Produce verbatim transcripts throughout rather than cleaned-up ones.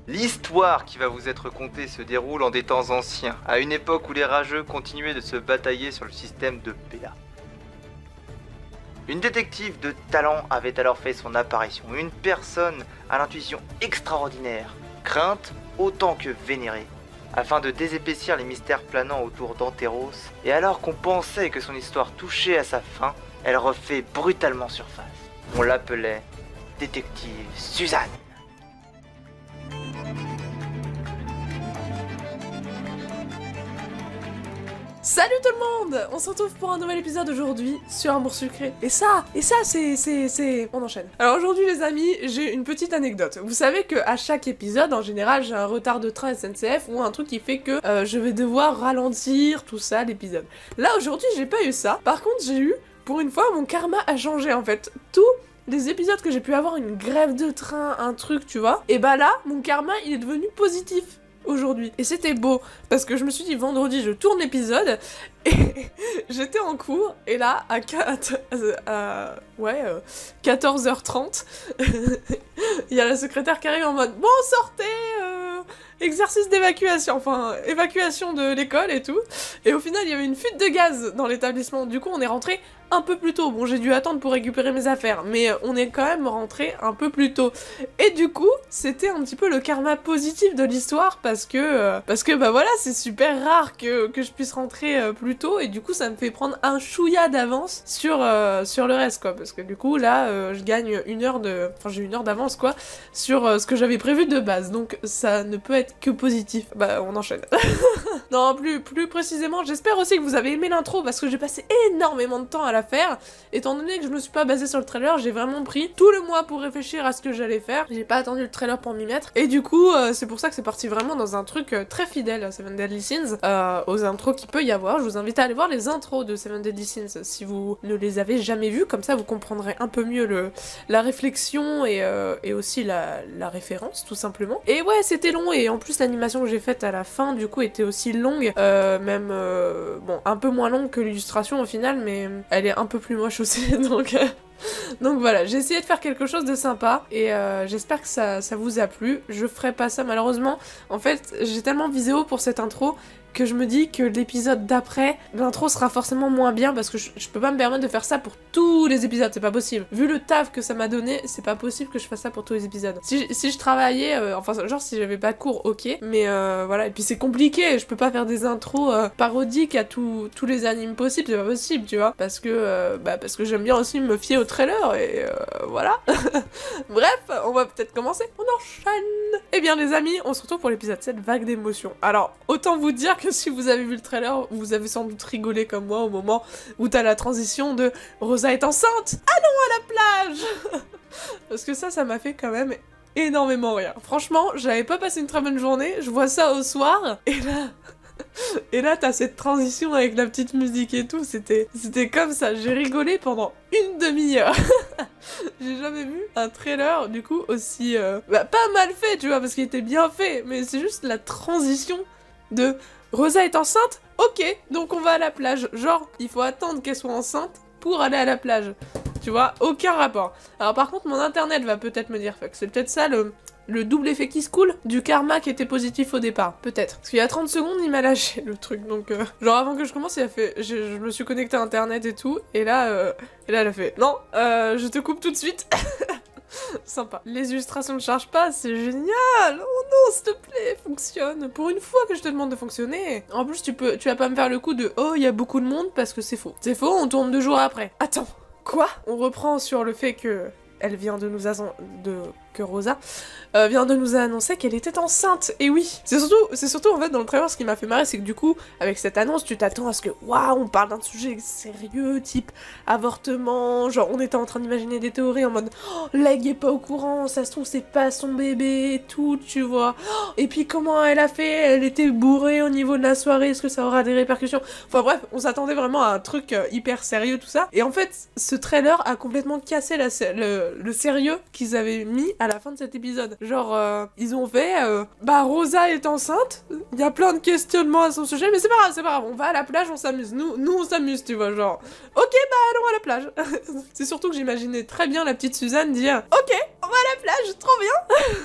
L'histoire qui va vous être contée se déroule en des temps anciens, à une époque où les rageux continuaient de se batailler sur le système de P A. Une détective de talent avait alors fait son apparition, une personne à l'intuition extraordinaire, crainte autant que vénérée, afin de désépaissir les mystères planant autour d'Anteros, et alors qu'on pensait que son histoire touchait à sa fin, elle refait brutalement surface. On l'appelait Détective Suzanne. Salut tout le monde! On se retrouve pour un nouvel épisode aujourd'hui sur Amour Sucré. Et ça, et ça c'est, c'est, c'est... On enchaîne. Alors aujourd'hui les amis, j'ai une petite anecdote. Vous savez que à chaque épisode, en général, j'ai un retard de train S N C F ou un truc qui fait que euh, je vais devoir ralentir tout ça, l'épisode. Là aujourd'hui, j'ai pas eu ça. Par contre, j'ai eu, pour une fois, mon karma a changé en fait. Tout... les épisodes que j'ai pu avoir une grève de train, un truc, tu vois, et bah là, mon karma, il est devenu positif aujourd'hui. Et c'était beau, parce que je me suis dit, vendredi, je tourne l'épisode, et j'étais en cours, et là, à, quatre, à ouais, euh, quatorze heures trente, il y a la secrétaire qui arrive en mode, bon, sortez, euh, exercice d'évacuation, enfin, évacuation de l'école et tout, et au final, il y avait une fuite de gaz dans l'établissement, du coup, on est rentré un peu plus tôt. Bon, j'ai dû attendre pour récupérer mes affaires, mais on est quand même rentré un peu plus tôt. Et du coup, c'était un petit peu le karma positif de l'histoire, parce que, euh, parce que bah voilà, c'est super rare que, que je puisse rentrer euh, plus tôt, et du coup, ça me fait prendre un chouïa d'avance sur, euh, sur le reste, quoi, parce que du coup, là, euh, je gagne une heure de... Enfin, j'ai une heure d'avance, quoi, sur euh, ce que j'avais prévu de base, donc ça ne peut être que positif. Bah, on enchaîne. Non, plus, plus précisément, j'espère aussi que vous avez aimé l'intro, parce que j'ai passé énormément de temps à la faire, étant donné que je me suis pas basée sur le trailer, j'ai vraiment pris tout le mois pour réfléchir à ce que j'allais faire, j'ai pas attendu le trailer pour m'y mettre, et du coup, euh, c'est pour ça que c'est parti vraiment dans un truc euh, très fidèle à Seven Deadly Sins, euh, aux intros qu'il peut y avoir. Je vous invite à aller voir les intros de Seven Deadly Sins si vous ne les avez jamais vus, comme ça vous comprendrez un peu mieux le, la réflexion et, euh, et aussi la, la référence, tout simplement. Et ouais, c'était long, et en plus l'animation que j'ai faite à la fin, du coup, était aussi longue, euh, même, euh, bon, un peu moins longue que l'illustration au final, mais elle est un peu plus moche aussi, donc... Euh... Donc voilà, j'ai essayé de faire quelque chose de sympa, et euh, j'espère que ça, ça vous a plu. Je ferai pas ça malheureusement. En fait, j'ai tellement visé haut pour cette intro que je me dis que l'épisode d'après, l'intro sera forcément moins bien, parce que je, je peux pas me permettre de faire ça pour tous les épisodes, c'est pas possible. Vu le taf que ça m'a donné, c'est pas possible que je fasse ça pour tous les épisodes. Si, si je travaillais, euh, enfin genre si j'avais pas de cours, ok, mais euh, voilà, et puis c'est compliqué, je peux pas faire des intros euh, parodiques à tous tous les animes possibles, c'est pas possible, tu vois, parce que, euh, bah, parce que j'aime bien aussi me fier au trailer, et euh, voilà. Bref, on va peut-être commencer, on enchaîne. Eh bien les amis, on se retrouve pour l'épisode sept, Vague d'émotions. Alors, autant vous dire que si vous avez vu le trailer, vous avez sans doute rigolé comme moi au moment où t'as la transition de Rosa est enceinte, allons à la plage. Parce que ça, ça m'a fait quand même énormément rire. Franchement, j'avais pas passé une très bonne journée, je vois ça au soir, et là... Et là, t'as cette transition avec la petite musique et tout, c'était c'était comme ça, j'ai rigolé pendant une demi-heure. J'ai jamais vu un trailer, du coup, aussi... Euh, bah, pas mal fait, tu vois, parce qu'il était bien fait, mais c'est juste la transition de... Rosa est enceinte? Ok, donc on va à la plage. Genre, il faut attendre qu'elle soit enceinte pour aller à la plage. Tu vois, aucun rapport. Alors par contre, mon internet va peut-être me dire fuck. C'est peut-être ça le... le double effet qui se coule du karma qui était positif au départ, peut-être. Parce qu'il y a trente secondes, il m'a lâché le truc, donc... Euh, genre avant que je commence, il a fait... Je, je me suis connecté à internet et tout, et là, euh, et là, elle a fait... Non, euh, je te coupe tout de suite. Sympa. Les illustrations ne chargent pas, c'est génial. Oh non, s'il te plaît, fonctionne. Pour une fois que je te demande de fonctionner. En plus, tu peux, tu vas pas me faire le coup de... Oh, il y a beaucoup de monde, parce que c'est faux. C'est faux, on tourne deux jours après. Attends, quoi? On reprend sur le fait que... Elle vient de nous annoncer... de... que Rosa euh, vient de nous annoncer qu'elle était enceinte, et oui, c'est surtout, c'est surtout en fait dans le trailer ce qui m'a fait marrer, c'est que du coup, avec cette annonce, tu t'attends à ce que, waouh, on parle d'un sujet sérieux, type avortement, genre on était en train d'imaginer des théories en mode, oh, Leg est pas au courant, ça se trouve c'est pas son bébé, et tout, tu vois, oh, et puis comment elle a fait, elle était bourrée au niveau de la soirée, est-ce que ça aura des répercussions, enfin bref, on s'attendait vraiment à un truc euh, hyper sérieux, tout ça, et en fait, ce trailer a complètement cassé la, le, le sérieux qu'ils avaient mis à la fin de cet épisode. Genre, euh, ils ont fait, euh, bah Rosa est enceinte, il y a plein de questionnements à son sujet, mais c'est pas grave, c'est pas grave, on va à la plage, on s'amuse, nous, nous on s'amuse, tu vois, genre, ok, bah allons à la plage. C'est surtout que j'imaginais très bien la petite Suzanne dire, ok, on va à la plage, trop bien. Mais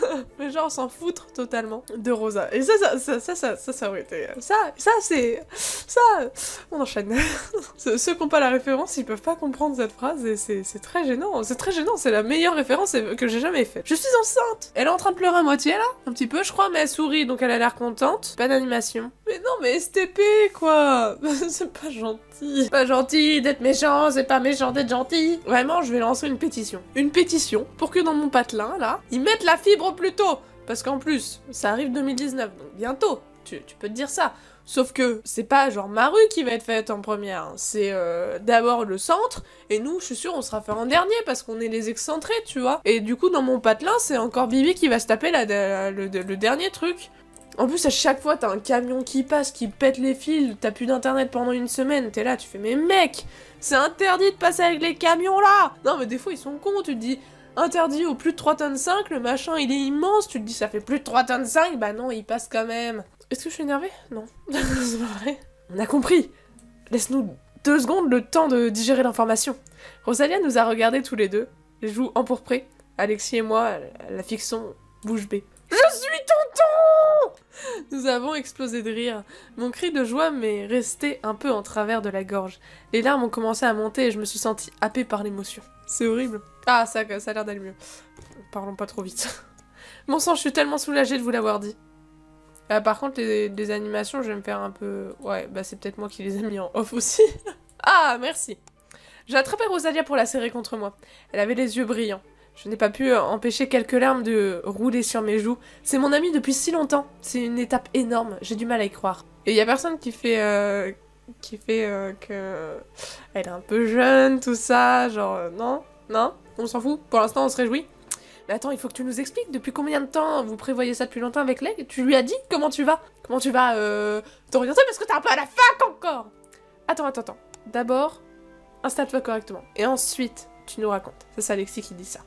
genre s'en foutre totalement de Rosa. Et ça, ça, ça, ça, ça, ça, ça aurait été... Ça, ça, c'est... Ça... On enchaîne. Ceux qui n'ont pas la référence, ils peuvent pas comprendre cette phrase et c'est très gênant. C'est très gênant, c'est la meilleure référence que j'ai jamais faite. Je suis enceinte. Elle est en train de pleurer à moitié, là, un petit peu, je crois, mais elle sourit, donc elle a l'air contente. Pas d'animation. Mais non, mais S T P, quoi. C'est pas gentil. Pas gentil d'être méchant, c'est pas méchant d'être gentil. Vraiment, je vais lancer une pétition. Une pétition pour que dans mon patelin, là, ils mettent la fibre plus tôt. Parce qu'en plus, ça arrive deux mille dix-neuf, donc bientôt. Tu, tu peux te dire ça. Sauf que c'est pas genre ma rue qui va être faite en première, hein. C'est euh, d'abord le centre, et nous, je suis sûre, on sera fait en dernier, parce qu'on est les excentrés, tu vois. Et du coup, dans mon patelin, c'est encore Bibi qui va se taper la, la, le, le dernier truc. En plus, à chaque fois, t'as un camion qui passe, qui pète les fils, t'as plus d'internet pendant une semaine, t'es là, tu fais, mais mec, c'est interdit de passer avec les camions là. Non, mais des fois, ils sont cons, tu te dis, interdit au plus de trois tonnes cinq, le machin, il est immense, tu te dis, ça fait plus de trois tonnes cinq, bah non, il passe quand même. Est-ce que je suis énervée? Non. C'est pas vrai. On a compris. Laisse-nous deux secondes le temps de digérer l'information. Rosalia nous a regardés tous les deux, les joues empourprées, Alexis et moi, la fiction bouche bée. Je suis tonton! Nous avons explosé de rire. Mon cri de joie m'est resté un peu en travers de la gorge. Les larmes ont commencé à monter et je me suis sentie happée par l'émotion. C'est horrible. Ah, ça, ça a l'air d'aller mieux. Parlons pas trop vite. Bon sang, je suis tellement soulagée de vous l'avoir dit. Euh, par contre, les, les animations, je vais me faire un peu... Ouais, bah c'est peut-être moi qui les ai mis en off aussi. Ah, merci. J'ai attrapé Rosalia pour la serrer contre moi. Elle avait les yeux brillants. Je n'ai pas pu empêcher quelques larmes de rouler sur mes joues. C'est mon amie depuis si longtemps. C'est une étape énorme. J'ai du mal à y croire. Et il y a personne qui fait... Euh, qui fait euh, que... Elle est un peu jeune, tout ça. Genre, euh, non, non, on s'en fout. Pour l'instant, on se réjouit. Mais attends, il faut que tu nous expliques. Depuis combien de temps vous prévoyez ça depuis longtemps avec Leg? Tu lui as dit comment tu vas? Comment tu vas euh, t'orienter parce que t'es un peu à la fac encore. Attends, attends, attends. D'abord, installe-toi correctement. Et ensuite, tu nous racontes. Ça, c'est Alexis qui dit ça.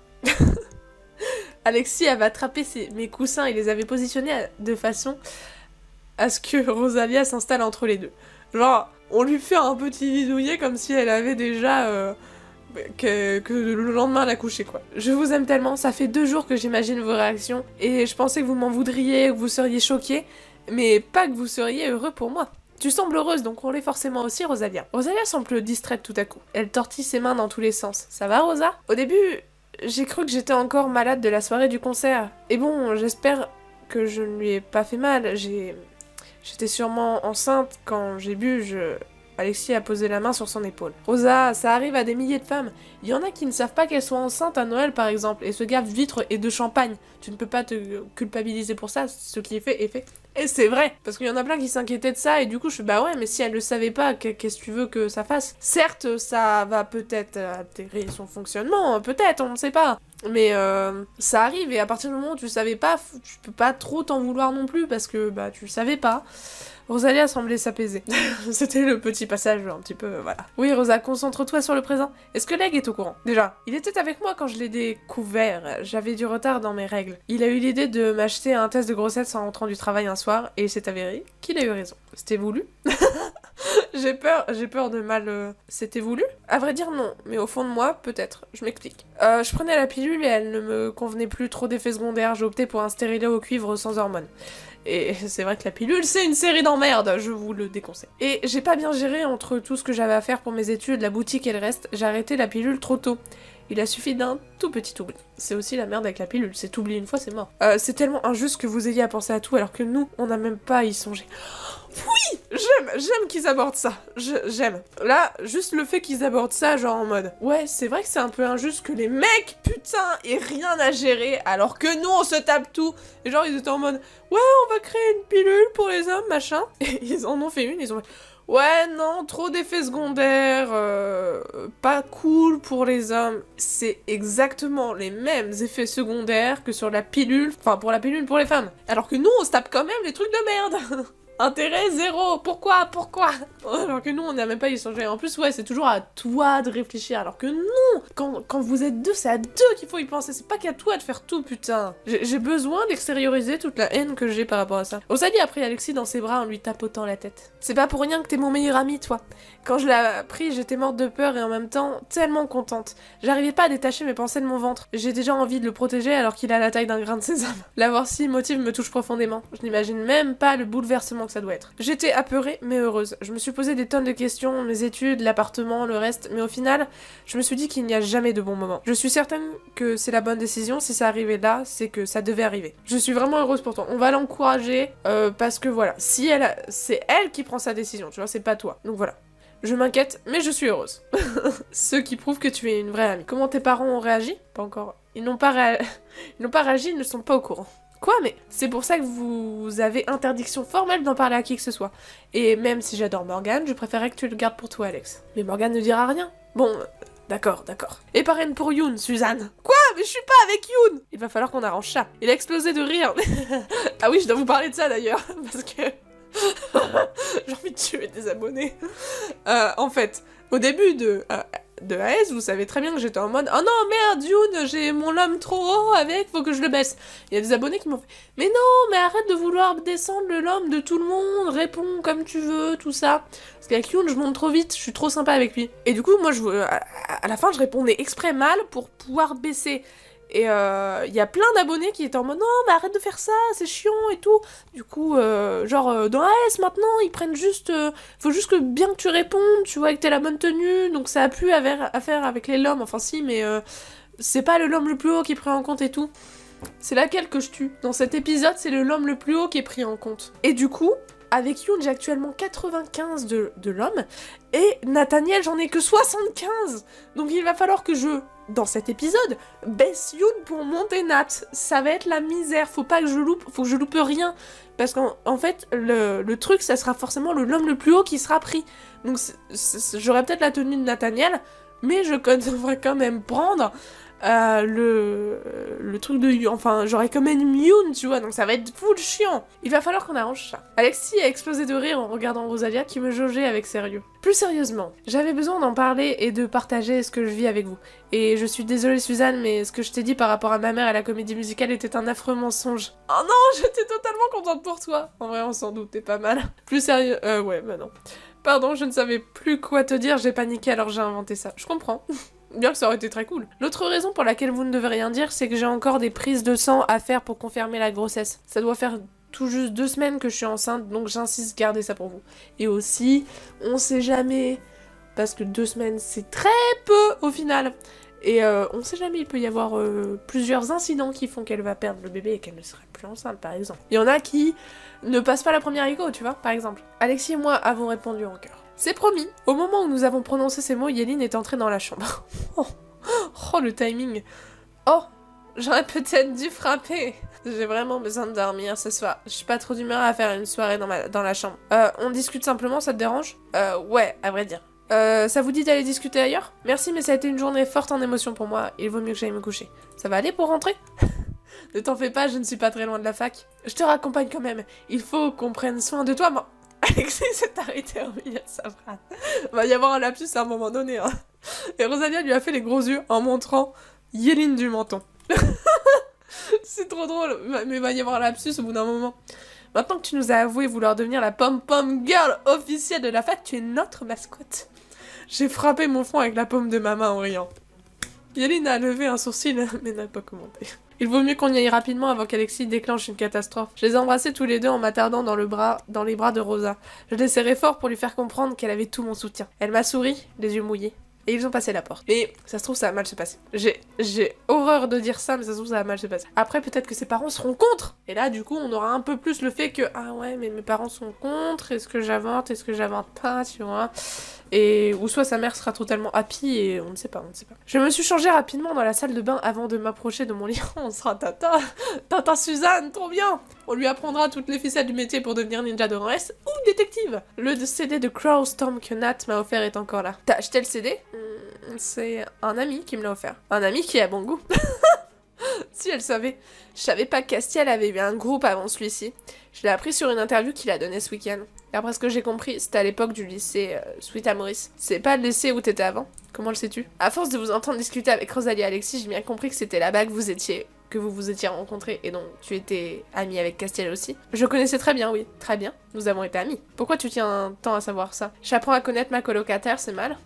Alexis avait attrapé ses, mes coussins et les avait positionnés à, de façon à ce que Rosalia s'installe entre les deux. Genre, on lui fait un petit vidouillet comme si elle avait déjà... Euh, que, que le lendemain elle a couché, quoi. Je vous aime tellement, ça fait deux jours que j'imagine vos réactions, et je pensais que vous m'en voudriez, que vous seriez choqués, mais pas que vous seriez heureux pour moi. Tu sembles heureuse, donc on l'est forcément aussi, Rosalia. Rosalia semble distraite tout à coup. Elle tortille ses mains dans tous les sens. Ça va, Rosa? Au début... J'ai cru que j'étais encore malade de la soirée du concert. Et bon, j'espère que je ne lui ai pas fait mal. J'ai... J'étais sûrement enceinte quand j'ai bu, je... Alexis a posé la main sur son épaule. Rosa, ça arrive à des milliers de femmes. Il y en a qui ne savent pas qu'elles sont enceintes à Noël, par exemple, et se gavent d'huîtres et de champagne. Tu ne peux pas te culpabiliser pour ça, ce qui est fait est fait. Et c'est vrai, parce qu'il y en a plein qui s'inquiétaient de ça, et du coup je suis bah ouais, mais si elle le savait pas, qu'est-ce que tu veux que ça fasse? Certes, ça va peut-être altérer son fonctionnement, peut-être, on ne sait pas. Mais euh, ça arrive, et à partir du moment où tu savais pas, tu peux pas trop t'en vouloir non plus, parce que bah tu le savais pas. Rosalia semblait s'apaiser. C'était le petit passage un petit peu, voilà. Oui, Rosa, concentre-toi sur le présent. Est-ce que Leg est au courant? Déjà, il était avec moi quand je l'ai découvert. J'avais du retard dans mes règles. Il a eu l'idée de m'acheter un test de grossesse en rentrant du travail un soir, et il s'est avéré qu'il a eu raison. C'était voulu? J'ai peur, j'ai peur de mal... Euh... C'était voulu? À vrai dire, non. Mais au fond de moi, peut-être. Je m'explique. Euh, je prenais la pilule et elle ne me convenait plus, trop d'effets secondaires. J'ai opté pour un stérilet au cuivre sans hormones. Et c'est vrai que la pilule, c'est une série d'emmerdes, je vous le déconseille. Et j'ai pas bien géré entre tout ce que j'avais à faire pour mes études, la boutique et le reste, j'ai arrêté la pilule trop tôt. Il a suffi d'un tout petit oubli. C'est aussi la merde avec la pilule, c'est oublié une fois, c'est mort. Euh, c'est tellement injuste que vous ayez à penser à tout alors que nous, on n'a même pas à y songer. Oui, j'aime, j'aime qu'ils abordent ça, j'aime. Là, juste le fait qu'ils abordent ça, genre en mode, ouais, c'est vrai que c'est un peu injuste que les mecs, putain, aient rien à gérer, alors que nous, on se tape tout. Et genre, ils étaient en mode, ouais, on va créer une pilule pour les hommes, machin. Et ils en ont fait une, ils ont... Ouais, non, trop d'effets secondaires, euh, pas cool pour les hommes. C'est exactement les mêmes effets secondaires que sur la pilule, enfin pour la pilule pour les femmes. Alors que nous, on se tape quand même les trucs de merde. Intérêt zéro. Pourquoi? Pourquoi? Alors que nous, on n'a même pas échangé. En plus, ouais, c'est toujours à toi de réfléchir. Alors que non, quand, quand vous êtes deux, c'est à deux qu'il faut y penser. C'est pas qu'à toi de faire tout, putain. J'ai besoin d'extérioriser toute la haine que j'ai par rapport à ça. Rosalie a pris Alexis dans ses bras en lui tapotant la tête. C'est pas pour rien que t'es mon meilleur ami, toi. Quand je l'ai pris, j'étais morte de peur et en même temps tellement contente. J'arrivais pas à détacher mes pensées de mon ventre. J'ai déjà envie de le protéger alors qu'il a la taille d'un grain de sésame. L'avoir si émotive me touche profondément. Je n'imagine même pas le bouleversement que ça doit être. J'étais apeurée mais heureuse. Je me suis posé des tonnes de questions, mes études, l'appartement, le reste, mais au final, je me suis dit qu'il n'y a jamais de bon moment. Je suis certaine que c'est la bonne décision. Si ça arrivait là, c'est que ça devait arriver. Je suis vraiment heureuse pour toi. On va l'encourager euh, parce que voilà, si elle, a... c'est elle qui prend sa décision, tu vois, c'est pas toi. Donc voilà. Je m'inquiète, mais je suis heureuse. Ce qui prouve que tu es une vraie amie. Comment tes parents ont réagi? Pas encore. Ils n'ont pas, ré... ils n'ont pas réagi, ils ne sont pas au courant. Quoi? Mais c'est pour ça que vous avez interdiction formelle d'en parler à qui que ce soit. Et même si j'adore Morgane, je préférerais que tu le gardes pour toi, Alex. Mais Morgane ne dira rien. Bon, d'accord, d'accord. Et parein pour Youn, Suzanne. Quoi? Mais je suis pas avec Youn! Il va falloir qu'on arrange ça. Il a explosé de rire. Ah oui, je dois vous parler de ça d'ailleurs, parce que... j'ai envie de tuer des abonnés. Euh, en fait, au début de, euh, de A S, vous savez très bien que j'étais en mode « Oh non, merde, Youn, j'ai mon lome trop haut avec, faut que je le baisse. » Il y a des abonnés qui m'ont fait « Mais non, mais arrête de vouloir descendre le lome de tout le monde, réponds comme tu veux, tout ça. » Parce qu'avec Youn, je monte trop vite, je suis trop sympa avec lui. Et du coup, moi, je, à, à la fin, je répondais exprès mal pour pouvoir baisser. Et il euh, y a plein d'abonnés qui étaient en mode non mais arrête de faire ça, c'est chiant et tout. Du coup, euh, genre euh, dans A S maintenant, ils prennent juste... Euh, faut juste que bien que tu répondes, tu vois, que t'aies la bonne tenue, donc ça a plus à, ver, à faire avec les loms, enfin si, mais euh, c'est pas le lom le plus haut qui est pris en compte et tout. C'est laquelle que je tue. Dans cet épisode, c'est le lom le plus haut qui est pris en compte. Et du coup... Avec Youn, j'ai actuellement quatre-vingt-quinze de, de l'homme, et Nathaniel, j'en ai que soixante-quinze. Donc il va falloir que je, dans cet épisode, baisse Youn pour monter Nat. Ça va être la misère, faut pas que je loupe, faut que je loupe rien. Parce qu'en en fait, le, le truc, ça sera forcément le l'homme le plus haut qui sera pris. Donc j'aurai peut-être la tenue de Nathaniel, mais je devrais quand même prendre... Euh, le, le truc de... Enfin, j'aurais quand même Youn, tu vois, donc ça va être full chiant. Il va falloir qu'on arrange ça. Alexis a explosé de rire en regardant Rosalia qui me jaugeait avec sérieux. Plus sérieusement, j'avais besoin d'en parler et de partager ce que je vis avec vous. Et je suis désolée Suzanne, mais ce que je t'ai dit par rapport à ma mère et la comédie musicale était un affreux mensonge. Oh non, j'étais totalement contente pour toi. En vrai, on s'en doutait pas mal. Plus sérieux... Euh, ouais, bah non. Pardon, je ne savais plus quoi te dire, j'ai paniqué alors j'ai inventé ça. Je comprends. Bien que ça aurait été très cool. L'autre raison pour laquelle vous ne devez rien dire, c'est que j'ai encore des prises de sang à faire pour confirmer la grossesse. Ça doit faire tout juste deux semaines que je suis enceinte, donc j'insiste, gardez ça pour vous. Et aussi, on sait jamais, parce que deux semaines c'est très peu au final. Et euh, on sait jamais, il peut y avoir euh, plusieurs incidents qui font qu'elle va perdre le bébé et qu'elle ne sera plus enceinte, par exemple. Il y en a qui ne passent pas la première écho, tu vois, par exemple. Alexis et moi avons répondu en cœur. C'est promis. Au moment où nous avons prononcé ces mots, Yeline est entrée dans la chambre. Oh, oh le timing. Oh, j'aurais peut-être dû frapper. J'ai vraiment besoin de dormir ce soir. Je suis pas trop d'humeur à faire une soirée dans, ma, dans la chambre. Euh, on discute simplement, ça te dérange? Euh, ouais, à vrai dire. Euh, ça vous dit d'aller discuter ailleurs? Merci, mais ça a été une journée forte en émotions pour moi. Il vaut mieux que j'aille me coucher. Ça va aller pour rentrer? Ne t'en fais pas, je ne suis pas très loin de la fac. Je te raccompagne quand même. Il faut qu'on prenne soin de toi, moi. Alexis s'est arrêté en milieu de sa phrase. Va y avoir un lapsus à un moment donné. Hein. Et Rosalia lui a fait les gros yeux en montrant Yeline du menton. C'est trop drôle, mais va y avoir un lapsus au bout d'un moment. Maintenant que tu nous as avoué vouloir devenir la pom-pom girl officielle de la fac, tu es notre mascotte. J'ai frappé mon front avec la paume de ma main en riant. Yeline a levé un sourcil, mais n'a pas commenté. Il vaut mieux qu'on y aille rapidement avant qu'Alexis déclenche une catastrophe. Je les ai embrassés tous les deux en m'attardant dans le bras, dans les bras de Rosa. Je les serrai fort pour lui faire comprendre qu'elle avait tout mon soutien. Elle m'a souri, les yeux mouillés. Et ils ont passé la porte. Et ça se trouve, ça va mal se passer. J'ai j'ai horreur de dire ça, mais ça se trouve, ça va mal se passer. Après, peut-être que ses parents seront contre. Et là, du coup, on aura un peu plus le fait que ah ouais, mais mes parents sont contre. Est-ce que j'invente? Est-ce que j'invente pas? Tu vois? Et ou soit sa mère sera totalement happy et on ne sait pas, on ne sait pas. Je me suis changée rapidement dans la salle de bain avant de m'approcher de mon lit. On sera Tata, Tata Suzanne, trop bien. On lui apprendra toutes les ficelles du métier pour devenir ninja de rang S ou détective. Le C D de Crow Storm que Nat m'a offert est encore là. T'as acheté le C D? C'est un ami qui me l'a offert. Un ami qui a bon goût. Si elle savait. Je savais pas que Castiel avait eu un groupe avant celui-ci. Je l'ai appris sur une interview qu'il a donnée ce week-end. D'après ce que j'ai compris, c'était à l'époque du lycée euh, Sweet à Maurice. C'est pas le lycée où t'étais avant? Comment le sais-tu? À force de vous entendre discuter avec Rosalie et Alexis, j'ai bien compris que c'était là-bas que vous étiez, que vous vous étiez rencontrés, et donc tu étais amie avec Castiel aussi. Je connaissais très bien, oui, très bien. Nous avons été amis. Pourquoi tu tiens tant à savoir ça? J'apprends à connaître ma colocataire, c'est mal?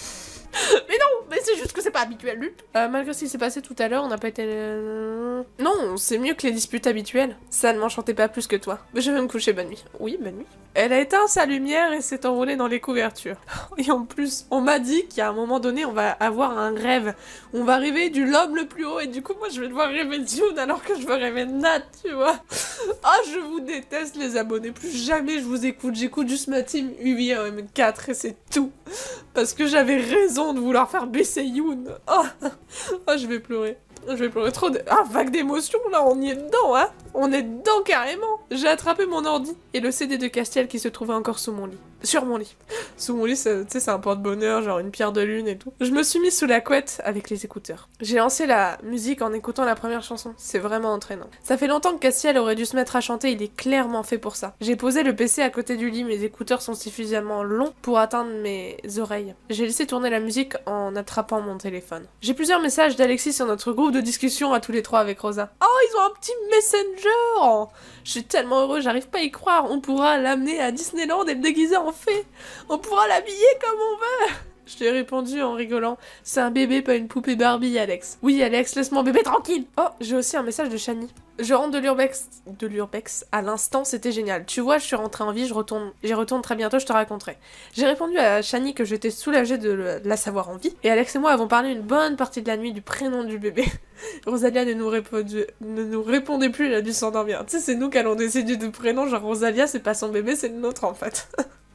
Mais non, mais c'est juste que c'est pas habituel du tout. Euh, malgré ce qui s'est passé tout à l'heure, on n'a pas été... Euh... Non, c'est mieux que les disputes habituelles. Ça ne m'enchantait pas plus que toi. Je vais me coucher, bonne nuit. Oui, bonne nuit. Elle a éteint sa lumière et s'est enrôlée dans les couvertures. Et en plus, on m'a dit qu'à un moment donné, on va avoir un rêve. On va rêver du l'homme le plus haut et du coup, moi, je vais devoir rêver de June alors que je veux rêver de Nat, tu vois. Ah, je vous déteste, les abonnés. Plus jamais je vous écoute. J'écoute juste ma team U huit M quatre et c'est tout. Parce que j'avais raison de vouloir faire baisser Yoon. Oh, oh, je vais pleurer. Je vais pleurer trop de... Ah, vague d'émotions, là, on y est dedans, hein. On est dedans, carrément. J'ai attrapé mon ordi et le C D de Castiel qui se trouvait encore sous mon lit. Sur mon lit. Sous mon lit, tu sais, c'est un porte-bonheur, genre une pierre de lune et tout. Je me suis mise sous la couette avec les écouteurs. J'ai lancé la musique en écoutant la première chanson. C'est vraiment entraînant. Ça fait longtemps que Castiel aurait dû se mettre à chanter, il est clairement fait pour ça. J'ai posé le P C à côté du lit, mes écouteurs sont suffisamment longs pour atteindre mes oreilles. J'ai laissé tourner la musique en attrapant mon téléphone. J'ai plusieurs messages d'Alexis sur notre groupe de discussion à tous les trois avec Rosa. Oh, ils ont un petit messenger. Je suis tellement heureux, j'arrive pas à y croire. On pourra l'amener à Disneyland et le déguiser en fée. On pourra l'habiller comme on veut. Je lui ai répondu en rigolant. C'est un bébé, pas une poupée Barbie, Alex. Oui, Alex, laisse mon bébé tranquille. Oh, j'ai aussi un message de Shani. Je rentre de l'urbex, de l'urbex à l'instant, c'était génial. Tu vois, je suis rentrée en vie, je retourne, j'y retourne très bientôt, je te raconterai. J'ai répondu à Shani que j'étais soulagée de, le, de la savoir en vie. Et Alex et moi avons parlé une bonne partie de la nuit du prénom du bébé. Rosalia ne nous, répondait, ne nous répondait plus, elle a dû s'endormir. Tu sais, c'est nous qui allons décider du prénom, genre Rosalia, c'est pas son bébé, c'est le nôtre en fait.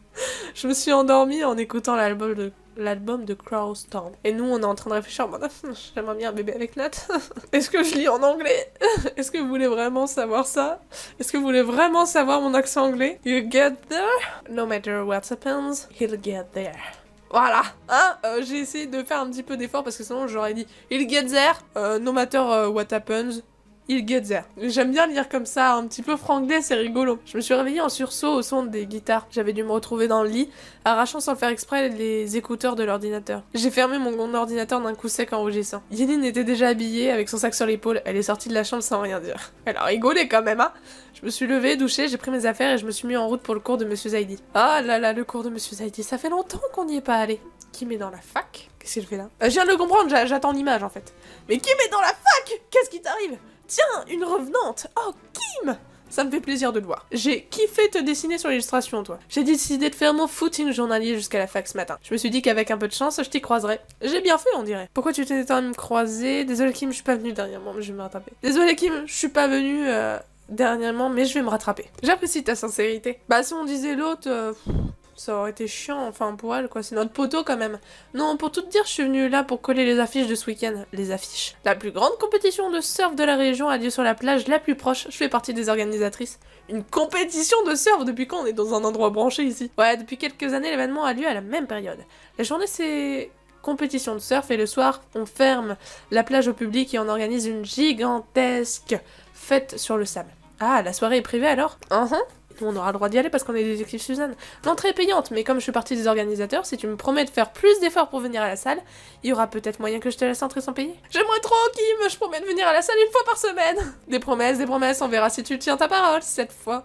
Je me suis endormie en écoutant l'album de l'album de Crowstorm. Et nous, on est en train de réfléchir en mode j'aimerais bien un bébé avec Nat. Est-ce que je lis en anglais? Est-ce que vous voulez vraiment savoir ça? Est-ce que vous voulez vraiment savoir mon accent anglais? You get there? No matter what happens, he'll get there. Voilà, hein, euh, j'ai essayé de faire un petit peu d'effort parce que sinon j'aurais dit he'll get there, euh, no matter uh, what happens. Il get there. J'aime bien lire comme ça, un petit peu franglais, c'est rigolo. Je me suis réveillée en sursaut au son des guitares. J'avais dû me retrouver dans le lit, arrachant sans le faire exprès les écouteurs de l'ordinateur. J'ai fermé mon ordinateur d'un coup sec en rougissant. Yéline était déjà habillée, avec son sac sur l'épaule. Elle est sortie de la chambre sans rien dire. Elle a rigolé quand même, hein. Je me suis levée, douchée, j'ai pris mes affaires et je me suis mis en route pour le cours de Monsieur Zaidi. Ah là là, le cours de Monsieur Zaidi, ça fait longtemps qu'on n'y est pas allé. Kim est dans la fac? Qu'est-ce qu'il fait là? euh, Je viens de le comprendre, j'attends l'image en fait. Mais Kim est dans la fac? Qu'est-ce qui t'arrive? Tiens, une revenante! Oh, Kim! Ça me fait plaisir de le voir. J'ai kiffé te dessiner sur l'illustration, toi. J'ai décidé de faire mon footing journalier jusqu'à la fac ce matin. Je me suis dit qu'avec un peu de chance, je t'y croiserais. J'ai bien fait, on dirait. Pourquoi tu t'es quand même croisé? Désolé Kim, je suis pas venue dernièrement, mais je vais me rattraper. Désolé Kim, je suis pas venue euh, dernièrement, mais je vais me rattraper. J'apprécie ta sincérité. Bah si on disait l'autre... Euh... Ça aurait été chiant, enfin pour elle quoi, c'est notre poteau quand même. Non, pour tout te dire, je suis venue là pour coller les affiches de ce week-end. Les affiches. La plus grande compétition de surf de la région a lieu sur la plage la plus proche. Je fais partie des organisatrices. Une compétition de surf? Depuis quand on est dans un endroit branché ici? Ouais, depuis quelques années, l'événement a lieu à la même période. La journée c'est compétition de surf et le soir, on ferme la plage au public et on organise une gigantesque fête sur le sable. Ah, la soirée est privée alors? Uh-huh. On aura le droit d'y aller parce qu'on est des équipes Suzanne. L'entrée est payante, mais comme je suis partie des organisateurs, si tu me promets de faire plus d'efforts pour venir à la salle, il y aura peut-être moyen que je te laisse entrer sans payer. J'aimerais trop, Kim, je promets de venir à la salle une fois par semaine. Des promesses, des promesses, on verra si tu tiens ta parole cette fois.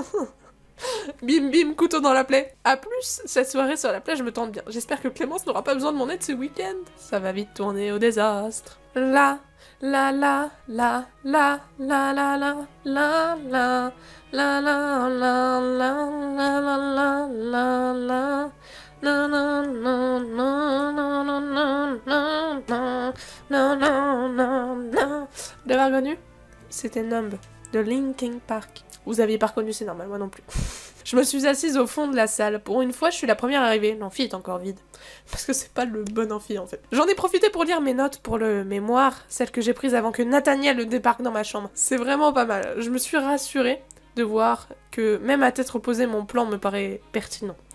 Bim bim, couteau dans la plaie. A plus, cette soirée sur la plage me tente bien. J'espère que Clémence n'aura pas besoin de mon aide ce week-end. Ça va vite tourner au désastre. La, la, la, la, la, la, la, la, la, la. La la la la la la la la la na na na na na na na na na na na. Vous l'avez reconnu? C'était Numb de Linkin Park. Vous aviez pas reconnu, c'est normal, moi non plus. Je me suis assise au fond de la salle. Pour une fois, je suis la première arrivée. L'amphi est encore vide. Parce que c'est pas le bon amphi, en fait. J'en ai profité pour lire mes notes pour le mémoire, celles que j'ai prises avant que Nathaniel débarque dans ma chambre. C'est vraiment pas mal. Je me suis rassurée de voir que, même à tête reposée, mon plan me paraît pertinent.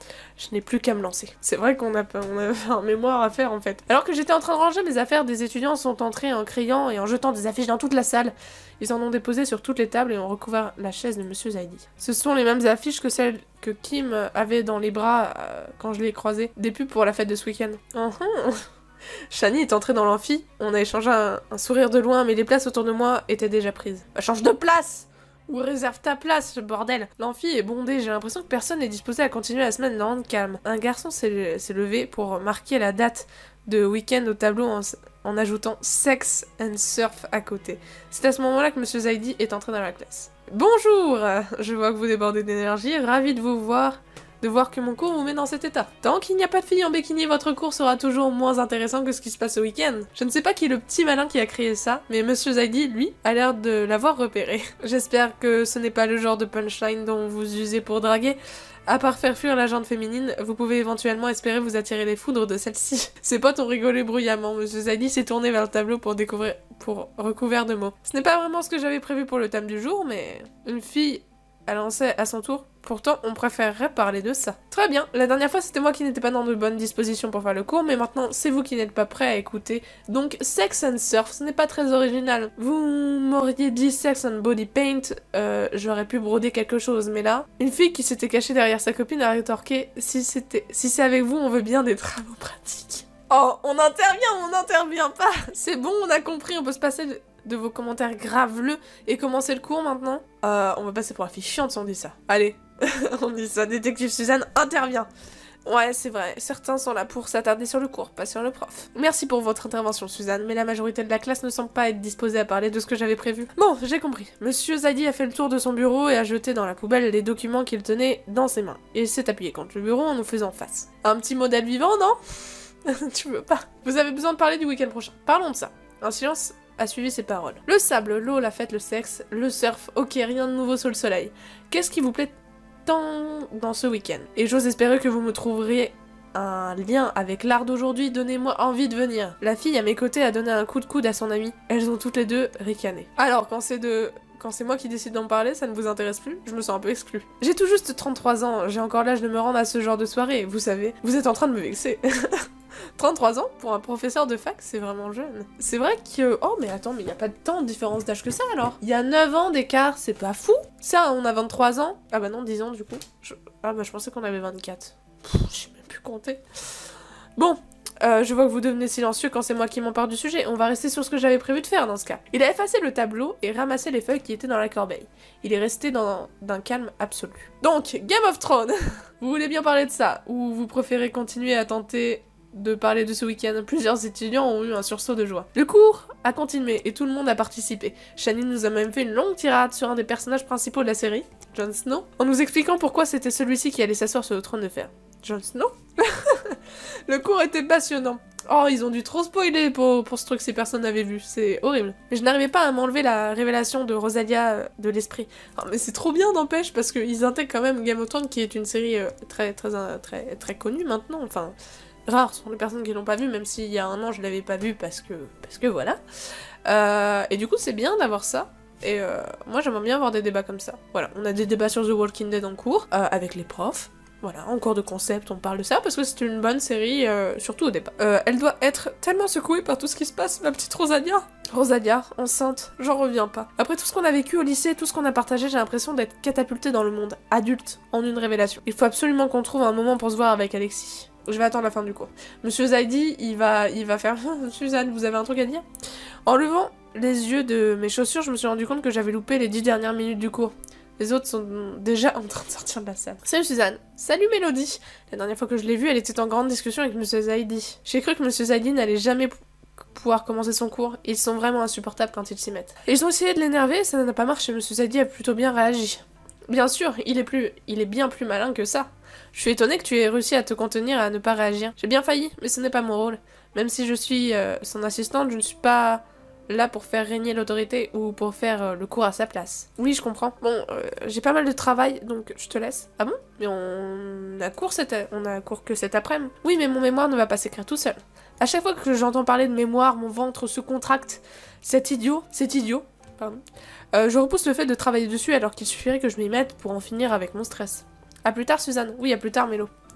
Je n'ai plus qu'à me lancer. C'est vrai qu'on a, on a un mémoire à faire en fait. Alors que j'étais en train de ranger mes affaires, des étudiants sont entrés en criant et en jetant des affiches dans toute la salle. Ils en ont déposé sur toutes les tables et ont recouvert la chaise de Monsieur Zaidi. Ce sont les mêmes affiches que celles que Kim avait dans les bras euh, quand je l'ai croisée. Des pubs pour la fête de ce week-end. Uh-huh. Shani est entrée dans l'amphi. On a échangé un, un sourire de loin, mais les places autour de moi étaient déjà prises. Bah, change de place! Ou réserve ta place, ce bordel. L'amphi est bondé, j'ai l'impression que personne n'est disposé à continuer la semaine dans calme. Un garçon s'est levé pour marquer la date de week-end au tableau en, en ajoutant Sex and Surf à côté. C'est à ce moment-là que Monsieur Zaidi est entré dans la classe. Bonjour! Je vois que vous débordez d'énergie, ravi de vous voir, de voir que mon cours vous met dans cet état. Tant qu'il n'y a pas de filles en bikini, votre cours sera toujours moins intéressant que ce qui se passe au week-end. Je ne sais pas qui est le petit malin qui a créé ça, mais Monsieur Zaidi, lui, a l'air de l'avoir repéré. J'espère que ce n'est pas le genre de punchline dont vous usez pour draguer. À part faire fuir la jante féminine, vous pouvez éventuellement espérer vous attirer les foudres de celle-ci. Ses potes ont rigolé bruyamment. Monsieur Zaidi s'est tourné vers le tableau pour découvrir, pour recouvert de mots. Ce n'est pas vraiment ce que j'avais prévu pour le thème du jour, mais une fille a lancé à son tour. Pourtant, on préférerait parler de ça. Très bien, la dernière fois c'était moi qui n'étais pas dans de bonnes dispositions pour faire le cours, mais maintenant c'est vous qui n'êtes pas prêts à écouter. Donc, Sex and Surf, ce n'est pas très original. Vous m'auriez dit Sex and Body Paint, euh, j'aurais pu broder quelque chose, mais là, une fille qui s'était cachée derrière sa copine a rétorqué « Si c'était, si c'est avec vous, on veut bien des travaux pratiques. » Oh, on intervient, on n'intervient pas. C'est bon, on a compris, on peut se passer de, de vos commentaires graveleux et commencer le cours maintenant. Euh, on va passer pour la fille chiante si on dit ça. Allez. On dit ça, détective Suzanne intervient. Ouais, c'est vrai, certains sont là pour s'attarder sur le cours, pas sur le prof. Merci pour votre intervention, Suzanne, mais la majorité de la classe ne semble pas être disposée à parler de ce que j'avais prévu. Bon, j'ai compris. Monsieur Zaidi a fait le tour de son bureau et a jeté dans la poubelle les documents qu'il tenait dans ses mains. Il s'est appuyé contre le bureau en nous faisant face. Un petit modèle vivant, non? Tu veux pas? Vous avez besoin de parler du week-end prochain. Parlons de ça. Un silence a suivi ses paroles. Le sable, l'eau, la fête, le sexe, le surf, ok, rien de nouveau sous le soleil. Qu'est-ce qui vous plaît tant dans ce week-end? Et j'ose espérer que vous me trouveriez un lien avec l'art d'aujourd'hui, donnez-moi envie de venir. La fille à mes côtés a donné un coup de coude à son amie. Elles ont toutes les deux ricané. Alors, quand c'est de... Quand c'est moi qui décide d'en parler, ça ne vous intéresse plus? Je me sens un peu exclue. J'ai tout juste trente-trois ans, j'ai encore l'âge de me rendre à ce genre de soirée, vous savez. Vous êtes en train de me vexer. trente-trois ans, pour un professeur de fac, c'est vraiment jeune. C'est vrai que... Oh, mais attends, mais il n'y a pas tant de différence d'âge que ça, alors. Il y a neuf ans d'écart, c'est pas fou? Ça, on a vingt-trois ans. Ah bah non, dix ans, du coup. Je... Ah bah je pensais qu'on avait vingt-quatre. Pff, je sais même plus compter. Bon, euh, je vois que vous devenez silencieux quand c'est moi qui m'empare du sujet. On va rester sur ce que j'avais prévu de faire, dans ce cas. Il a effacé le tableau et ramassé les feuilles qui étaient dans la corbeille. Il est resté dans d'un calme absolu. Donc, Game of Thrones. Vous voulez bien parler de ça? Ou vous préférez continuer à tenter... de parler de ce week-end? Plusieurs étudiants ont eu un sursaut de joie. Le cours a continué et tout le monde a participé. Shani nous a même fait une longue tirade sur un des personnages principaux de la série, Jon Snow, en nous expliquant pourquoi c'était celui-ci qui allait s'asseoir sur le trône de fer. Jon Snow? Le cours était passionnant. Oh, ils ont dû trop spoiler pour, pour ce truc si personne n'avait vu, c'est horrible. Mais je n'arrivais pas à m'enlever la révélation de Rosalia euh, de l'esprit. Oh, mais c'est trop bien n'empêche, parce qu'ils intègrent quand même Game of Thrones qui est une série euh, très, très, très, très, très connue maintenant, enfin... Rares sont les personnes qui l'ont pas vu, même s'il y a un an je l'avais pas vu parce que parce que voilà. Euh, et du coup c'est bien d'avoir ça. Et euh, moi j'aimerais bien avoir des débats comme ça. Voilà, on a des débats sur The Walking Dead en cours, euh, avec les profs. Voilà, en cours de concept on parle de ça parce que c'est une bonne série, euh, surtout au départ. Euh, elle doit être tellement secouée par tout ce qui se passe, la petite Rosalia. Rosalia, enceinte, j'en reviens pas. Après tout ce qu'on a vécu au lycée, tout ce qu'on a partagé, j'ai l'impression d'être catapultée dans le monde adulte en une révélation. Il faut absolument qu'on trouve un moment pour se voir avec Alexis. Je vais attendre la fin du cours. Monsieur Zaidi, il va, il va faire « Suzanne, vous avez un truc à dire ?» En levant les yeux de mes chaussures, je me suis rendu compte que j'avais loupé les dix dernières minutes du cours. Les autres sont déjà en train de sortir de la salle. Salut Suzanne. Salut Mélodie. La dernière fois que je l'ai vue, elle était en grande discussion avec Monsieur Zaidi. J'ai cru que Monsieur Zaidi n'allait jamais pouvoir commencer son cours. Ils sont vraiment insupportables quand ils s'y mettent. Et ils ont essayé de l'énerver et ça n'a pas marché. Monsieur Zaidi a plutôt bien réagi. Bien sûr, il est plus, il est bien plus malin que ça. Je suis étonnée que tu aies réussi à te contenir et à ne pas réagir. J'ai bien failli, mais ce n'est pas mon rôle. Même si je suis euh, son assistante, je ne suis pas là pour faire régner l'autorité ou pour faire euh, le cours à sa place. Oui, je comprends. Bon, euh, j'ai pas mal de travail, donc je te laisse. Ah bon? Mais on a cours, cette... on a cours que cet après-midi. Oui, mais mon mémoire ne va pas s'écrire tout seul. À chaque fois que j'entends parler de mémoire, mon ventre se contracte. C'est idiot, c'est idiot. Pardon. Euh, je repousse le fait de travailler dessus alors qu'il suffirait que je m'y mette pour en finir avec mon stress. A plus tard, Suzanne. Oui, à plus tard, Mélo.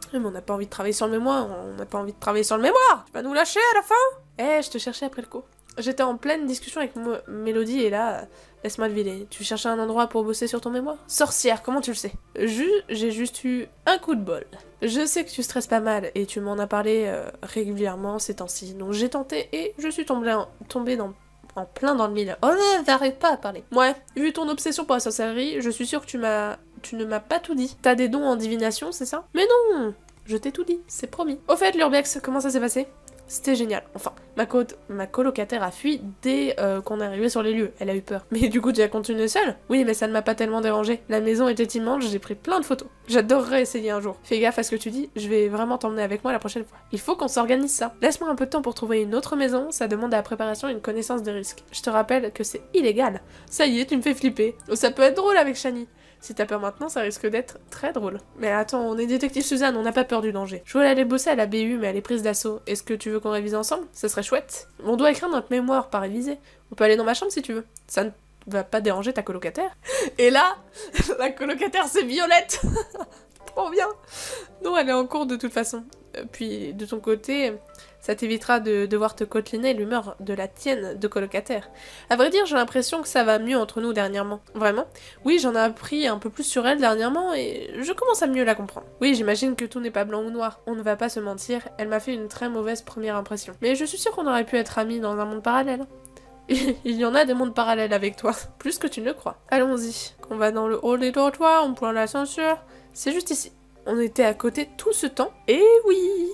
Mais on n'a pas envie de travailler sur le mémoire, on n'a pas envie de travailler sur le mémoire. Tu vas nous lâcher à la fin? Eh, je te cherchais après le cours. J'étais en pleine discussion avec Mo Mélodie et là, laisse-moi deviner. Tu cherchais un endroit pour bosser sur ton mémoire? Sorcière, comment tu le sais? J'ai juste eu un coup de bol. Je sais que tu stresses pas mal et tu m'en as parlé euh, régulièrement ces temps-ci. Donc j'ai tenté et je suis tombée, en, tombée dans, en plein dans le mille. Oh non, t'arrêtes pas à parler. Ouais, vu ton obsession pour la sorcellerie, je suis sûre que tu m'as... tu ne m'as pas tout dit. T'as des dons en divination, c'est ça? Mais non, je t'ai tout dit, c'est promis. Au fait, l'urbex, comment ça s'est passé? C'était génial. Enfin, ma, co ma colocataire a fui dès euh, qu'on est arrivé sur les lieux. Elle a eu peur. Mais du coup, tu as continué seule? Oui, mais ça ne m'a pas tellement dérangé. La maison était immense, j'ai pris plein de photos. J'adorerais essayer un jour. Fais gaffe à ce que tu dis, je vais vraiment t'emmener avec moi la prochaine fois. Il faut qu'on s'organise ça. Laisse-moi un peu de temps pour trouver une autre maison, ça demande à la préparation une connaissance des risques. Je te rappelle que c'est illégal. Ça y est, tu me fais flipper. Ça peut être drôle avec Shani. Si t'as peur maintenant, ça risque d'être très drôle. Mais attends, on est détective Suzanne, on n'a pas peur du danger. Je voulais aller bosser à la B U, mais elle est prise d'assaut. Est-ce que tu veux qu'on révise ensemble? Ça serait chouette. On doit écrire notre mémoire, pas réviser. On peut aller dans ma chambre si tu veux. Ça ne va pas déranger ta colocataire. Et là, la colocataire, c'est Violette. Trop bien. Non, elle est en cours de toute façon. Puis, de ton côté... ça t'évitera de devoir te côteliner l'humeur de la tienne de colocataire. À vrai dire, j'ai l'impression que ça va mieux entre nous dernièrement. Vraiment? Oui, j'en ai appris un peu plus sur elle dernièrement et je commence à mieux la comprendre. Oui, j'imagine que tout n'est pas blanc ou noir. On ne va pas se mentir, elle m'a fait une très mauvaise première impression. Mais je suis sûre qu'on aurait pu être amis dans un monde parallèle. Il y en a des mondes parallèles avec toi, plus que tu ne le crois. Allons-y, on va dans le hall des dortoirs, on prend l'ascenseur. C'est juste ici. On était à côté tout ce temps. Et oui!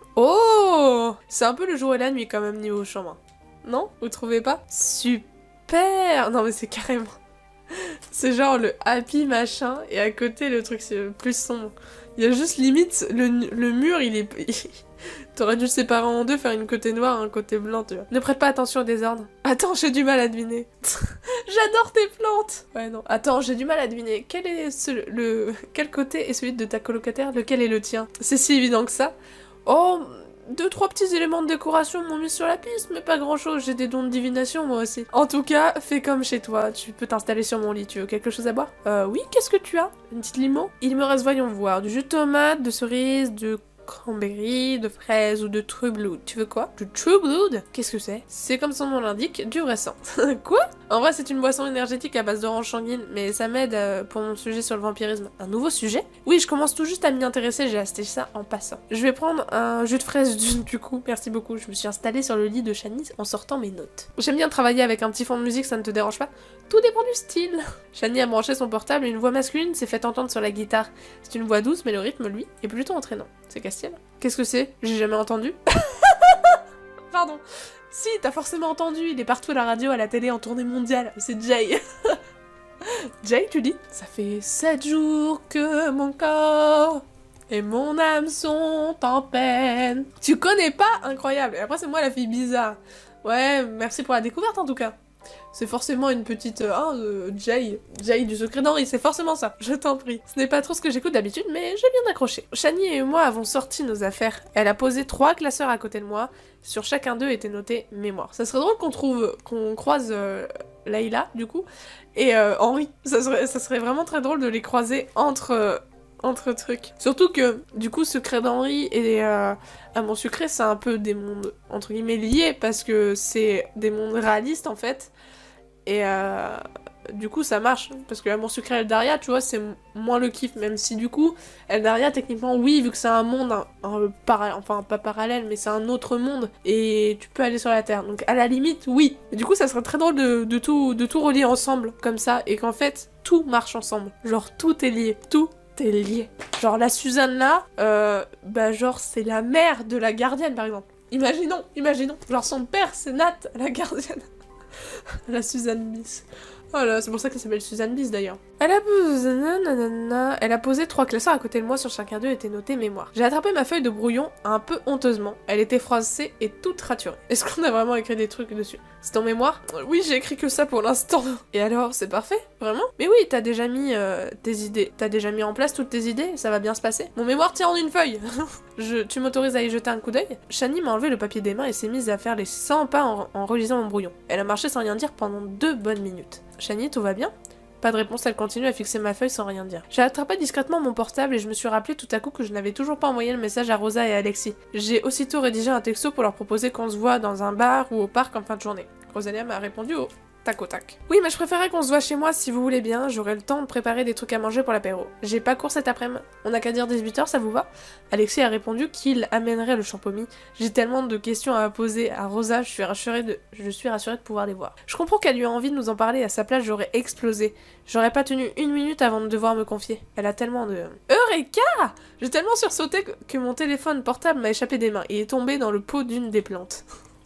Oh! C'est un peu le jour et la nuit quand même niveau chambre. Non? Vous trouvez pas? Super! Non mais c'est carrément... c'est genre le happy machin et à côté le truc c'est plus sombre. Il y a juste limite le, le mur il est... T'aurais dû le séparer en deux, faire une côté noire et un côté blanc, tu vois. Ne prête pas attention au désordre. Attends, j'ai du mal à deviner. J'adore tes plantes. Ouais, non. Attends, j'ai du mal à deviner. Quel est ce, le... Quel côté est celui de ta colocataire? Lequel est le tien? C'est si évident que ça. Oh, deux, trois petits éléments de décoration m'ont mis sur la piste, mais pas grand chose, j'ai des dons de divination moi aussi. En tout cas, fais comme chez toi, tu peux t'installer sur mon lit, tu veux quelque chose à boire? Euh, oui, qu'est-ce que tu as? Une petite limo? Il me reste, voyons voir, du jus de tomate, de cerise, de cranberry, de fraise ou de True Blood. Tu veux quoi? Du True Blood? Qu'est-ce que c'est? C'est comme son nom l'indique, du vrai sang. Quoi? En vrai, c'est une boisson énergétique à base d'orange sanguine, mais ça m'aide euh, pour mon sujet sur le vampirisme. Un nouveau sujet? Oui, je commence tout juste à m'y intéresser, j'ai acheté ça en passant. Je vais prendre un jus de fraise du, du coup, merci beaucoup. Je me suis installée sur le lit de Shani en sortant mes notes. J'aime bien travailler avec un petit fond de musique, ça ne te dérange pas? Tout dépend du style. Shani a branché son portable et une voix masculine s'est fait entendre sur la guitare. C'est une voix douce, mais le rythme, lui, est plutôt entraînant. C'est Castiel? Qu'est-ce que c'est? J'ai jamais entendu. Pardon. Si, t'as forcément entendu, il est partout à la radio, à la télé, en tournée mondiale. C'est Jay. Jay, tu dis? Ça fait sept jours que mon corps et mon âme sont en peine. Tu connais pas? Incroyable. Et après, c'est moi la fille bizarre. Ouais, merci pour la découverte en tout cas. C'est forcément une petite... Euh, hein, euh, Jay. Jay du secret d'Henri, c'est forcément ça. Je t'en prie. Ce n'est pas trop ce que j'écoute d'habitude, mais j'ai bien accroché. Shani et moi avons sorti nos affaires. Elle a posé trois classeurs à côté de moi. Sur chacun d'eux était noté mémoire. Ça serait drôle qu'on trouve... qu'on croise euh, Layla, du coup, et euh, Henri. Ça serait, ça serait vraiment très drôle de les croiser entre... Euh, entre trucs. Surtout que, du coup, Secret d'Henri et euh, Amour Sucré, c'est un peu des mondes, entre guillemets, liés, parce que c'est des mondes réalistes, en fait. Et euh, du coup, ça marche. Parce que Amour Sucré et Eldaria, tu vois, c'est moins le kiff, même si, du coup, Eldaria, techniquement, oui, vu que c'est un monde, un, un, para enfin, pas parallèle, mais c'est un autre monde, et tu peux aller sur la Terre. Donc, à la limite, oui. Et du coup, ça serait très drôle de, de, tout, de tout relier ensemble, comme ça, et qu'en fait, tout marche ensemble. Genre, tout est lié. Tout est lié. Genre la Suzanne là, euh, bah genre c'est la mère de la gardienne par exemple. Imaginons, imaginons. Genre son père c'est Nat, la gardienne. La Suzanne bis. Oh là, c'est pour ça qu'elle s'appelle Suzanne bis d'ailleurs. Elle a posé... Nanana. Elle a posé trois classeurs à côté de moi, sur chacun d'eux était noté mémoire. J'ai attrapé ma feuille de brouillon un peu honteusement. Elle était froissée et toute raturée. Est-ce qu'on a vraiment écrit des trucs dessus? C'est ton mémoire? Oui, j'ai écrit que ça pour l'instant. Et alors, c'est parfait? Vraiment? Mais oui, t'as déjà mis euh, tes idées. T'as déjà mis en place toutes tes idées, ça va bien se passer. Mon mémoire tient en une feuille. Je... Tu m'autorises à y jeter un coup d'œil? Shani m'a enlevé le papier des mains et s'est mise à faire les cent pas en, en relisant mon brouillon. Elle a marché sans rien dire pendant deux bonnes minutes. Shani, tout va bien? Pas de réponse, elle continue à fixer ma feuille sans rien dire. J'ai attrapé discrètement mon portable et je me suis rappelé tout à coup que je n'avais toujours pas envoyé le message à Rosa et Alexis. J'ai aussitôt rédigé un texto pour leur proposer qu'on se voit dans un bar ou au parc en fin de journée. Rosalia m'a répondu au tac au tac. Oui, mais je préférais qu'on se voit chez moi si vous voulez bien, j'aurai le temps de préparer des trucs à manger pour l'apéro. J'ai pas cours cet après-midi, on a qu'à dire dix-huit heures, ça vous va? Alexis a répondu qu'il amènerait le champomis. J'ai tellement de questions à poser à Rosa, je suis rassurée de, je suis rassurée de pouvoir les voir. Je comprends qu'elle lui a envie de nous en parler, à sa place j'aurais explosé. J'aurais pas tenu une minute avant de devoir me confier. Elle a tellement de... Eureka! J'ai tellement sursauté que, que mon téléphone portable m'a échappé des mains et est tombé dans le pot d'une des plantes.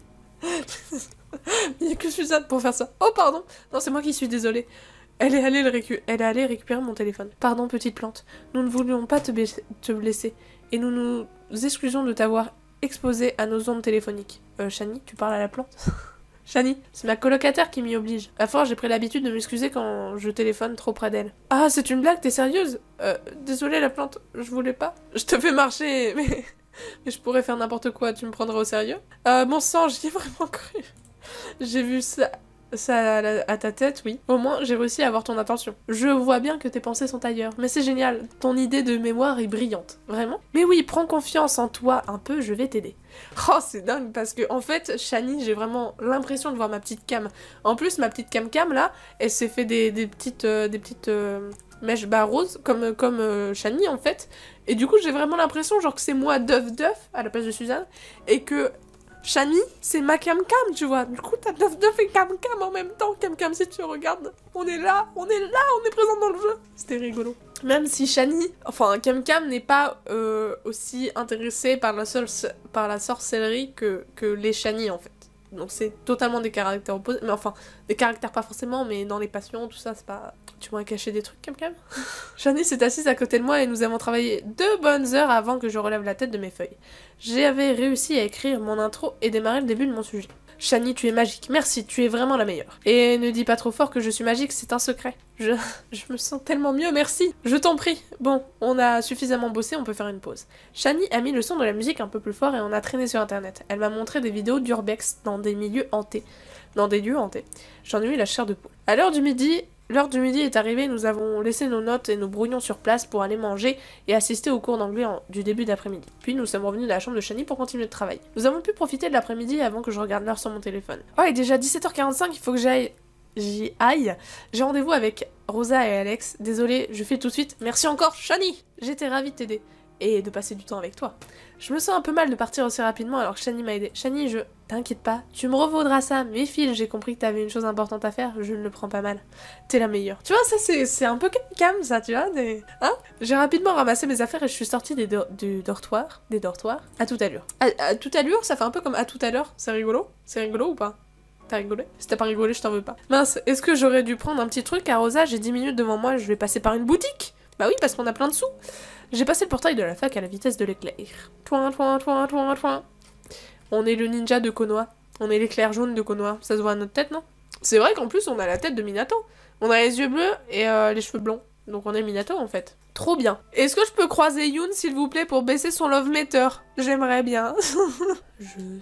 Il n'y a que Suzanne pour faire ça. Oh pardon. Non, c'est moi qui suis désolée. Elle est allée, le récu... Elle est allée récupérer mon téléphone. Pardon, petite plante. Nous ne voulions pas te, blesser, te blesser. Et nous nous excusons de t'avoir exposé à nos ondes téléphoniques. Euh, Shani, tu parles à la plante? Shani, c'est ma colocataire qui m'y oblige. À force, j'ai pris l'habitude de m'excuser quand je téléphone trop près d'elle. Ah, c'est une blague, t'es sérieuse? Euh, désolée la plante, je voulais pas. Je te fais marcher, mais... mais je pourrais faire n'importe quoi, tu me prendrais au sérieux? Euh, bon sang, j'y ai vraiment cru. J'ai vu ça, ça à, la, à ta tête, oui. Au moins, j'ai réussi à avoir ton attention. Je vois bien que tes pensées sont ailleurs. Mais c'est génial, ton idée de mémoire est brillante. Vraiment? Mais oui, prends confiance en toi un peu, je vais t'aider. Oh, c'est dingue, parce que en fait, Shani, j'ai vraiment l'impression de voir ma petite cam. En plus, ma petite cam-cam, là, elle s'est fait des, des petites... Euh, des petites euh, mèches bas roses, comme, comme euh, Shani, en fait. Et du coup, j'ai vraiment l'impression, genre, que c'est moi, Duff Duff, à la place de Suzanne, et que... Shani, c'est ma cam-cam, tu vois. Du coup, t'as Duff Duff et cam-cam en même temps. Cam-cam, si tu regardes, on est là, on est là, on est présent dans le jeu. C'était rigolo. Même si Shani, enfin, cam-cam n'est pas euh, aussi intéressée par la, seule, par la sorcellerie que, que les Shani, en fait. Donc c'est totalement des caractères opposés. Mais enfin, des caractères pas forcément, mais dans les passions, tout ça, c'est pas... Tu m'aurais caché des trucs, Cam-Cam? Shani s'est assise à côté de moi et nous avons travaillé deux bonnes heures avant que je relève la tête de mes feuilles. J'avais réussi à écrire mon intro et démarrer le début de mon sujet. Shani, tu es magique. Merci, tu es vraiment la meilleure. Et ne dis pas trop fort que je suis magique, c'est un secret. Je... je me sens tellement mieux, merci. Je t'en prie. Bon, on a suffisamment bossé, on peut faire une pause. Shani a mis le son de la musique un peu plus fort et on a traîné sur internet. Elle m'a montré des vidéos d'urbex dans des milieux hantés. Dans des lieux hantés. J'en ai eu la chair de poule. À l'heure du midi... L'heure du midi est arrivée, nous avons laissé nos notes et nos brouillons sur place pour aller manger et assister au cours d'anglais en... du début d'après-midi. Puis nous sommes revenus de la chambre de Shani pour continuer de travail. Nous avons pu profiter de l'après-midi avant que je regarde l'heure sur mon téléphone. Oh, il est déjà dix-sept heures quarante-cinq, il faut que j'aille... J'y aille. J'ai rendez-vous avec Rosa et Alex. Désolée, je fais tout de suite. Merci encore, Shani! J'étais ravie de t'aider. Et de passer du temps avec toi. Je me sens un peu mal de partir aussi rapidement alors que Shani m'a aidé. Shani, je... T'inquiète pas, tu me revaudras ça, mes fils, j'ai compris que t'avais une chose importante à faire, je ne le prends pas mal. T'es la meilleure. Tu vois, ça c'est un peu calme ça, tu vois, des... Hein? J'ai rapidement ramassé mes affaires et je suis sortie des do du dortoir, des dortoirs, à toute allure. À, à toute allure, ça fait un peu comme à tout à l'heure, c'est rigolo? C'est rigolo ou pas? T'as rigolé? Si t'as pas rigolé, je t'en veux pas. Mince, est-ce que j'aurais dû prendre un petit truc à Rosa? J'ai dix minutes devant moi, je vais passer par une boutique. Bah oui, parce qu'on a plein de sous. J'ai passé le portail de la fac à la vitesse de l'éclair. Toin, toin, toin, toin, toin. On est le ninja de Konoha. On est l'éclair jaune de Konoha. Ça se voit à notre tête, non? C'est vrai qu'en plus, on a la tête de Minato. On a les yeux bleus et euh, les cheveux blonds. Donc on est Minato, en fait. Trop bien. Est-ce que je peux croiser Yoon, s'il vous plaît, pour baisser son love meter? J'aimerais bien. Je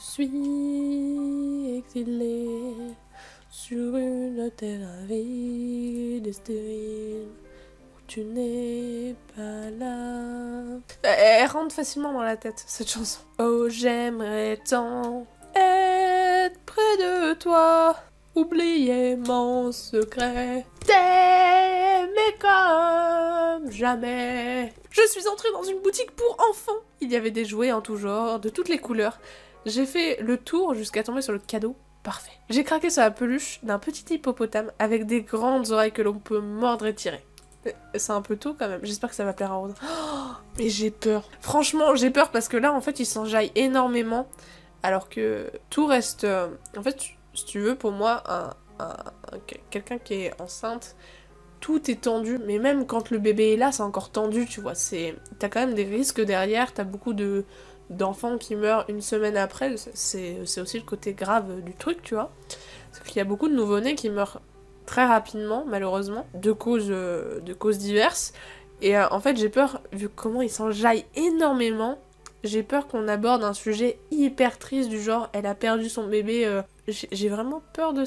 suis exilée sur une terre avide, stérile. Tu n'es pas là. Elle rentre facilement dans la tête, cette chanson. Oh, j'aimerais tant être près de toi, oublier mon secret, t'aimer comme jamais. Je suis entrée dans une boutique pour enfants. Il y avait des jouets en tout genre, de toutes les couleurs. J'ai fait le tour jusqu'à tomber sur le cadeau. Parfait. J'ai craqué sur la peluche d'un petit hippopotame avec des grandes oreilles que l'on peut mordre et tirer. C'est un peu tôt quand même, j'espère que ça va plaire à Rose. Oh, mais j'ai peur. Franchement, j'ai peur parce que là, en fait, il s'enjaille énormément. Alors que tout reste... Euh... En fait, si tu veux, pour moi, un, un, un, quelqu'un qui est enceinte, tout est tendu. Mais même quand le bébé est là, c'est encore tendu, tu vois. T'as quand même des risques derrière, t'as beaucoup de d'enfants qui meurent une semaine après. C'est aussi le côté grave du truc, tu vois. Parce qu'il y a beaucoup de nouveau-nés qui meurent très rapidement, malheureusement, de causes, euh, de causes diverses. Et euh, en fait, j'ai peur, vu comment il s'enjaille énormément, j'ai peur qu'on aborde un sujet hyper triste du genre, elle a perdu son bébé. Euh... J'ai vraiment peur de ça.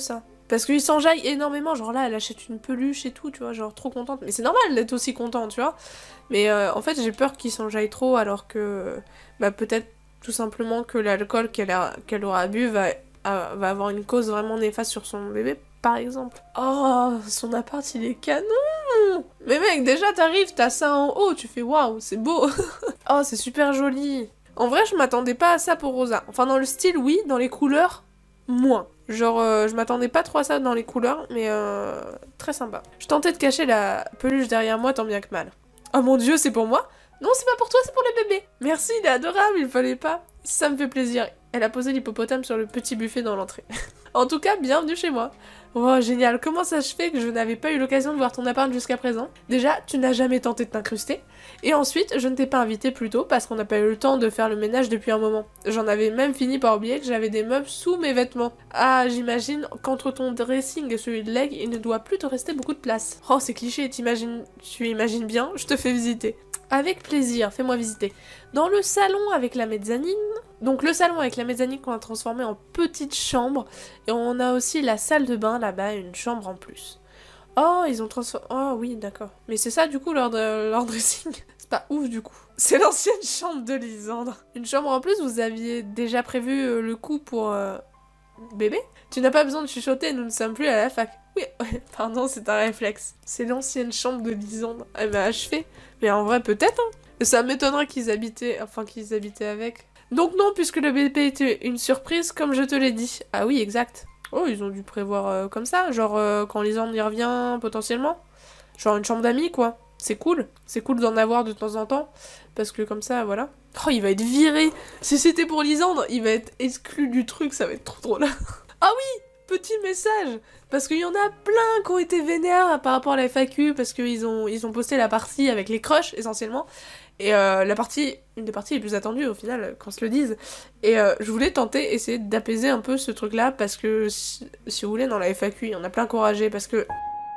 Parce qu'il s'enjaille énormément, genre là, elle achète une peluche et tout, tu vois, genre trop contente. Mais c'est normal d'être aussi content, tu vois. Mais euh, en fait, j'ai peur qu'il s'enjaille trop, alors que, bah peut-être tout simplement que l'alcool qu'elle a, qu'elle aura bu va, a, va avoir une cause vraiment néfaste sur son bébé, par exemple. Oh, son appart, il est canon. Mais mec, déjà, t'arrives, t'as ça en haut, tu fais waouh, c'est beau. Oh, c'est super joli. En vrai, je m'attendais pas à ça pour Rosa. Enfin, dans le style, oui, dans les couleurs, moins. Genre, euh, je m'attendais pas trop à ça dans les couleurs, mais euh, très sympa. Je tentais de cacher la peluche derrière moi tant bien que mal. Oh mon dieu, c'est pour moi? Non, c'est pas pour toi, c'est pour le bébé. Merci, il est adorable, il fallait pas. Ça me fait plaisir. Elle a posé l'hippopotame sur le petit buffet dans l'entrée. En tout cas, bienvenue chez moi. Oh, génial. Comment ça se fait que je n'avais pas eu l'occasion de voir ton appart jusqu'à présent? Déjà, tu n'as jamais tenté de t'incruster. Et ensuite, je ne t'ai pas invité plus tôt parce qu'on n'a pas eu le temps de faire le ménage depuis un moment. J'en avais même fini par oublier que j'avais des meubles sous mes vêtements. Ah, j'imagine qu'entre ton dressing et celui de Leg, il ne doit plus te rester beaucoup de place. Oh, c'est cliché, t'imagines... Tu imagines bien, je te fais visiter. Avec plaisir, fais-moi visiter. Dans le salon avec la mezzanine, donc le salon avec la mezzanine qu'on a transformé en petite chambre, et on a aussi la salle de bain là-bas, une chambre en plus. Oh, ils ont transformé... Oh oui, d'accord. Mais c'est ça du coup leur, de... leur dressing. C'est pas ouf du coup. C'est l'ancienne chambre de Lisandre. Une chambre en plus, vous aviez déjà prévu euh, le coup pour... Euh... bébé? Tu n'as pas besoin de chuchoter, nous ne sommes plus à la fac. Oui, pardon, c'est un réflexe. C'est l'ancienne chambre de Lisandre. Elle m'a achevé. Mais en vrai, peut-être, hein. Ça m'étonnerait qu'ils habitaient... Enfin, qu'ils habitaient avec. Donc non, puisque le bébé était une surprise, comme je te l'ai dit. Ah oui, exact. Oh, ils ont dû prévoir euh, comme ça. Genre, euh, quand Lisandre y revient, potentiellement. Genre une chambre d'amis, quoi. C'est cool. C'est cool d'en avoir de temps en temps. Parce que comme ça, voilà. Oh, il va être viré. Si c'était pour Lisandre, il va être exclu du truc. Ça va être trop drôle. Ah oui, petit message. Parce qu'il y en a plein qui ont été vénères par rapport à la F A Q. Parce qu'ils ont, ils ont posté la partie avec les crushs, essentiellement. Et euh, la partie, une des parties les plus attendues au final, qu'on se le dise. Et euh, je voulais tenter, essayer d'apaiser un peu ce truc-là. Parce que, si, si vous voulez, dans la F A Q, il y en a plein encouragé. Parce que...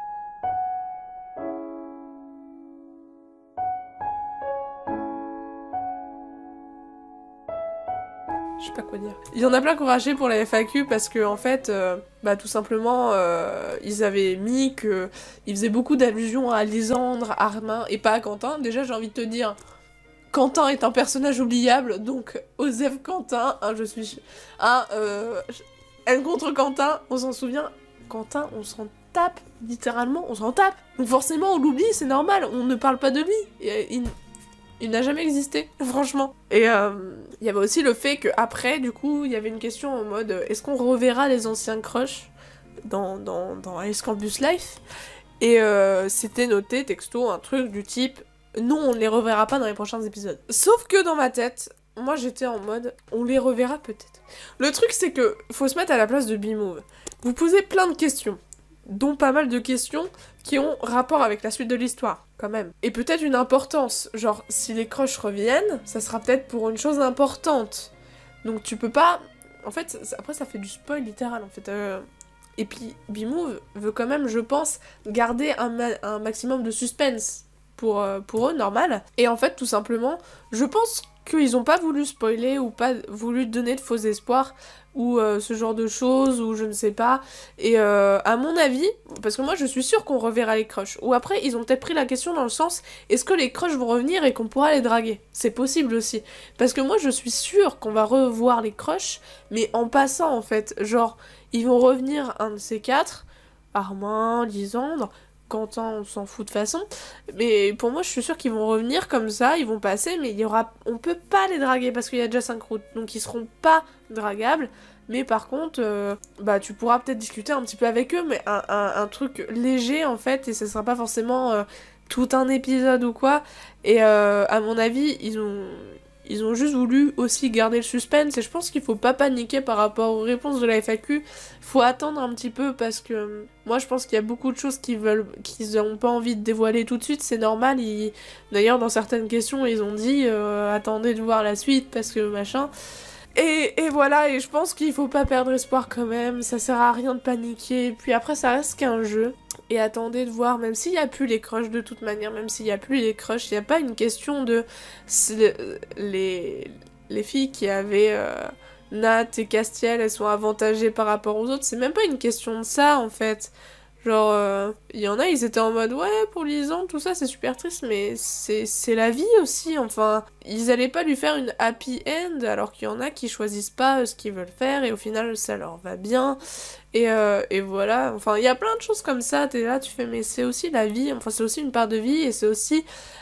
Je sais pas quoi dire. Il y en a plein encouragé pour la F A Q parce que en fait, euh, bah tout simplement, euh, ils avaient mis que ils faisaient beaucoup d'allusions à Lisandre, à Armin et pas à Quentin. Déjà, j'ai envie de te dire, Quentin est un personnage oubliable, donc Osef Quentin, hein, je suis, hein, euh, haine contre Quentin, on s'en souvient. Quentin, on s'en tape, littéralement, on s'en tape. Donc forcément, on l'oublie, c'est normal. On ne parle pas de lui. Et, il... Il n'a jamais existé, franchement. Et il euh, y avait aussi le fait qu'après, du coup, il y avait une question en mode euh, est-ce qu'on reverra les anciens crushs dans, dans, dans Ice Campus Life? Et euh, c'était noté, texto, un truc du type non, on ne les reverra pas dans les prochains épisodes. Sauf que dans ma tête, moi j'étais en mode on les reverra peut-être. Le truc, c'est que faut se mettre à la place de B-Move. Vous posez plein de questions, dont pas mal de questions qui ont rapport avec la suite de l'histoire, quand même. Et peut-être une importance, genre, si les crushs reviennent, ça sera peut-être pour une chose importante. Donc tu peux pas... En fait, ça, après ça fait du spoil littéral, en fait. Euh... Et puis, B-Move veut quand même, je pense, garder un, ma un maximum de suspense pour, euh, pour eux, normal. Et en fait, tout simplement, je pense qu'ils ont pas voulu spoiler ou pas voulu donner de faux espoirs ou euh, ce genre de choses, ou je ne sais pas. Et euh, à mon avis, parce que moi je suis sûre qu'on reverra les crushs, ou après ils ont peut-être pris la question dans le sens, est-ce que les crushs vont revenir et qu'on pourra les draguer? C'est possible aussi. Parce que moi je suis sûre qu'on va revoir les crushs, mais en passant en fait, genre, ils vont revenir un de ces quatre, Armin, Lisandre, Quentin, on s'en fout de façon, mais pour moi je suis sûre qu'ils vont revenir comme ça, ils vont passer, mais il y aura, on peut pas les draguer parce qu'il y a déjà cinq routes, donc ils seront pas dragables, mais par contre, euh, bah tu pourras peut-être discuter un petit peu avec eux, mais un, un, un truc léger en fait, et ce sera pas forcément euh, tout un épisode ou quoi, et euh, à mon avis, ils ont... Ils ont juste voulu aussi garder le suspense, et je pense qu'il faut pas paniquer par rapport aux réponses de la F A Q. Faut attendre un petit peu parce que moi je pense qu'il y a beaucoup de choses qu'ils veulent, qu'ils n'ont pas envie de dévoiler tout de suite, c'est normal. Ils... D'ailleurs dans certaines questions ils ont dit euh, attendez de voir la suite parce que machin. Et, et voilà, et je pense qu'il faut pas perdre espoir quand même, ça sert à rien de paniquer, puis après ça reste qu'un jeu. Et attendez de voir, même s'il n'y a plus les crushs de toute manière, même s'il n'y a plus les crushs, il n'y a pas une question de les, les filles qui avaient, euh, Nat et Castiel, elles sont avantagées par rapport aux autres. C'est même pas une question de ça, en fait. Genre, il euh, y en a, ils étaient en mode, ouais, pour Lisandre, tout ça, c'est super triste, mais c'est la vie aussi, enfin. Ils allaient pas lui faire une happy end, alors qu'il y en a qui choisissent pas ce qu'ils veulent faire, et au final, ça leur va bien. Et, euh, et voilà, enfin, il y a plein de choses comme ça, t'es là, tu fais, mais c'est aussi la vie, enfin, c'est aussi une part de vie, et c'est aussi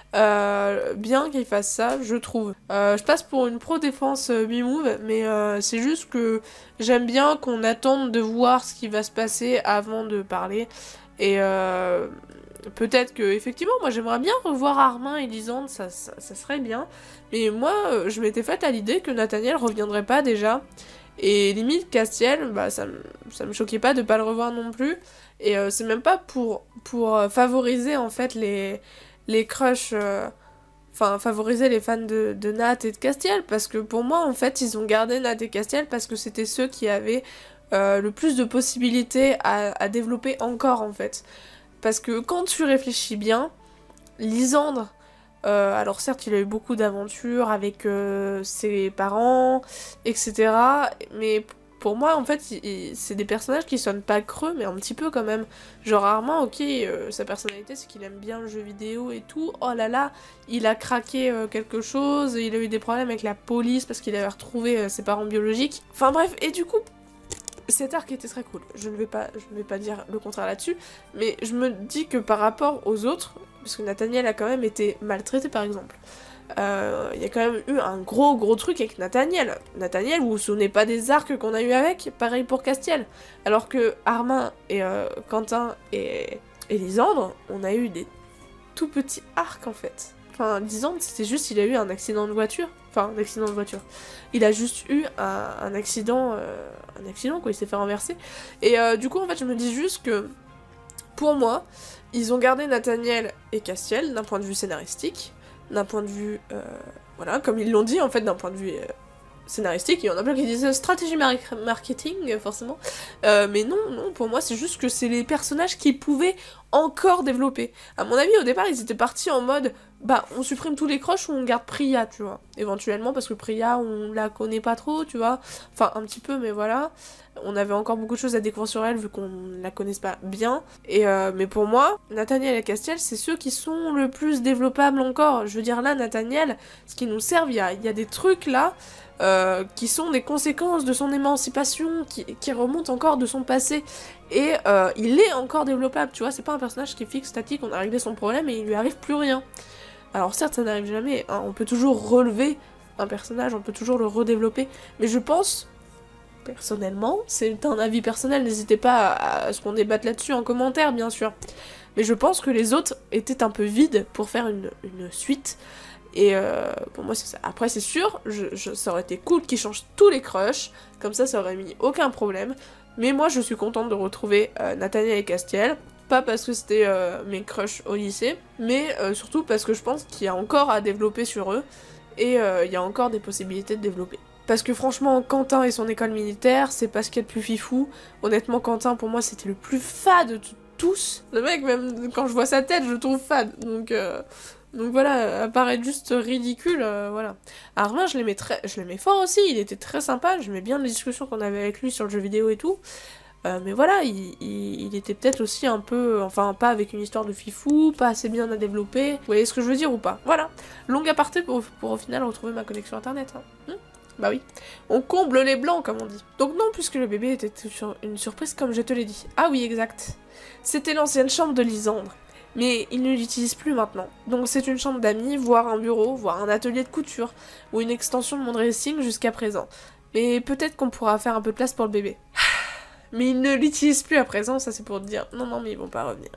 euh, bien qu'ils fassent ça, je trouve. Euh, je passe pour une pro-défense euh, B-Move, mais euh, c'est juste que j'aime bien qu'on attende de voir ce qui va se passer avant de parler, et euh, peut-être que, effectivement, moi j'aimerais bien revoir Armin et Lisandre, ça, ça, ça serait bien, mais moi, je m'étais faite à l'idée que Nathaniel reviendrait pas déjà. Et limite, Castiel, bah, ça, ça me choquait pas de pas le revoir non plus. Et euh, c'est même pas pour, pour euh, favoriser, en fait, les, les crushs... Euh, enfin, favoriser les fans de, de Nat et de Castiel. Parce que pour moi, en fait, ils ont gardé Nat et Castiel parce que c'était ceux qui avaient euh, le plus de possibilités à, à développer encore, en fait. Parce que quand tu réfléchis bien, Lisandre... Euh, alors certes, il a eu beaucoup d'aventures avec euh, ses parents, et cetera. Mais pour moi, en fait, c'est des personnages qui sonnent pas creux, mais un petit peu quand même. Genre Armin, ok, euh, sa personnalité, c'est qu'il aime bien le jeu vidéo et tout. Oh là là, il a craqué euh, quelque chose, il a eu des problèmes avec la police parce qu'il avait retrouvé euh, ses parents biologiques. Enfin bref, et du coup... Cet arc était très cool, je ne vais pas, je ne vais pas dire le contraire là-dessus, mais je me dis que par rapport aux autres, parce que Nathaniel a quand même été maltraité par exemple, il euh, y a quand même eu un gros gros truc avec Nathaniel. Nathaniel, vous vous souvenez pas des arcs qu'on a eu avec? Pareil pour Castiel. Alors que Armin et euh, Quentin et, et Lisandre, on a eu des tout petits arcs en fait. Enfin, Lisandre, c'était juste, il a eu un accident de voiture. Enfin, un accident de voiture. Il a juste eu un, un accident, euh, un accident quoi, il s'est fait renverser. Et euh, du coup, en fait, je me dis juste que, pour moi, ils ont gardé Nathaniel et Castiel d'un point de vue scénaristique, d'un point de vue, euh, voilà, comme ils l'ont dit, en fait, d'un point de vue euh, scénaristique. Il y en a plein qui disent stratégie mar marketing, forcément. Euh, mais non, non, pour moi, c'est juste que c'est les personnages qu'ils pouvaient encore développer. À mon avis, au départ, ils étaient partis en mode... Bah, on supprime tous les crushs ou on garde Priya, tu vois. Éventuellement, parce que Priya, on la connaît pas trop, tu vois. Enfin, un petit peu, mais voilà. On avait encore beaucoup de choses à découvrir sur elle, vu qu'on la connaisse pas bien. Et euh, mais pour moi, Nathaniel et Castiel, c'est ceux qui sont le plus développables encore. Je veux dire, là, Nathaniel, ce qui nous sert, il y a, y a des trucs, là, euh, qui sont des conséquences de son émancipation, qui, qui remontent encore de son passé. Et euh, il est encore développable, tu vois. C'est pas un personnage qui est fixe, statique, on a réglé son problème et il lui arrive plus rien. Alors certes, ça n'arrive jamais, hein, on peut toujours relever un personnage, on peut toujours le redévelopper, mais je pense, personnellement, c'est un avis personnel, n'hésitez pas à, à ce qu'on débatte là-dessus en commentaire, bien sûr, mais je pense que les autres étaient un peu vides pour faire une, une suite, et euh, pour moi c'est ça. Après c'est sûr, je, je, ça aurait été cool qu'ils changent tous les crushs, comme ça ça aurait mis aucun problème, mais moi je suis contente de retrouver euh, Nathaniel et Castiel. Pas parce que c'était euh, mes crushs au lycée, mais euh, surtout parce que je pense qu'il y a encore à développer sur eux, et euh, il y a encore des possibilités de développer. Parce que franchement, Quentin et son école militaire, c'est pas ce qu'il y a de plus fifou. Honnêtement, Quentin, pour moi, c'était le plus fade de tous. Le mec, même quand je vois sa tête, je le trouve fade. Donc, euh, donc voilà, apparaît juste ridicule, euh, voilà. Armin, je l'aimais très... je l'aimais fort aussi, il était très sympa, j'aimais bien les discussions qu'on avait avec lui sur le jeu vidéo et tout. Euh, mais voilà, il, il, il était peut-être aussi un peu... Enfin, pas avec une histoire de fifou, pas assez bien à développer. Vous voyez ce que je veux dire ou pas? Voilà. Longue aparté pour, pour au final retrouver ma connexion internet. Hein. Hum bah oui. On comble les blancs, comme on dit. Donc non, puisque le bébé était une surprise, comme je te l'ai dit. Ah oui, exact. C'était l'ancienne chambre de Lisandre. Mais il ne l'utilise plus maintenant. Donc c'est une chambre d'amis, voire un bureau, voire un atelier de couture, ou une extension de mon dressing jusqu'à présent. Mais peut-être qu'on pourra faire un peu de place pour le bébé. Mais il ne l'utilise plus à présent, ça c'est pour te dire, non non mais ils vont pas revenir.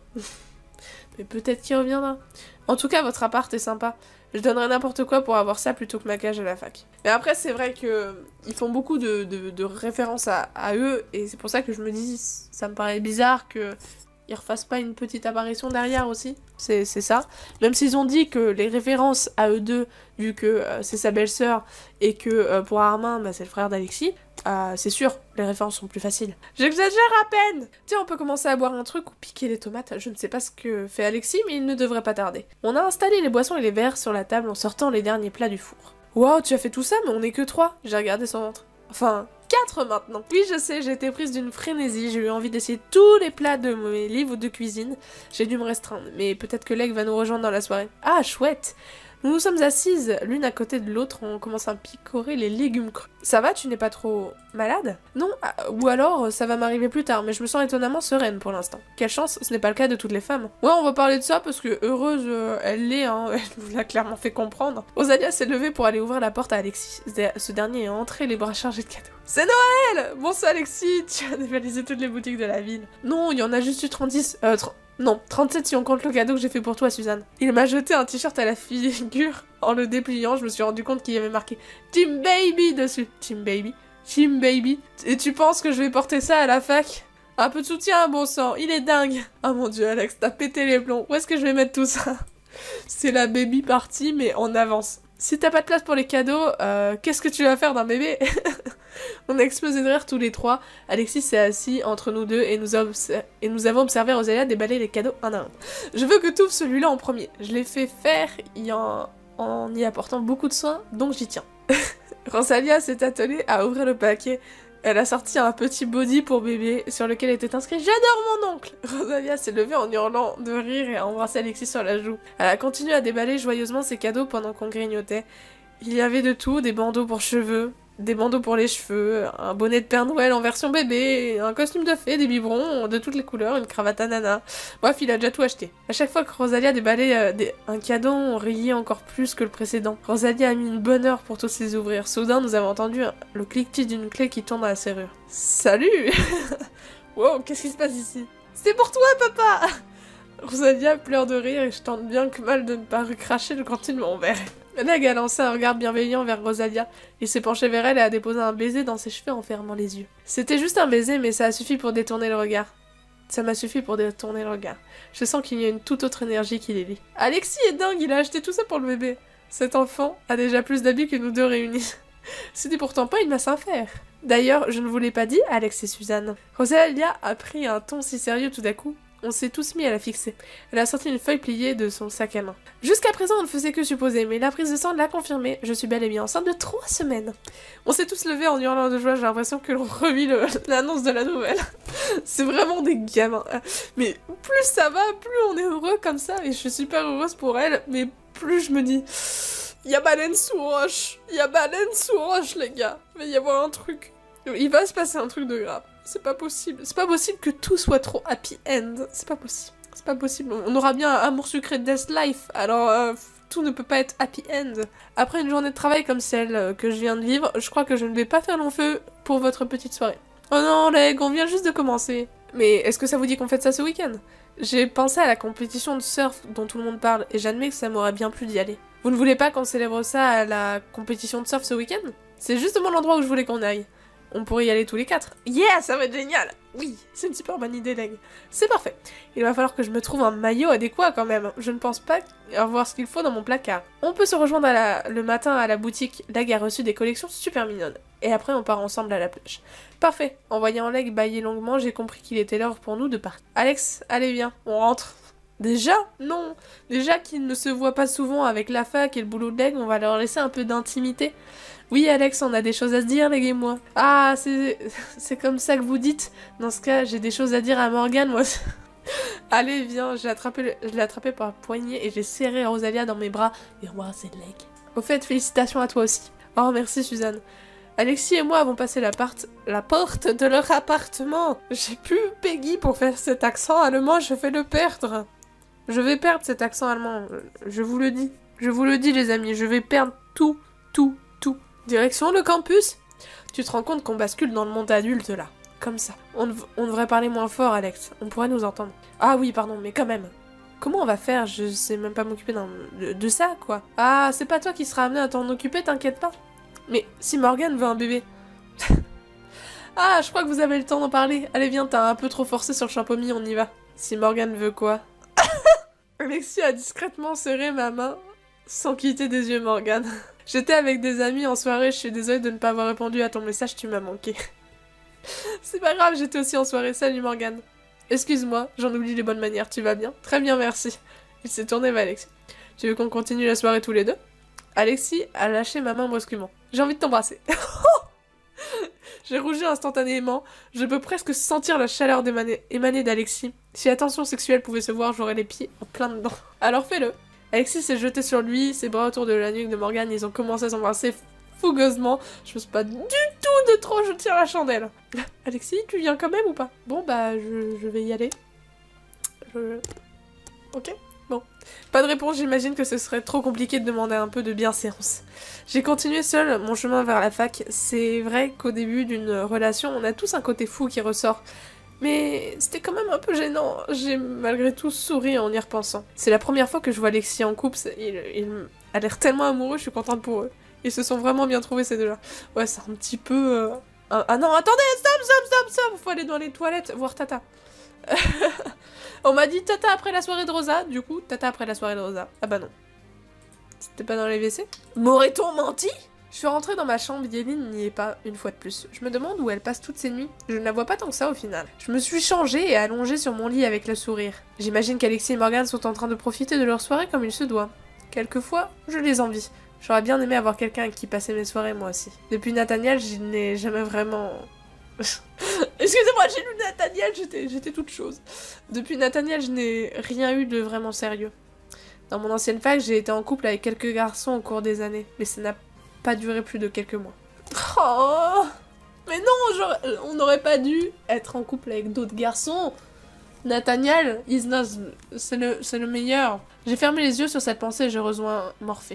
Mais peut-être qu'il reviendra. En tout cas, votre appart est sympa. Je donnerais n'importe quoi pour avoir ça plutôt que ma cage à la fac. Mais après, c'est vrai que ils font beaucoup de, de, de références à, à eux, et c'est pour ça que je me dis, ça me paraît bizarre que ils refassent pas une petite apparition derrière aussi. C'est ça. Même s'ils ont dit que les références à eux deux, vu que euh, c'est sa belle-sœur, et que euh, pour Armin, bah, c'est le frère d'Alexis, euh, c'est sûr, les références sont plus faciles. J'exagère à peine! Tiens, on peut commencer à boire un truc ou piquer les tomates. Je ne sais pas ce que fait Alexis, mais il ne devrait pas tarder. On a installé les boissons et les verres sur la table en sortant les derniers plats du four. Waouh, tu as fait tout ça, mais on est que trois. J'ai regardé son ventre. Enfin, quatre maintenant. Oui, je sais, j'ai été prise d'une frénésie, j'ai eu envie d'essayer tous les plats de mes livres de cuisine. J'ai dû me restreindre, mais peut-être que Leg va nous rejoindre dans la soirée. Ah, chouette! Nous nous sommes assises l'une à côté de l'autre, on commence à picorer les légumes crus. Ça va, tu n'es pas trop malade? Non, ou alors ça va m'arriver plus tard, mais je me sens étonnamment sereine pour l'instant. Quelle chance, ce n'est pas le cas de toutes les femmes. Ouais, on va parler de ça parce que heureuse euh, elle l'est, hein, elle nous l'a clairement fait comprendre. Rosalia s'est levée pour aller ouvrir la porte à Alexis. Ce dernier est entré les bras chargés de cadeaux. C'est Noël! Bon ça Alexis, tu as dévalisé toutes les boutiques de la ville. Non, il y en a juste eu trente-six, euh, trente... Non, trente-sept si on compte le cadeau que j'ai fait pour toi, Suzanne. Il m'a jeté un t-shirt à la figure. En le dépliant, je me suis rendu compte qu'il y avait marqué Team Baby dessus. Team Baby, Team Baby. Et tu penses que je vais porter ça à la fac? Un peu de soutien, bon sang, il est dingue. Oh mon dieu, Alex, t'as pété les plombs. Où est-ce que je vais mettre tout ça? C'est la baby party, mais en avance. Si t'as pas de place pour les cadeaux, euh, qu'est-ce que tu vas faire d'un bébé? On a explosé de rire tous les trois. Alexis s'est assis entre nous deux et nous, a et nous avons observé Rosalia déballer les cadeaux un à un. Je veux que tu ouvres celui-là en premier. Je l'ai fait faire y en... en y apportant beaucoup de soin, donc j'y tiens. Rosalia s'est attelée à ouvrir le paquet. Elle a sorti un petit body pour bébé sur lequel était inscrit « J'adore mon oncle !» Rosalia s'est levée en hurlant de rire et a embrassé Alexis sur la joue. Elle a continué à déballer joyeusement ses cadeaux pendant qu'on grignotait. Il y avait de tout, des bandeaux pour cheveux, des bandeaux pour les cheveux, un bonnet de Père Noël en version bébé, un costume de fée, des biberons de toutes les couleurs, une cravate à nana. Bref, il a déjà tout acheté. À chaque fois que Rosalia déballait euh, des... un cadeau, on riait encore plus que le précédent. Rosalia a mis une bonne heure pour tous les ouvrir. Soudain, nous avons entendu le cliquetis d'une clé qui tourne à la serrure. Salut. Wow, qu'est-ce qui se passe ici? C'est pour toi, papa. Rosalia pleure de rire et je tente bien que mal de ne pas recracher quand il m'enverrait. Leg a lancé un regard bienveillant vers Rosalia. Il s'est penché vers elle et a déposé un baiser dans ses cheveux en fermant les yeux. C'était juste un baiser, mais ça a suffi pour détourner le regard. Ça m'a suffi pour détourner le regard. Je sens qu'il y a une toute autre énergie qui les lie. Alexis est dingue, il a acheté tout ça pour le bébé. Cet enfant a déjà plus d'habits que nous deux réunis. C'était pourtant pas une masse à faire. D'ailleurs, je ne vous l'ai pas dit, Alex et Suzanne. Rosalia a pris un ton si sérieux tout d'un coup. On s'est tous mis à la fixer. Elle a sorti une feuille pliée de son sac à main. Jusqu'à présent, on ne faisait que supposer, mais la prise de sang l'a confirmé. Je suis bel et bien enceinte de trois semaines. On s'est tous levés en hurlant de joie. J'ai l'impression que l'on revit l'annonce de la nouvelle. C'est vraiment des gamins. Mais plus ça va, plus on est heureux comme ça. Et je suis super heureuse pour elle. Mais plus je me dis... Il y a baleine sous roche. Il y a baleine sous roche, les gars. Il va y avoir un truc. Il va se passer un truc de grave. C'est pas possible. C'est pas possible que tout soit trop happy end. C'est pas possible. C'est pas possible. On aura bien un amour sucré de Death Life. Alors, euh, tout ne peut pas être happy end. Après une journée de travail comme celle que je viens de vivre, je crois que je ne vais pas faire long feu pour votre petite soirée. Oh non, Leg, on vient juste de commencer. Mais est-ce que ça vous dit qu'on fête ça ce week-end? J'ai pensé à la compétition de surf dont tout le monde parle, et j'admets que ça m'aurait bien plu d'y aller. Vous ne voulez pas qu'on célèbre ça à la compétition de surf ce week-end? C'est justement l'endroit où je voulais qu'on aille. On pourrait y aller tous les quatre. Yeah, ça va être génial. Oui, c'est une super bonne idée, Leg. C'est parfait. Il va falloir que je me trouve un maillot adéquat quand même. Je ne pense pas avoir ce qu'il faut dans mon placard. On peut se rejoindre à la... le matin à la boutique. Leg a reçu des collections super mignonnes. Et après, on part ensemble à la plage. Parfait. En voyant Leg bailler longuement, j'ai compris qu'il était l'heure pour nous de partir. Alex, allez viens, on rentre. Déjà? Non. Déjà qu'ils ne se voient pas souvent avec la fac et le boulot de Leg, on va leur laisser un peu d'intimité. Oui, Alex, on a des choses à se dire, Leg et moi. Ah, c'est c'est comme ça que vous dites. Dans ce cas, j'ai des choses à dire à Morgane, moi. Allez, viens, je l'ai attrapé, le... je l'ai attrapé par le poignet et j'ai serré Rosalia dans mes bras et embrassé Leg. Au fait, félicitations à toi aussi. Oh, merci, Suzanne. Alexis et moi avons passé la, part... la porte de leur appartement. J'ai plus Peggy pour faire cet accent allemand, je vais le perdre. Je vais perdre cet accent allemand, je vous le dis. Je vous le dis, les amis, je vais perdre tout, tout, tout. Direction le campus. Tu te rends compte qu'on bascule dans le monde adulte, là. Comme ça. On, dev on devrait parler moins fort, Alex. On pourrait nous entendre. Ah oui, pardon, mais quand même. Comment on va faire? Je sais même pas m'occuper de, de ça, quoi. Ah, c'est pas toi qui seras amené à t'en occuper, t'inquiète pas. Mais si Morgane veut un bébé... Ah, je crois que vous avez le temps d'en parler. Allez, viens, t'as un peu trop forcé sur le champomis, on y va. Si Morgane veut quoi? Alexis a discrètement serré ma main sans quitter des yeux Morgane. J'étais avec des amis en soirée, je suis désolée de ne pas avoir répondu à ton message, tu m'as manqué. C'est pas grave, j'étais aussi en soirée, salut Morgane. Excuse-moi, j'en oublie les bonnes manières, tu vas bien? Très bien, merci. Il s'est tourné vers Alexis. Tu veux qu'on continue la soirée tous les deux? Alexis a lâché ma main brusquement. J'ai envie de t'embrasser. J'ai rougi instantanément. Je peux presque sentir la chaleur d'émaner- émanée d'Alexis. Si la tension sexuelle pouvait se voir, j'aurais les pieds en plein dedans. Alors fais-le. Alexis s'est jeté sur lui, ses bras autour de la nuque de Morgane, ils ont commencé à s'embrasser fougueusement. Je me suis pas du tout de trop jeter la chandelle. Alexis, tu viens quand même ou pas? Bon bah, je, je vais y aller. Je... Ok. Bon. Pas de réponse, j'imagine que ce serait trop compliqué de demander un peu de bienséance. J'ai continué seul mon chemin vers la fac. C'est vrai qu'au début d'une relation, on a tous un côté fou qui ressort. Mais c'était quand même un peu gênant. J'ai malgré tout souri en y repensant. C'est la première fois que je vois Alexis en couple. Il, il a l'air tellement amoureux, je suis contente pour eux. Ils se sont vraiment bien trouvés ces deux-là. Ouais, c'est un petit peu... Euh... Ah, ah non, attendez, stop, stop, stop, stop. Faut aller dans les toilettes, voir Tata. On m'a dit Tata après la soirée de Rosa, du coup, Tata après la soirée de Rosa. Ah bah non. C'était pas dans les W C? M'aurait-on menti? Je suis rentrée dans ma chambre, Yéline n'y est pas, une fois de plus. Je me demande où elle passe toutes ses nuits. Je ne la vois pas tant que ça au final. Je me suis changée et allongée sur mon lit avec le sourire. J'imagine qu'Alexis et Morgane sont en train de profiter de leur soirée comme il se doit. Quelquefois, je les envie. J'aurais bien aimé avoir quelqu'un avec qui passer mes soirées moi aussi. Depuis Nathaniel, je n'ai jamais vraiment... Excusez-moi, j'ai lu Nathaniel, j'étais toute chose. Depuis Nathaniel, je n'ai rien eu de vraiment sérieux. Dans mon ancienne fac, j'ai été en couple avec quelques garçons au cours des années, mais ça n'a pas duré plus de quelques mois. Oh, mais non, on n'aurait pas dû être en couple avec d'autres garçons. Nathaniel, c'est le, le meilleur. J'ai fermé les yeux sur cette pensée et je rejoins Morphée.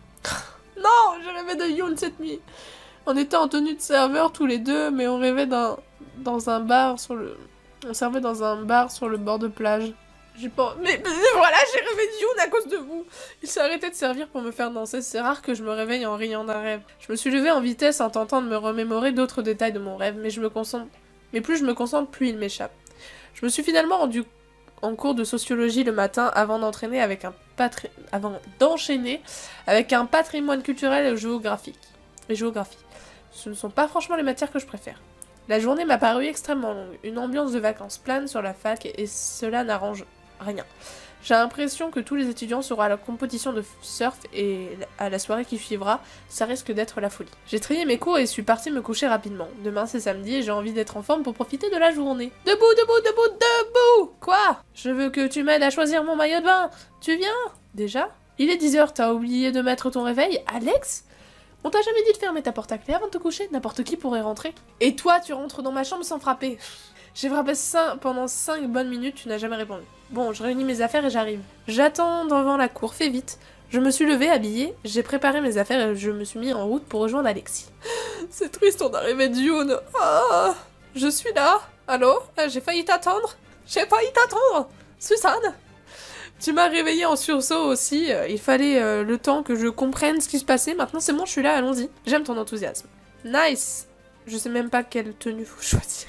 Non, je rêvais de Yoon cette nuit. On était en tenue de serveur tous les deux, mais on rêvait dans, dans un bar sur le... On servait dans un bar sur le bord de plage. J'ai pas... Mais, mais voilà, j'ai rêvé de Yoon à cause de vous. Il s'est arrêté de servir pour me faire danser. C'est rare que je me réveille en riant d'un rêve. Je me suis levée en vitesse en tentant de me remémorer d'autres détails de mon rêve, mais je me concentre... Mais plus je me concentre, plus il m'échappe. Je me suis finalement rendu en cours de sociologie le matin avant d'entraîner avec un patri... avant d'enchaîner avec un patrimoine culturel et géographique. Et géographie. Ce ne sont pas franchement les matières que je préfère. La journée m'a paru extrêmement longue, une ambiance de vacances plane sur la fac et cela n'arrange rien. J'ai l'impression que tous les étudiants seront à la compétition de surf et à la soirée qui suivra, ça risque d'être la folie. J'ai trié mes cours et suis partie me coucher rapidement. Demain c'est samedi et j'ai envie d'être en forme pour profiter de la journée. Debout, debout, debout, debout! Quoi? Je veux que tu m'aides à choisir mon maillot de bain. Tu viens? Déjà? Il est dix heures, t'as oublié de mettre ton réveil, Alex? On t'a jamais dit de fermer ta porte à clé avant de te coucher? N'importe qui pourrait rentrer. Et toi, tu rentres dans ma chambre sans frapper. J'ai frappé cinq, pendant cinq bonnes minutes, tu n'as jamais répondu. Bon, je réunis mes affaires et j'arrive. J'attends devant la cour, fais vite. Je me suis levée, habillée, j'ai préparé mes affaires et je me suis mis en route pour rejoindre Alexis. C'est triste, on a rêvé de Yoon. Ah, je suis là. Allô? J'ai failli t'attendre. J'ai failli t'attendre. Suzanne? Tu m'as réveillée en sursaut aussi, il fallait euh, le temps que je comprenne ce qui se passait, maintenant c'est bon, je suis là, allons-y. J'aime ton enthousiasme. Nice. Je sais même pas quelle tenue faut choisir.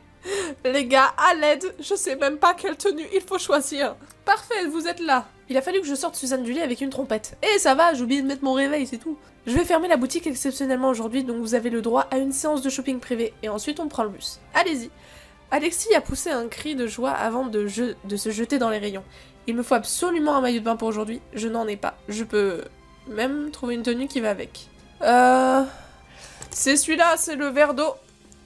Les gars, à l'aide, je sais même pas quelle tenue il faut choisir. Parfait, vous êtes là. Il a fallu que je sorte Suzanne du lit avec une trompette. Eh, ça va, j'ai oublié de mettre mon réveil, c'est tout. Je vais fermer la boutique exceptionnellement aujourd'hui, donc vous avez le droit à une séance de shopping privé, et ensuite on prend le bus. Allez-y. Alexis a poussé un cri de joie avant de, je... de se jeter dans les rayons. Il me faut absolument un maillot de bain pour aujourd'hui. Je n'en ai pas. Je peux même trouver une tenue qui va avec. Euh... C'est celui-là, c'est le verre d'eau.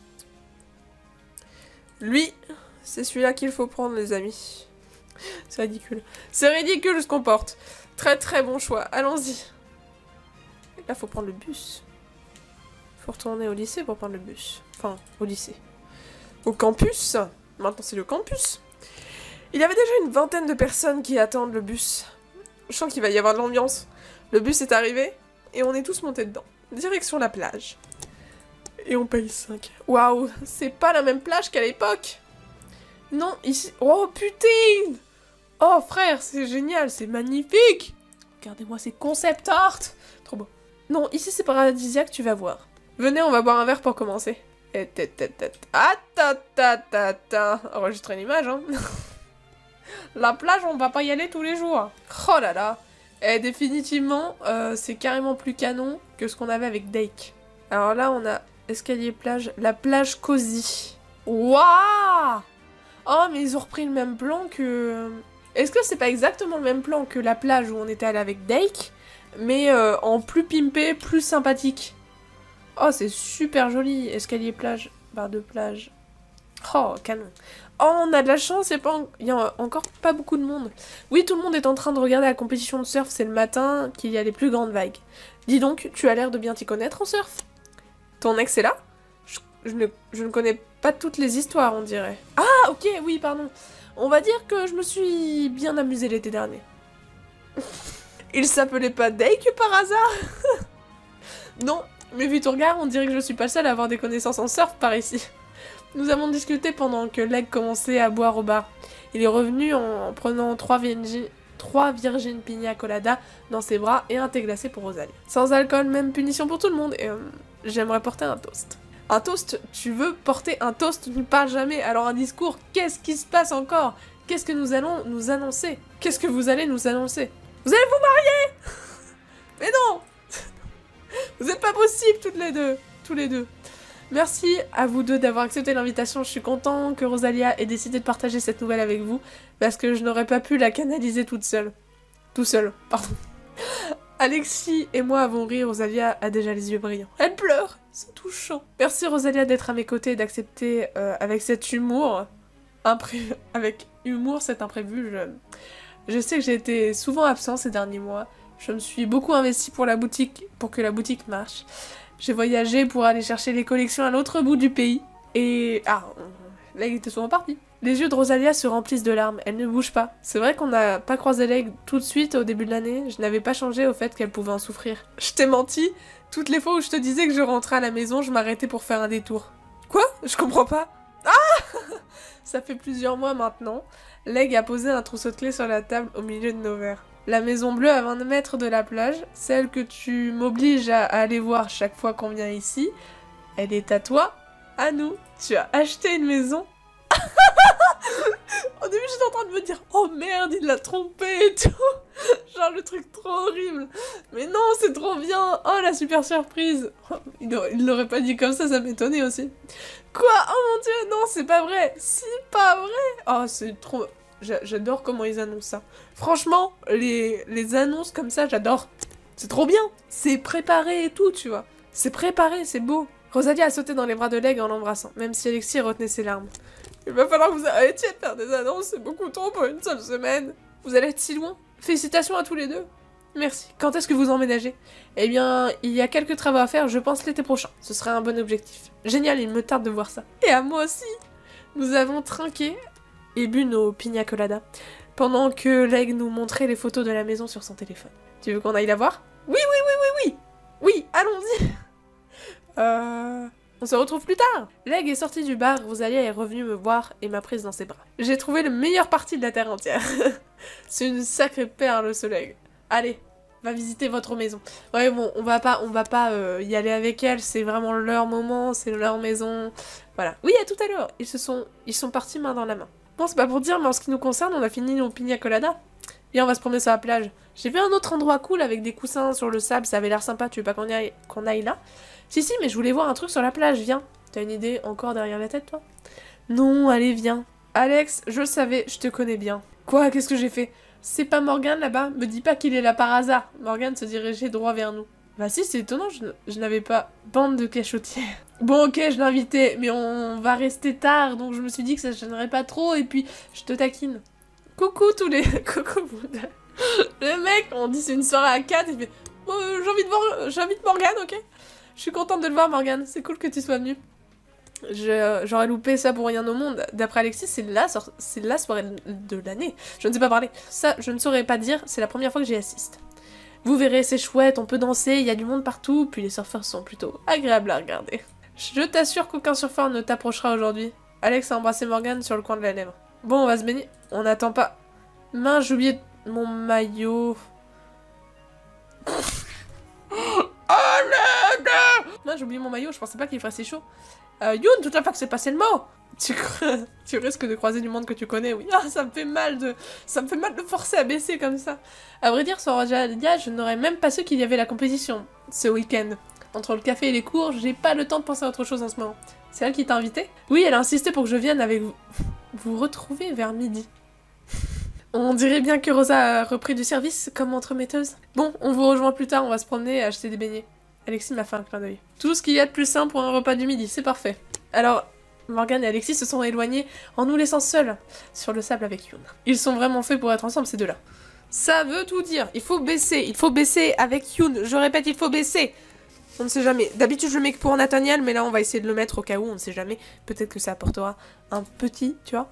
Lui, c'est celui-là qu'il faut prendre, les amis. C'est ridicule. C'est ridicule ce qu'on porte. Très très bon choix. Allons-y. Là, faut prendre le bus. Faut retourner au lycée pour prendre le bus. Enfin, au lycée. Au campus. Maintenant, c'est le campus. Il y avait déjà une vingtaine de personnes qui attendent le bus. Je sens qu'il va y avoir de l'ambiance. Le bus est arrivé et on est tous montés dedans. Direction la plage. Et on paye cinq. Waouh, c'est pas la même plage qu'à l'époque. Non, ici... Oh putain! Oh frère, c'est génial, c'est magnifique. Regardez-moi ces concept art. Trop beau. Non, ici c'est paradisiaque, tu vas voir. Venez, on va boire un verre pour commencer. Et ah ta ta ta ta. Enregistrer l'image, hein. La plage, on va pas y aller tous les jours. Oh là là. Et définitivement, euh, c'est carrément plus canon que ce qu'on avait avec Dake. Alors là, on a escalier plage. La plage cosy. Waouh! Oh, mais ils ont repris le même plan que... Est-ce que c'est pas exactement le même plan que la plage où on était allé avec Dake, mais euh, en plus pimpé, plus sympathique? Oh, c'est super joli. Escalier plage, barre de plage. Oh, canon. Oh, on a de la chance, il n'y a, pas... y a encore pas beaucoup de monde. Oui, tout le monde est en train de regarder la compétition de surf, c'est le matin qu'il y a les plus grandes vagues. Dis donc, tu as l'air de bien t'y connaître en surf. Ton ex est là? je, je, ne... je ne connais pas toutes les histoires, on dirait. Ah, ok, oui, pardon. On va dire que je me suis bien amusée l'été dernier. Il s'appelait pas Dake par hasard? Non, mais vu ton regard, on dirait que je suis pas seule à avoir des connaissances en surf par ici. Nous avons discuté pendant que Leg commençait à boire au bar. Il est revenu en prenant trois, virgin... trois Virgin Pina Colada dans ses bras et un thé glacé pour Rosalie. Sans alcool, même punition pour tout le monde, et euh, j'aimerais porter un toast. Un toast? Tu veux porter un toast? Tu ne parles jamais, alors un discours? Qu'est-ce qui se passe encore? Qu'est-ce que nous allons nous annoncer? Qu'est-ce que vous allez nous annoncer? Vous allez vous marier? Mais non. Vous n'êtes pas possibles toutes les deux, tous les deux. Merci à vous deux d'avoir accepté l'invitation, je suis content que Rosalia ait décidé de partager cette nouvelle avec vous, parce que je n'aurais pas pu la canaliser toute seule. Tout seul, pardon. Alexis et moi avons ri, Rosalia a déjà les yeux brillants. Elle pleure, c'est touchant. Merci Rosalia d'être à mes côtés et d'accepter euh, avec cet humour, impré... avec humour cet imprévu. Je... je sais que j'ai été souvent absent ces derniers mois, je me suis beaucoup investie pour la boutique, pour que la boutique marche. J'ai voyagé pour aller chercher les collections à l'autre bout du pays. Et... ah, là il était souvent parti. Les yeux de Rosalia se remplissent de larmes, elle ne bouge pas. C'est vrai qu'on n'a pas croisé Leg tout de suite au début de l'année, je n'avais pas changé au fait qu'elle pouvait en souffrir. Je t'ai menti, toutes les fois où je te disais que je rentrais à la maison, je m'arrêtais pour faire un détour. Quoi? Je comprends pas. Ah. Ça fait plusieurs mois maintenant, Leg a posé un trousseau de clés sur la table au milieu de nos verres. La maison bleue à vingt mètres de la plage, celle que tu m'obliges à aller voir chaque fois qu'on vient ici, elle est à toi, à nous. Tu as acheté une maison. Au début j'étais en train de me dire oh merde il l'a trompé et tout. Genre le truc trop horrible. Mais non c'est trop bien. Oh la super surprise. Oh, il l'aurait pas dit comme ça, ça m'étonnait aussi. Quoi? Oh mon dieu non c'est pas vrai. Si pas vrai. Oh c'est trop... J'adore comment ils annoncent ça. Franchement, les, les annonces comme ça, j'adore. C'est trop bien. C'est préparé et tout, tu vois. C'est préparé, c'est beau. Rosalie a sauté dans les bras de Leg en l'embrassant, même si Alexis retenait ses larmes. Il va falloir que vous arrêtiez de faire des annonces, c'est beaucoup trop pour une seule semaine. Vous allez être si loin. Félicitations à tous les deux. Merci. Quand est-ce que vous emménagez? Eh bien, il y a quelques travaux à faire, je pense l'été prochain. Ce serait un bon objectif. Génial, il me tarde de voir ça. Et à moi aussi. Nous avons trinqué et bu nos pina colada, pendant que Leg nous montrait les photos de la maison sur son téléphone. Tu veux qu'on aille la voir? Oui, oui, oui, oui, oui. Oui, allons-y. Euh... On se retrouve plus tard. Leg est sorti du bar, Rosalia est revenue me voir et m'a prise dans ses bras. J'ai trouvé le meilleur parti de la terre entière. C'est une sacrée perle ce Leg. Allez, va visiter votre maison. Ouais bon, on va pas, on va pas euh, y aller avec elle, c'est vraiment leur moment, c'est leur maison. Voilà. Oui, à tout à l'heure. Ils se sont, ils sont partis main dans la main. Bon, c'est pas pour dire, mais en ce qui nous concerne, on a fini nos pina colada. Et on va se promener sur la plage. J'ai vu un autre endroit cool avec des coussins sur le sable, ça avait l'air sympa, tu veux pas qu'on y aille, qu'on aille là? Si, si, mais je voulais voir un truc sur la plage, viens. T'as une idée encore derrière la tête, toi? Non, allez, viens. Alex, je le savais, je te connais bien. Quoi? Qu'est-ce que j'ai fait? C'est pas Morgane là-bas? Me dis pas qu'il est là par hasard. Morgane se dirigeait droit vers nous. Bah si, c'est étonnant, je, je n'avais pas... Bande de cachotières. Bon, ok, je l'ai invité, mais on va rester tard, donc je me suis dit que ça gênerait pas trop, et puis je te taquine. Coucou tous les... Coucou vous deux. Le mec, on dit c'est une soirée à quatre, il fait... Bon, euh, j'invite Mor... j'invite Morgane, ok? Je suis contente de le voir, Morgane, c'est cool que tu sois venue. J'aurais loupé ça pour rien au monde. D'après Alexis, c'est la, c'est la soirée de l'année. Je ne sais pas parler. Ça, je ne saurais pas dire, c'est la première fois que j'y assiste. Vous verrez, c'est chouette, on peut danser, il y a du monde partout, puis les surfeurs sont plutôt agréables à regarder. Je t'assure qu'aucun surfeur ne t'approchera aujourd'hui. Alex a embrassé Morgane sur le coin de la lèvre. Bon, on va se baigner. On n'attend pas. Mince, j'ai oublié mon maillot. Mince, j'ai oublié mon maillot, je pensais pas qu'il ferait si chaud. Euh, Youn, toute la fois que c'est passé le mot. Tu, tu risques de croiser du monde que tu connais, oui. Ah, ça me fait mal de... Ça me fait mal de forcer à baisser comme ça. À vrai dire, sur Rosalia, je n'aurais même pas su qu'il y avait la compétition, ce week-end. Entre le café et les cours, j'ai pas le temps de penser à autre chose en ce moment. C'est elle qui t'a invité? Oui, elle a insisté pour que je vienne avec vous. Vous retrouver vers midi. On dirait bien que Rosa a repris du service comme entremetteuse. Bon, on vous rejoint plus tard, on va se promener et acheter des beignets. Alexis m'a fait un clin d'œil. Tout ce qu'il y a de plus simple pour un repas du midi, c'est parfait. Alors, Morgane et Alexis se sont éloignés en nous laissant seuls sur le sable avec Yoon. Ils sont vraiment faits pour être ensemble, ces deux-là. Ça veut tout dire. Il faut baisser. Il faut baisser avec Yoon. Je répète, il faut baisser. On ne sait jamais. D'habitude, je le mets que pour Nathaniel, mais là, on va essayer de le mettre au cas où. On ne sait jamais. Peut-être que ça apportera un petit, tu vois.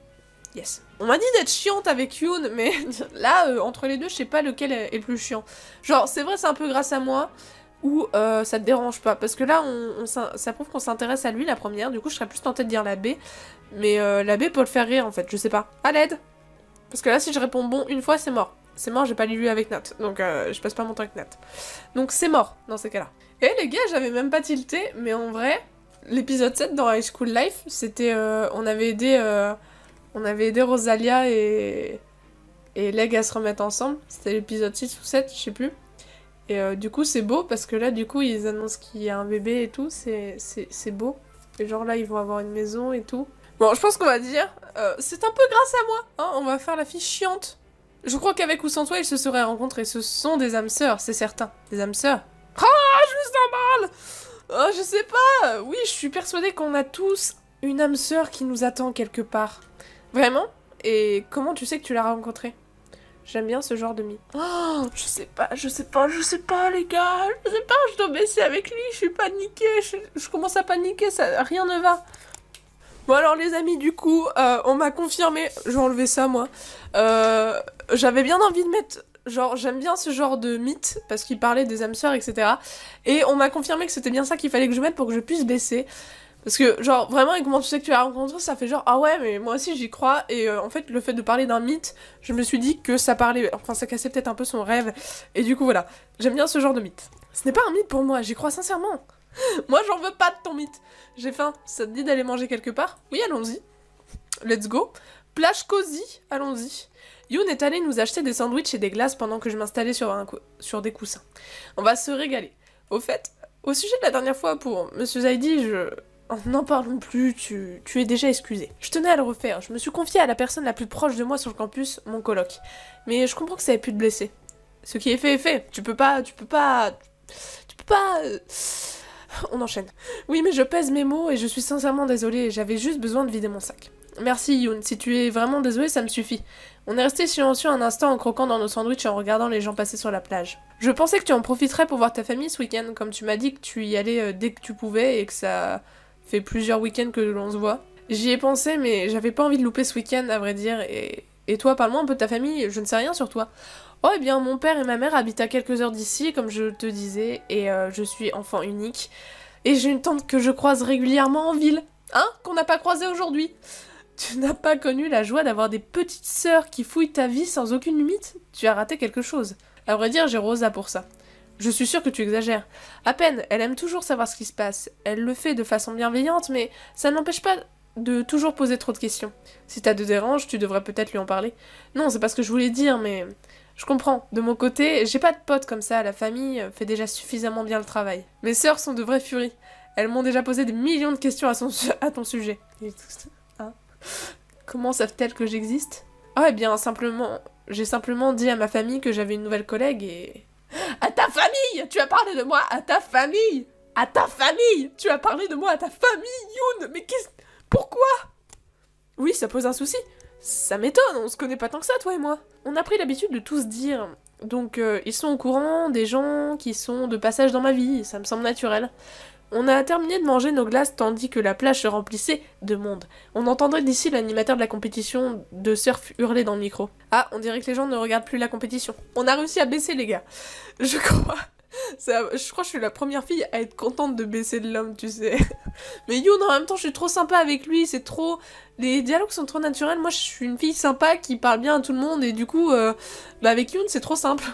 Yes. On m'a dit d'être chiante avec Yoon, mais là, euh, entre les deux, je sais pas lequel est le plus chiant. Genre, c'est vrai, c'est un peu grâce à moi, ou euh, ça te dérange pas. Parce que là, on, on ça prouve qu'on s'intéresse à lui, la première. Du coup, je serais plus tentée de dire la B. Mais euh, la B peut le faire rire, en fait. Je sais pas. À l'aide. Parce que là, si je réponds bon une fois, c'est mort. C'est mort, j'ai pas lu avec Nat. Donc, euh, je passe pas mon temps avec Nat. Donc, c'est mort, dans ces cas-là. Et les gars, j'avais même pas tilté, mais en vrai, l'épisode sept dans High School Life, c'était... Euh, on avait aidé... Euh, on avait aidé Rosalia et... Et Leg à se remettre ensemble. C'était l'épisode six ou sept, je sais plus. Et euh, du coup, c'est beau, parce que là, du coup, ils annoncent qu'il y a un bébé et tout. C'est beau. Et genre là, ils vont avoir une maison et tout. Bon, je pense qu'on va dire, euh, c'est un peu grâce à moi, hein, on va faire la fille chiante. Je crois qu'avec ou sans toi, ils se seraient rencontrés, ce sont des âmes sœurs, c'est certain. Des âmes sœurs. Ah, je me sens mal. Oh, je sais pas, oui, je suis persuadée qu'on a tous une âme sœur qui nous attend quelque part. Vraiment? Et comment tu sais que tu l'as rencontrée? J'aime bien ce genre de mi. Oh, je sais pas, je sais pas, je sais pas, les gars, je sais pas, je dois baisser avec lui, je suis paniquée, je, je commence à paniquer, ça, rien ne va. Bon alors les amis, du coup, euh, on m'a confirmé, je vais enlever ça moi, euh, j'avais bien envie de mettre, genre j'aime bien ce genre de mythe, parce qu'il parlait des âmes sœurs, et cetera. Et on m'a confirmé que c'était bien ça qu'il fallait que je mette pour que je puisse baisser. Parce que genre vraiment, et comment tu sais que tu l'as rencontré, ça fait genre ah ouais mais moi aussi j'y crois. Et euh, en fait le fait de parler d'un mythe, je me suis dit que ça parlait, enfin ça cassait peut-être un peu son rêve. Et du coup voilà, j'aime bien ce genre de mythe. Ce n'est pas un mythe pour moi, j'y crois sincèrement. Moi j'en veux pas de ton mythe. J'ai faim, ça te dit d'aller manger quelque part? Oui, allons-y. Let's go. Plage cosy, allons-y. Yoon est allé nous acheter des sandwichs et des glaces pendant que je m'installais sur, un sur des coussins. On va se régaler. Au fait, au sujet de la dernière fois pour Monsieur Zaidi, je... N'en parlons plus, tu, tu es déjà excusé. Je tenais à le refaire, je me suis confiée à la personne la plus proche de moi sur le campus, mon coloc. Mais je comprends que ça ait pu te blesser. Ce qui est fait est fait. Tu peux pas... Tu peux pas... Tu peux pas... On enchaîne. Oui, mais je pèse mes mots et je suis sincèrement désolée, j'avais juste besoin de vider mon sac. Merci Yoon, si tu es vraiment désolée, ça me suffit. On est resté silencieux un instant en croquant dans nos sandwichs et en regardant les gens passer sur la plage. Je pensais que tu en profiterais pour voir ta famille ce week-end, comme tu m'as dit que tu y allais euh, dès que tu pouvais et que ça fait plusieurs week-ends que l'on se voit. J'y ai pensé, mais j'avais pas envie de louper ce week-end, à vrai dire, et... Et toi, parle-moi un peu de ta famille, je ne sais rien sur toi. Oh, eh bien, mon père et ma mère habitent à quelques heures d'ici, comme je te disais, et euh, je suis enfant unique. Et j'ai une tante que je croise régulièrement en ville, hein, qu'on n'a pas croisée aujourd'hui. Tu n'as pas connu la joie d'avoir des petites sœurs qui fouillent ta vie sans aucune limite? Tu as raté quelque chose. À vrai dire, j'ai Rosa pour ça. Je suis sûre que tu exagères. À peine, elle aime toujours savoir ce qui se passe. Elle le fait de façon bienveillante, mais ça n'empêche pas de toujours poser trop de questions. Si t'as de dérange, tu devrais peut-être lui en parler. Non, c'est pas ce que je voulais dire, mais... Je comprends. De mon côté, j'ai pas de potes comme ça, la famille fait déjà suffisamment bien le travail. Mes sœurs sont de vraies furies. Elles m'ont déjà posé des millions de questions à, son su à ton sujet. Hein? Comment savent-elles que j'existe? Ah, eh bien, simplement... J'ai simplement dit à ma famille que j'avais une nouvelle collègue et... À ta famille! Tu as parlé de moi à ta famille! À ta famille! Tu as parlé de moi à ta famille, Yoon! Mais qu'est-ce... Pourquoi? Oui, ça pose un souci. Ça m'étonne, on se connaît pas tant que ça, toi et moi. On a pris l'habitude de tout se dire. Donc, euh, ils sont au courant des gens qui sont de passage dans ma vie, ça me semble naturel. On a terminé de manger nos glaces tandis que la plage se remplissait de monde. On entendrait d'ici l'animateur de la compétition de surf hurler dans le micro. Ah, on dirait que les gens ne regardent plus la compétition. On a réussi à baisser, les gars. Je crois... Ça, je crois que je suis la première fille à être contente de baisser de l'homme, tu sais. Mais Yoon, en même temps, je suis trop sympa avec lui, c'est trop... Les dialogues sont trop naturels, moi je suis une fille sympa qui parle bien à tout le monde, et du coup, euh, bah avec Yoon, c'est trop simple.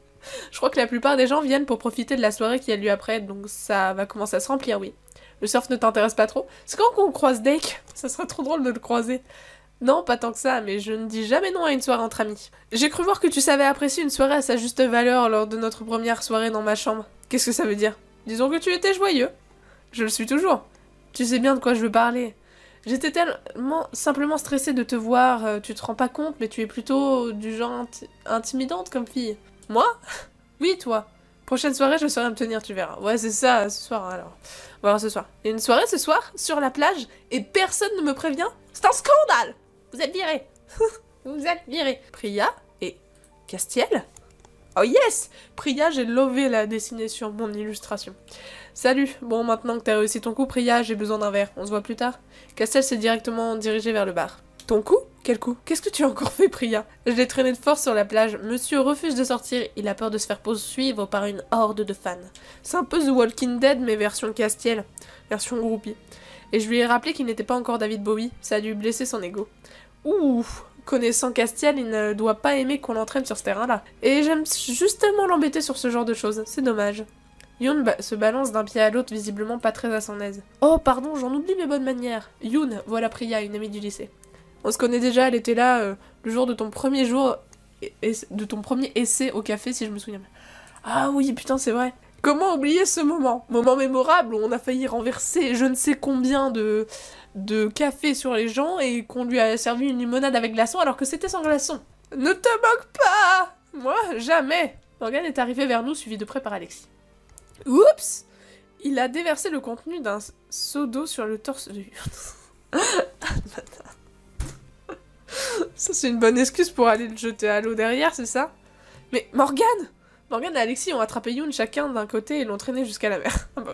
Je crois que la plupart des gens viennent pour profiter de la soirée qui a lieu après, donc ça va commencer à se remplir, oui. Le surf ne t'intéresse pas trop? C'est quand qu'on croise Dake? Ça serait trop drôle de le croiser. Non, pas tant que ça, mais je ne dis jamais non à une soirée entre amis. J'ai cru voir que tu savais apprécier une soirée à sa juste valeur lors de notre première soirée dans ma chambre. Qu'est-ce que ça veut dire? Disons que tu étais joyeux. Je le suis toujours. Tu sais bien de quoi je veux parler. J'étais tellement simplement stressée de te voir, euh, tu te rends pas compte, mais tu es plutôt du genre inti intimidante comme fille. Moi? Oui, toi. Prochaine soirée, je saurai me tenir, tu verras. Ouais, c'est ça, ce soir, alors. On va voir ce soir. Il y a une soirée ce soir, sur la plage, et personne ne me prévient. C'est un scandale. Vous êtes virés. Vous êtes virés. Priya et Castiel. Oh yes! Priya, j'ai lové la dessinée sur mon illustration. Salut, bon maintenant que t'as réussi ton coup, Priya, j'ai besoin d'un verre, on se voit plus tard. Castiel s'est directement dirigé vers le bar. Ton coup? Quel coup? Qu'est-ce que tu as encore fait, Priya? Je l'ai traîné de force sur la plage, monsieur refuse de sortir, il a peur de se faire poursuivre par une horde de fans. C'est un peu The Walking Dead, mais version Castiel, version groupie. Et je lui ai rappelé qu'il n'était pas encore David Bowie, ça a dû blesser son ego. Ouh! Connaissant Castiel, il ne doit pas aimer qu'on l'entraîne sur ce terrain-là. Et j'aime justement l'embêter sur ce genre de choses, c'est dommage. Yoon ba se balance d'un pied à l'autre, visiblement pas très à son aise. Oh, pardon, j'en oublie mes bonnes manières. Yoon, voilà Priya, une amie du lycée. On se connaît déjà, elle était là euh, le jour de ton premier jour, et, et, de ton premier essai au café, si je me souviens bien. Ah oui, putain, c'est vrai. Comment oublier ce moment? Moment mémorable où on a failli renverser je ne sais combien de... de café sur les gens et qu'on lui a servi une limonade avec glaçon alors que c'était sans glaçon. Ne te moque pas! Moi, jamais! Morgan est arrivé vers nous, suivi de près par Alexis. Oups! Il a déversé le contenu d'un seau d'eau sur le torse de... Ça, c'est une bonne excuse pour aller le jeter à l'eau derrière, c'est ça? Mais Morgan! Morgan et Alexis ont attrapé Yoon chacun d'un côté et l'ont traîné jusqu'à la mer. Eh non,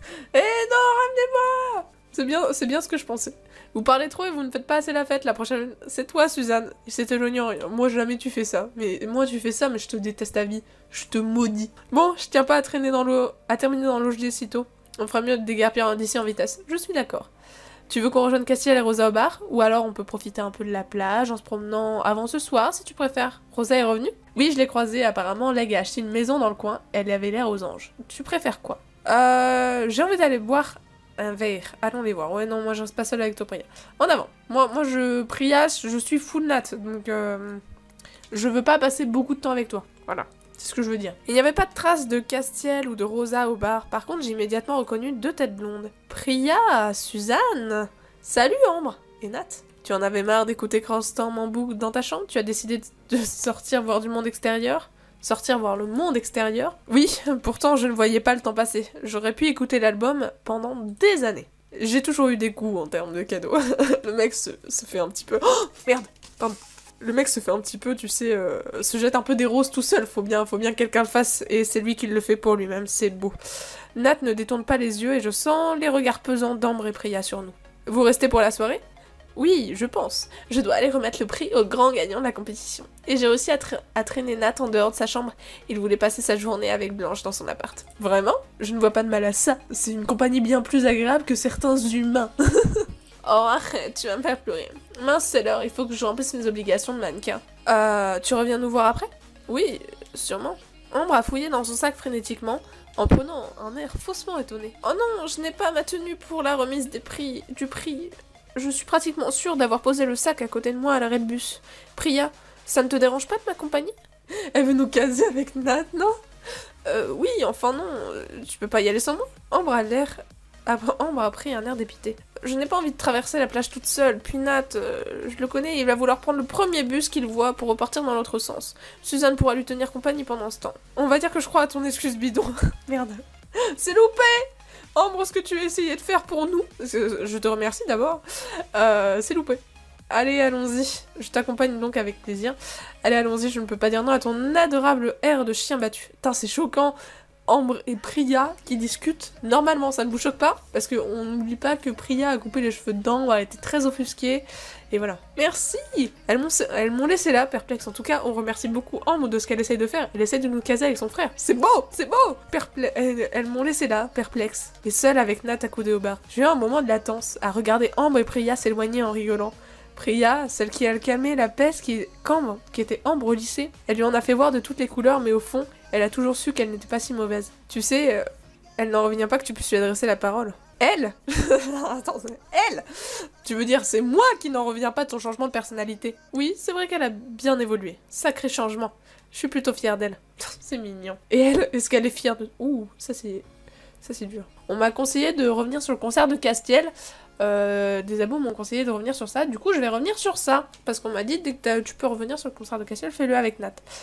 ramenez-moi! C'est bien, c'est bien ce que je pensais. Vous parlez trop et vous ne faites pas assez la fête. La prochaine, c'est toi, Suzanne. C'était l'oignon. Moi, jamais tu fais ça. Mais moi, tu fais ça, mais je te déteste à vie. Je te maudis. Bon, je tiens pas à traîner dans l'eau, à terminer dans l'eau gelée si tôt. On fera mieux de déguerpir d'ici en vitesse. Je suis d'accord. Tu veux qu'on rejoigne Castiel et Rosa au bar? Ou alors on peut profiter un peu de la plage en se promenant avant ce soir, si tu préfères. Rosa est revenue? Oui, je l'ai croisée. Apparemment, Leg a acheté une maison dans le coin. Elle avait l'air aux anges. Tu préfères quoi? Euh... J'ai envie d'aller boire un verre. Allons les voir. Ouais, non, moi je reste pas seule avec toi, Priya. En avant. Moi, moi je... Priya, je suis full nat. Donc, euh... je veux pas passer beaucoup de temps avec toi. Voilà. C'est ce que je veux dire. Il n'y avait pas de traces de Castiel ou de Rosa au bar. Par contre, j'ai immédiatement reconnu deux têtes blondes. Priya, Suzanne. Salut Ambre. Et Nat. Tu en avais marre d'écouter Crossstorm en boucle dans ta chambre? Tu as décidé de sortir voir du monde extérieur? Sortir voir le monde extérieur? Oui, pourtant je ne voyais pas le temps passer. J'aurais pu écouter l'album pendant des années. J'ai toujours eu des goûts en termes de cadeaux. Le mec se, se fait un petit peu... Oh, merde, pardon. Le mec se fait un petit peu, tu sais, euh, se jette un peu des roses tout seul. Faut bien, faut bien que quelqu'un le fasse, et c'est lui qui le fait pour lui-même, c'est beau. Nat ne détourne pas les yeux et je sens les regards pesants d'Ambre et Priya sur nous. Vous restez pour la soirée? Oui, je pense. Je dois aller remettre le prix au grand gagnant de la compétition. Et j'ai réussi à, tra à traîner Nat en dehors de sa chambre. Il voulait passer sa journée avec Blanche dans son appart. Vraiment? Je ne vois pas de mal à ça. C'est une compagnie bien plus agréable que certains humains. Oh, arrête, tu vas me faire pleurer. Mince, c'est l'heure, il faut que je remplisse mes obligations de mannequin. Euh, tu reviens nous voir après? Oui, sûrement. Ambre a fouillé dans son sac frénétiquement, en prenant un air faussement étonné. Oh non, je n'ai pas ma tenue pour la remise des prix, du prix. Je suis pratiquement sûre d'avoir posé le sac à côté de moi à l'arrêt de bus. Priya, ça ne te dérange pas de m'accompagner? Elle veut nous caser avec Nat, non? Euh, oui, enfin non, tu peux pas y aller sans moi? Ambre a l'air... Ambre a pris un air dépité. Je n'ai pas envie de traverser la plage toute seule, puis Nat, euh, je le connais, il va vouloir prendre le premier bus qu'il voit pour repartir dans l'autre sens. Suzanne pourra lui tenir compagnie pendant ce temps. On va dire que je crois à ton excuse bidon. Merde. C'est loupé! Ambre, ce que tu as essayé de faire pour nous, je te remercie d'abord, euh, c'est loupé. Allez, allons-y. Je t'accompagne donc avec plaisir. Allez, allons-y, je ne peux pas dire non à ton adorable air de chien battu. Putain, c'est choquant. Ambre et Priya qui discutent. Normalement, ça ne vous choque pas, parce qu'on n'oublie pas que Priya a coupé les cheveux d'Ambre, elle était très offusquée, et voilà. Merci! Elles m'ont laissé là, perplexe. En tout cas, on remercie beaucoup Ambre de ce qu'elle essaye de faire. Elle essaye de nous caser avec son frère. C'est beau! C'est beau! Perple elles elles m'ont laissé là, perplexe, et seule avec Nat accoudée au bar. J'ai eu un moment de latence, à regarder Ambre et Priya s'éloigner en rigolant. Priya, celle qui a calmé la peste qui, qu'Ambre, qui était Ambre au lycée, elle lui en a fait voir de toutes les couleurs, mais au fond, elle a toujours su qu'elle n'était pas si mauvaise. Tu sais, euh, elle n'en revient pas que tu puisses lui adresser la parole. Elle? Attends, elle? Tu veux dire, c'est moi qui n'en reviens pas de son changement de personnalité? Oui, c'est vrai qu'elle a bien évolué. Sacré changement. Je suis plutôt fière d'elle. C'est mignon. Et elle, est-ce qu'elle est fière de... Ouh, ça c'est... Ça c'est dur. On m'a conseillé de revenir sur le concert de Castiel. Euh, des abos m'ont conseillé de revenir sur ça. Du coup, je vais revenir sur ça. Parce qu'on m'a dit, dès que tu peux revenir sur le concert de Castiel, fais-le avec Nat.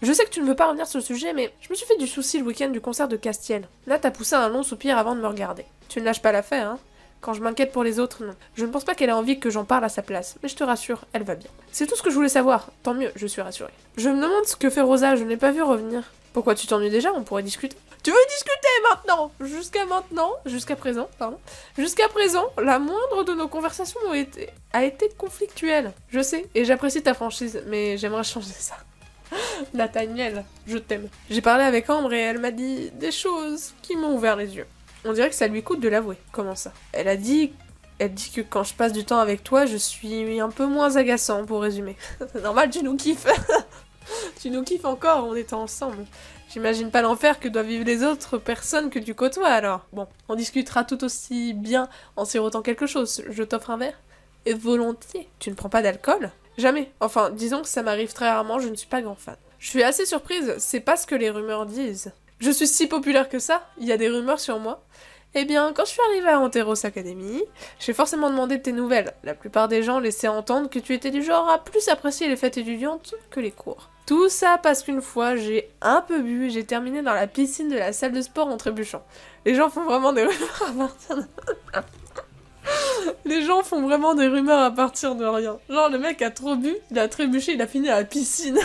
Je sais que tu ne veux pas revenir sur le sujet, mais je me suis fait du souci le week-end du concert de Castiel. Nat a poussé un long soupir avant de me regarder. Tu ne lâches pas l'affaire, hein? Quand je m'inquiète pour les autres, non. Je ne pense pas qu'elle ait envie que j'en parle à sa place, mais je te rassure, elle va bien. C'est tout ce que je voulais savoir, tant mieux, je suis rassurée. Je me demande ce que fait Rosa, je ne l'ai pas vue revenir. Pourquoi tu t'ennuies déjà? On pourrait discuter. Tu veux discuter maintenant? Jusqu'à maintenant, jusqu'à présent, pardon. Jusqu'à présent, la moindre de nos conversations a été, a été conflictuelle. Je sais, et j'apprécie ta franchise, mais j'aimerais changer ça. Nathaniel, je t'aime. J'ai parlé avec Ambre et elle m'a dit des choses qui m'ont ouvert les yeux. On dirait que ça lui coûte de l'avouer. Comment ça? Elle a dit... Elle dit que quand je passe du temps avec toi, je suis un peu moins agaçant, pour résumer. C'est normal, tu nous kiffes. Tu nous kiffes encore en étant ensemble. J'imagine pas l'enfer que doivent vivre les autres personnes que tu côtoies, alors. Bon, on discutera tout aussi bien en sirotant quelque chose. Je t'offre un verre? Et volontiers. Tu ne prends pas d'alcool? Jamais. Enfin, disons que ça m'arrive très rarement, je ne suis pas grand fan. Je suis assez surprise, c'est pas ce que les rumeurs disent. Je suis si populaire que ça? Il y a des rumeurs sur moi? Eh bien, quand je suis arrivée à Anteros Academy, j'ai forcément demandé de tes nouvelles. La plupart des gens laissaient entendre que tu étais du genre à plus apprécier les fêtes étudiantes que les cours. Tout ça parce qu'une fois, j'ai un peu bu et j'ai terminé dans la piscine de la salle de sport en trébuchant. Les gens font vraiment des rumeurs à partir de... Les gens font vraiment des rumeurs à partir de rien. Genre, le mec a trop bu, il a trébuché, il a fini à la piscine.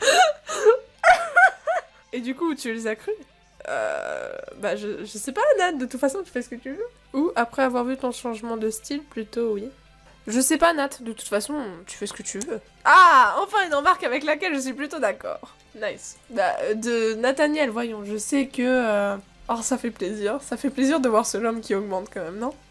Et du coup, tu les as crus? Euh... Bah, je, je sais pas, Nat, de toute façon, tu fais ce que tu veux. Ou, après avoir vu ton changement de style, plutôt, oui. Je sais pas, Nat, de toute façon, tu fais ce que tu veux. Ah, enfin une remarque avec laquelle je suis plutôt d'accord. Nice. Bah, de Nathaniel, voyons, je sais que... Euh... Oh, ça fait plaisir. Ça fait plaisir de voir ce homme qui augmente quand même, non?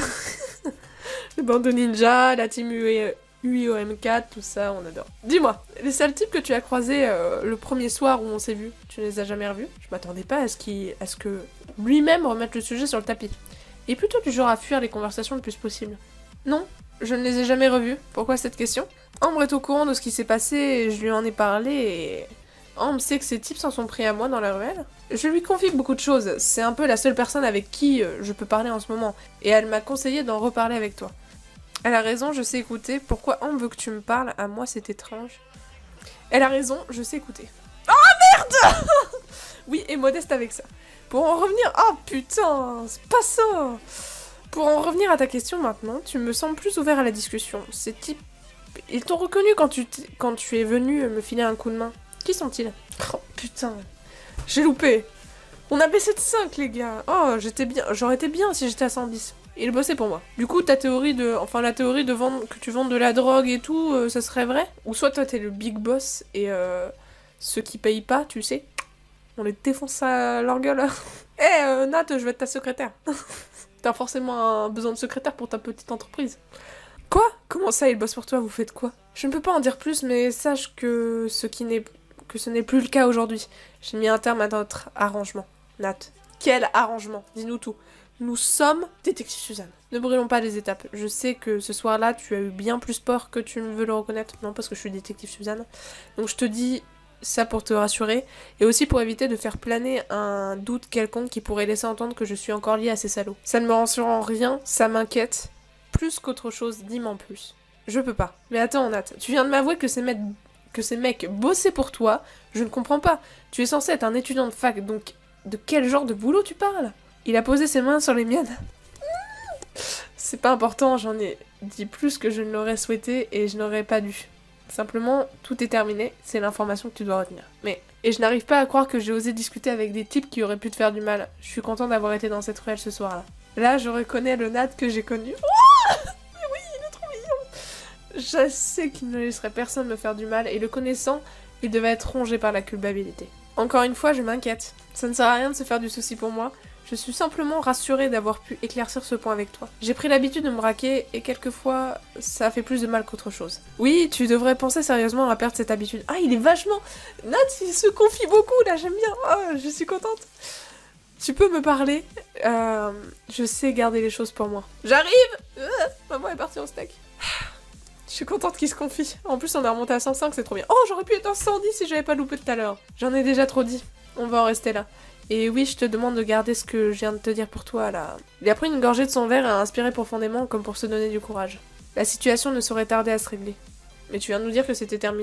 Le bando ninja, la team U I O M quatre, tout ça, on adore. Dis-moi, les seuls types que tu as croisés euh, le premier soir où on s'est vu, tu ne les as jamais revus? Je m'attendais pas à ce, qu'il, à ce que lui-même remette le sujet sur le tapis. Et plutôt du genre à fuir les conversations le plus possible. Non, je ne les ai jamais revus. Pourquoi cette question? Ambre est au courant de ce qui s'est passé et je lui en ai parlé et... Ambre sait que ces types s'en sont pris à moi dans la ruelle. Je lui confie beaucoup de choses, c'est un peu la seule personne avec qui euh, je peux parler en ce moment, et elle m'a conseillé d'en reparler avec toi. Elle a raison, je sais écouter, pourquoi Ambre veut que tu me parles? À moi c'est étrange. Elle a raison, je sais écouter. Oh merde. Oui, et modeste avec ça. Pour en revenir... Oh putain, c'est pas ça. Pour en revenir à ta question maintenant, tu me sembles plus ouvert à la discussion. Ces types... Ils t'ont reconnu quand tu, t... quand tu es venu me filer un coup de main. Qui sont-ils? Oh putain, j'ai loupé. On a baissé de cinq les gars. Oh, j'étais bien, j'aurais été bien si j'étais à cent dix. Il bossait pour moi. Du coup, ta théorie de... Enfin, la théorie de vendre... que tu vendes de la drogue et tout, euh, ça serait vrai? Ou soit toi t'es le big boss et euh, ceux qui payent pas, tu sais, on les défonce à leur gueule. Eh, hey, euh, Nat, je vais être ta secrétaire. T'as forcément un besoin de secrétaire pour ta petite entreprise. Quoi? Comment ça, il bosse pour toi? Vous faites quoi? Je ne peux pas en dire plus, mais sache que ce qui n'est... que ce n'est plus le cas aujourd'hui. J'ai mis un terme à notre arrangement. Nat. Quel arrangement? Dis-nous tout. Nous sommes détective Suzanne. Ne brûlons pas les étapes. Je sais que ce soir-là, tu as eu bien plus peur que tu ne veux le reconnaître. Non, parce que je suis détective Suzanne. Donc je te dis ça pour te rassurer, et aussi pour éviter de faire planer un doute quelconque qui pourrait laisser entendre que je suis encore liée à ces salauds. Ça ne me rassure en rien, ça m'inquiète. Plus qu'autre chose, dis-moi en plus. Je peux pas. Mais attends, Nat, tu viens de m'avouer que ces mecs... que ces mecs bossaient pour toi, je ne comprends pas. Tu es censé être un étudiant de fac, donc de quel genre de boulot tu parles? Il a posé ses mains sur les miennes. C'est pas important, j'en ai dit plus que je ne l'aurais souhaité et je n'aurais pas dû. Simplement, tout est terminé, c'est l'information que tu dois retenir. Mais, et je n'arrive pas à croire que j'ai osé discuter avec des types qui auraient pu te faire du mal. Je suis contente d'avoir été dans cette ruelle ce soir-là. Là, je reconnais le Nat que j'ai connu. Oh, mais oui, il est trop mignon. Je sais qu'il ne laisserait personne me faire du mal, et le connaissant, il devait être rongé par la culpabilité. Encore une fois, je m'inquiète. Ça ne sert à rien de se faire du souci pour moi. Je suis simplement rassurée d'avoir pu éclaircir ce point avec toi. J'ai pris l'habitude de me braquer, et quelquefois, ça fait plus de mal qu'autre chose. Oui, tu devrais penser sérieusement à perdre cette habitude. Ah, il est vachement... Nat, il se confie beaucoup, là, j'aime bien. Oh, je suis contente. Tu peux me parler? euh, Je sais garder les choses pour moi. J'arrive. euh, Maman est partie en steak. Je suis contente qu'il se confie. En plus, on est remonté à cent cinq, c'est trop bien. Oh, j'aurais pu être à cent dix si j'avais pas loupé tout à l'heure. J'en ai déjà trop dit. On va en rester là. Et oui, je te demande de garder ce que je viens de te dire pour toi, là. Il a pris une gorgée de son verre et a inspiré profondément, comme pour se donner du courage. La situation ne saurait tarder à se régler. Mais tu viens de nous dire que c'était terminé.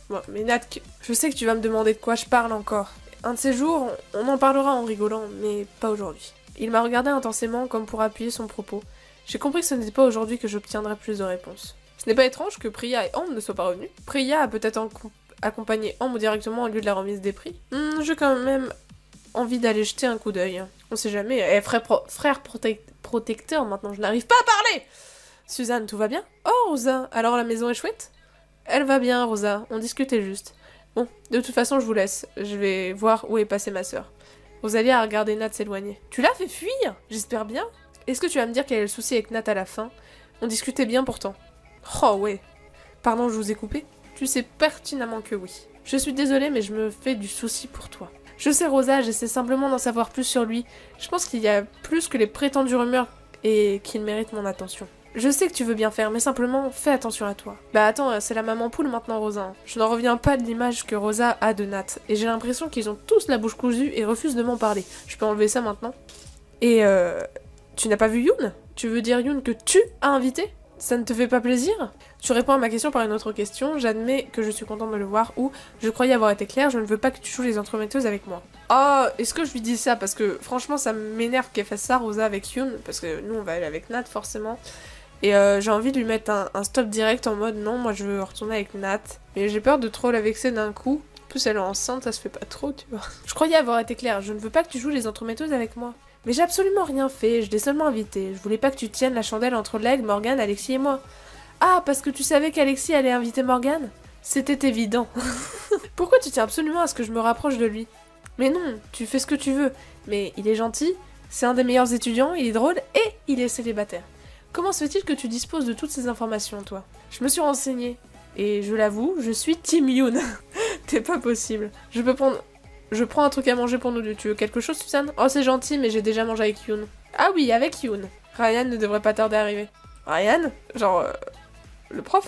Bon, mais Nat, je sais que tu vas me demander de quoi je parle encore. Un de ces jours, on en parlera en rigolant, mais pas aujourd'hui. Il m'a regardé intensément comme pour appuyer son propos. J'ai compris que ce n'était pas aujourd'hui que j'obtiendrais plus de réponses. Ce n'est pas étrange que Priya et Ambre ne soient pas revenus. Priya a peut-être accompagné Ambre directement au lieu de la remise des prix. Hmm, j'ai quand même envie d'aller jeter un coup d'œil. On sait jamais. Eh, frère, pro frère protec protecteur, maintenant je n'arrive pas à parler. Suzanne, tout va bien? Oh, Rosa, alors la maison est chouette? Elle va bien, Rosa, on discutait juste. Bon, de toute façon, je vous laisse. Je vais voir où est passée ma sœur. Rosalie a regardé Nat s'éloigner. Tu l'as fait fuir? J'espère bien. Est-ce que tu vas me dire quel est le souci avec Nat à la fin? On discutait bien pourtant. Oh ouais. Pardon, je vous ai coupé? Tu sais pertinemment que oui. Je suis désolée, mais je me fais du souci pour toi. Je sais, Rosa, j'essaie simplement d'en savoir plus sur lui. Je pense qu'il y a plus que les prétendues rumeurs et qu'il mérite mon attention. Je sais que tu veux bien faire, mais simplement, fais attention à toi. Bah attends, c'est la maman poule maintenant, Rosa. Je n'en reviens pas de l'image que Rosa a de Nat, et j'ai l'impression qu'ils ont tous la bouche cousue et refusent de m'en parler. Je peux enlever ça maintenant? Et euh... tu n'as pas vu Yoon? Tu veux dire Yoon que tu as invité? Ça ne te fait pas plaisir? Tu réponds à ma question par une autre question. J'admets que je suis contente de le voir, ou je croyais avoir été claire, je ne veux pas que tu joues les entremetteuses avec moi. Oh, est-ce que je lui dis ça? Parce que franchement, ça m'énerve qu'elle fasse ça, Rosa, avec Yoon, parce que nous, on va aller avec Nat, forcément. Et euh, j'ai envie de lui mettre un, un stop direct en mode non, moi je veux retourner avec Nat. Mais j'ai peur de trop la vexer d'un coup. En plus, elle est enceinte, ça se fait pas trop, tu vois. Je croyais avoir été claire, je ne veux pas que tu joues les entremetteuses avec moi. Mais j'ai absolument rien fait, je l'ai seulement invité. Je voulais pas que tu tiennes la chandelle entre Leg, Morgane, Alexis et moi. Ah, parce que tu savais qu'Alexis allait inviter Morgane? C'était évident. Pourquoi tu tiens absolument à ce que je me rapproche de lui? Mais non, tu fais ce que tu veux. Mais il est gentil, c'est un des meilleurs étudiants, il est drôle et il est célibataire. Comment se fait-il que tu disposes de toutes ces informations, toi? Je me suis renseignée. Et je l'avoue, je suis Team Yoon. T'es pas possible. Je peux prendre... Je prends un truc à manger pour nous deux. Tu veux quelque chose, Suzanne? Oh, c'est gentil, mais j'ai déjà mangé avec Yoon. Ah oui, avec Yoon. Ryan ne devrait pas tarder à arriver. Ryan? Genre... Euh, le prof?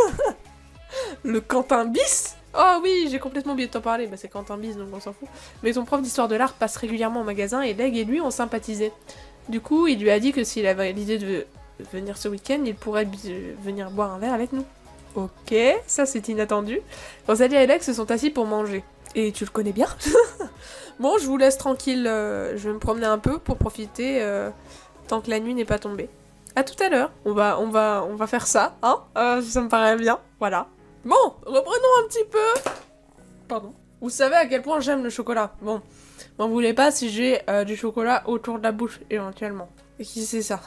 Le Quentin bis? Oh oui, j'ai complètement oublié de t'en parler. Bah c'est Quentin bis, donc on s'en fout. Mais ton prof d'histoire de l'art passe régulièrement au magasin et Leg et lui ont sympathisé. Du coup, il lui a dit que s'il avait l'idée de venir ce week-end, il pourrait venir boire un verre avec nous. Ok, ça c'est inattendu. Rosalie et Leg se sont assis pour manger. Et tu le connais bien? Bon, je vous laisse tranquille, euh, je vais me promener un peu pour profiter euh, tant que la nuit n'est pas tombée. À tout à l'heure. On va, on va, on va faire ça, hein? euh, Ça me paraît bien, voilà. Bon, reprenons un petit peu. Pardon. Vous savez à quel point j'aime le chocolat. Bon, m'en voulez pas si j'ai euh, du chocolat autour de la bouche, éventuellement. Et qui c'est ça?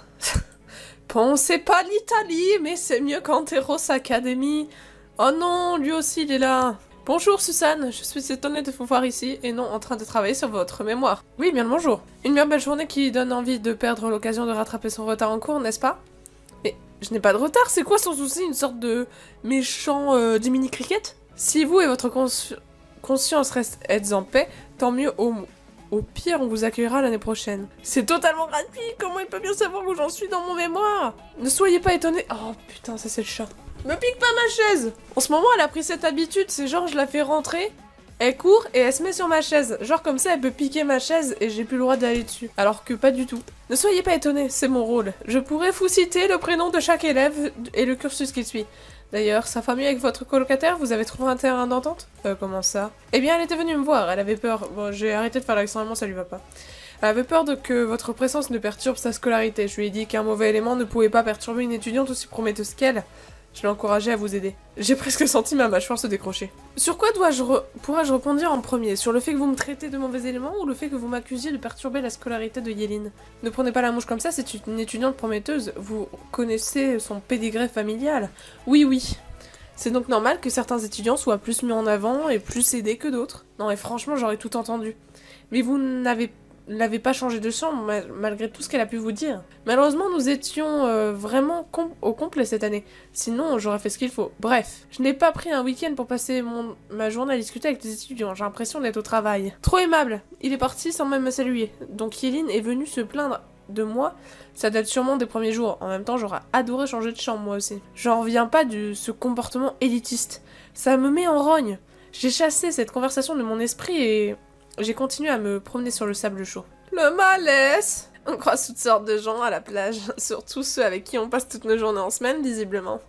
Pensez pas l'Italie, mais c'est mieux qu'Anteros Academy. Oh non, lui aussi il est là. Bonjour Suzanne, je suis étonnée de vous voir ici et non en train de travailler sur votre mémoire. Oui, bien le bonjour. Une bien belle journée qui donne envie de perdre l'occasion de rattraper son retard en cours, n'est-ce pas? Mais je n'ai pas de retard, c'est quoi son souci? Une sorte de méchant euh, du mini-cricket? Si vous et votre consci conscience restent êtes en paix, tant mieux au, au pire on vous accueillera l'année prochaine. C'est totalement gratuit, comment il peut bien savoir où j'en suis dans mon mémoire? Ne soyez pas étonnés. Oh putain, ça c'est le chat. Me pique pas ma chaise! En ce moment, elle a pris cette habitude, c'est genre, je la fais rentrer, elle court et elle se met sur ma chaise. Genre comme ça, elle peut piquer ma chaise et j'ai plus le droit d'aller dessus. Alors que pas du tout. Ne soyez pas étonnés, c'est mon rôle. Je pourrais vous citer le prénom de chaque élève et le cursus qu'il suit. D'ailleurs, sa famille avec votre colocataire, vous avez trouvé un terrain d'entente? Euh, comment ça? Eh bien, elle était venue me voir, elle avait peur. Bon, j'ai arrêté de faire l'accent allemand, ça lui va pas. Elle avait peur de que votre présence ne perturbe sa scolarité. Je lui ai dit qu'un mauvais élément ne pouvait pas perturber une étudiante aussi prometteuse qu'elle. Je l'ai encouragé à vous aider. J'ai presque senti ma mâchoire se décrocher. Sur quoi dois-je re... pourrais-je répondre en premier? Sur le fait que vous me traitez de mauvais éléments ou le fait que vous m'accusiez de perturber la scolarité de Yéline? Ne prenez pas la mouche comme ça, c'est une étudiante prometteuse. Vous connaissez son pédigré familial? Oui, oui. C'est donc normal que certains étudiants soient plus mis en avant et plus aidés que d'autres. Non, et franchement, j'aurais tout entendu. Mais vous n'avez n'avez pas changé de chambre, mal malgré tout ce qu'elle a pu vous dire. Malheureusement, nous étions euh, vraiment com au complet cette année. Sinon, j'aurais fait ce qu'il faut. Bref, je n'ai pas pris un week-end pour passer mon ma journée à discuter avec les étudiants. J'ai l'impression d'être au travail. Trop aimable. Il est parti sans même me saluer. Donc Yéline est venue se plaindre de moi. Ça date sûrement des premiers jours. En même temps, j'aurais adoré changer de chambre, moi aussi. J'en reviens pas de ce comportement élitiste. Ça me met en rogne. J'ai chassé cette conversation de mon esprit et... j'ai continué à me promener sur le sable chaud. Le malaise! On croise toutes sortes de gens à la plage, surtout ceux avec qui on passe toutes nos journées en semaine, visiblement.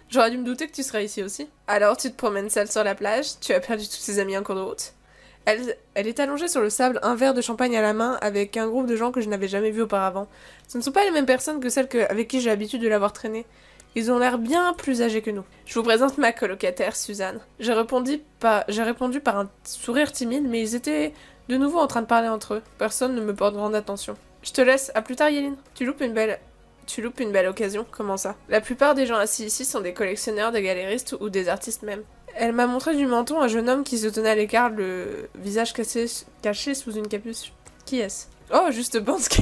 J'aurais dû me douter que tu serais ici aussi. Alors, tu te promènes seule sur la plage, tu as perdu tous tes amis en cours de route. Elle, elle est allongée sur le sable, un verre de champagne à la main, avec un groupe de gens que je n'avais jamais vus auparavant. Ce ne sont pas les mêmes personnes que celles que, avec qui j'ai l'habitude de l'avoir traînée. Ils ont l'air bien plus âgés que nous. Je vous présente ma colocataire, Suzanne. J'ai répondu, par... j'ai répondu par un sourire timide, mais ils étaient de nouveau en train de parler entre eux. Personne ne me porte grande attention. Je te laisse, à plus tard Yéline. Tu loupes une belle... Tu loupes une belle occasion, comment ça? La plupart des gens assis ici sont des collectionneurs, des galéristes ou des artistes même. Elle m'a montré du menton un jeune homme qui se tenait à l'écart, le visage caché, caché sous une capuche. Qui est-ce? Oh, juste Bansky.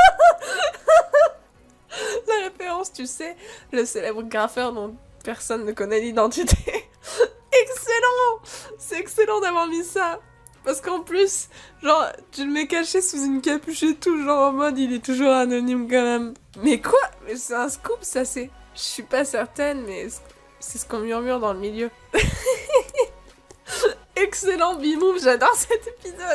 La référence, tu sais, le célèbre graffeur dont personne ne connaît l'identité. Excellent! C'est excellent d'avoir mis ça. Parce qu'en plus, genre, tu le mets caché sous une capuche et tout, genre en mode il est toujours anonyme quand même. Mais quoi? Mais c'est un scoop ça, c'est... Je suis pas certaine, mais c'est ce qu'on murmure dans le milieu. Excellent bimouf, j'adore cet épisode.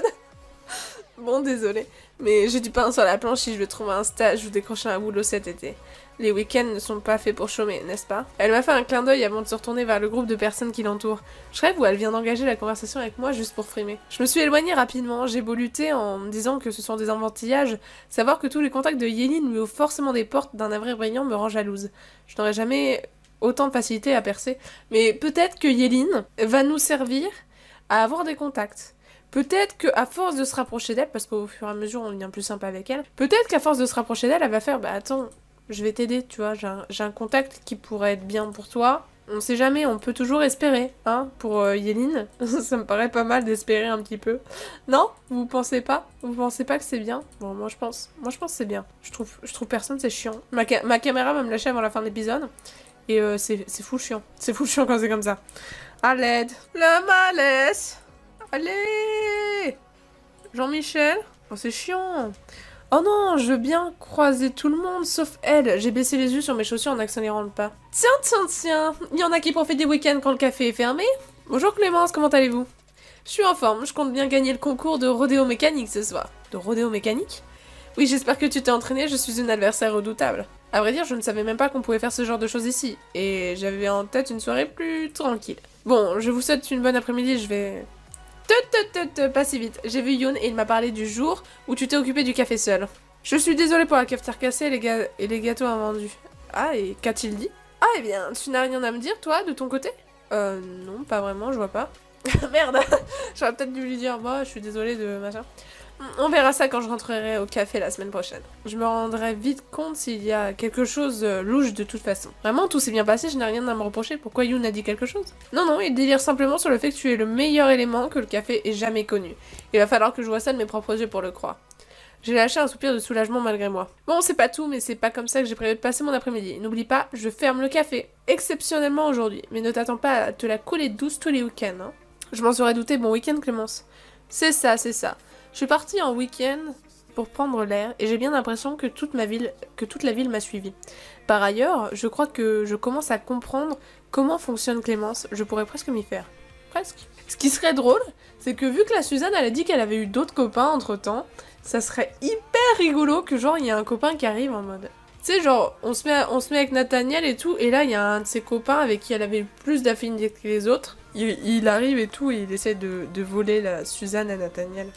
Bon, désolé, mais j'ai du pain sur la planche si je veux trouver un stage ou décrocher un boulot cet été. Les week-ends ne sont pas faits pour chômer, n'est-ce pas? Elle m'a fait un clin d'œil avant de se retourner vers le groupe de personnes qui l'entourent. Je rêve où elle vient d'engager la conversation avec moi juste pour frimer. Je me suis éloignée rapidement, j'ai beau lutter en me disant que ce sont des enfantillages, savoir que tous les contacts de Yéline me ouvrent forcément des portes d'un avril brillant me rend jalouse. Je n'aurais jamais autant de facilité à percer, mais peut-être que Yéline va nous servir à avoir des contacts. Peut-être qu'à force de se rapprocher d'elle, parce qu'au fur et à mesure on devient plus sympa avec elle, peut-être qu'à force de se rapprocher d'elle, elle va faire « Bah attends, je vais t'aider, tu vois, j'ai un, j'ai un contact qui pourrait être bien pour toi. » On sait jamais, on peut toujours espérer, hein, pour euh, Yéline. Ça me paraît pas mal d'espérer un petit peu. Non? Vous pensez pas? Vous pensez pas que c'est bien? Bon, moi je pense. Moi je pense que c'est bien. Je trouve, je trouve personne, c'est chiant. Ma, ca ma caméra va me lâcher avant la fin de l'épisode. Et euh, c'est fou chiant. C'est fou chiant quand c'est comme ça. À l'aide. Le malaise. Allez! Jean-Michel? Oh, c'est chiant. Oh non, je veux bien croiser tout le monde, sauf elle. J'ai baissé les yeux sur mes chaussures en accélérant le pas. Tiens, tiens, tiens. Il y en a qui profitent des week-ends quand le café est fermé. Bonjour Clémence, comment allez-vous? Je suis en forme, je compte bien gagner le concours de rodéo mécanique ce soir. De rodéo mécanique? Oui, j'espère que tu t'es entraîné, je suis une adversaire redoutable. À vrai dire, je ne savais même pas qu'on pouvait faire ce genre de choses ici. Et j'avais en tête une soirée plus tranquille. Bon, je vous souhaite une bonne après-midi, je vais... Te, te, te, te, pas si vite. J'ai vu Yoon et il m'a parlé du jour où tu t'es occupé du café seul. Je suis désolée pour la cafetière cassée et les, ga et les gâteaux invendus. Ah, et qu'a-t-il dit? Ah, eh bien, tu n'as rien à me dire, toi, de ton côté? Euh, non, pas vraiment, je vois pas. Merde. J'aurais peut-être dû lui dire, bah, je suis désolée de machin. On verra ça quand je rentrerai au café la semaine prochaine. Je me rendrai vite compte s'il y a quelque chose de louche de toute façon. Vraiment, tout s'est bien passé, je n'ai rien à me reprocher. Pourquoi Yoon a dit quelque chose? Non, non, il délire simplement sur le fait que tu es le meilleur élément que le café ait jamais connu. Il va falloir que je vois ça de mes propres yeux pour le croire. J'ai lâché un soupir de soulagement malgré moi. Bon, c'est pas tout, mais c'est pas comme ça que j'ai prévu de passer mon après-midi. N'oublie pas, je ferme le café. Exceptionnellement aujourd'hui. Mais ne t'attends pas à te la couler douce tous les week-ends. Hein. Je m'en serais douté. Bon week-end, Clémence. C'est ça, c'est ça. Je suis partie en week-end pour prendre l'air et j'ai bien l'impression que toute ma ville, que toute la ville m'a suivie. Par ailleurs, je crois que je commence à comprendre comment fonctionne Clémence. Je pourrais presque m'y faire. Presque. Ce qui serait drôle, c'est que vu que la Suzanne, elle a dit qu'elle avait eu d'autres copains entre-temps, ça serait hyper rigolo que genre il y a un copain qui arrive en mode... Tu sais, genre, on se, met, on se met avec Nathaniel et tout, et là, il y a un de ses copains avec qui elle avait plus d'affinité que les autres. Il, il arrive et tout, et il essaie de, de voler la Suzanne à Nathaniel.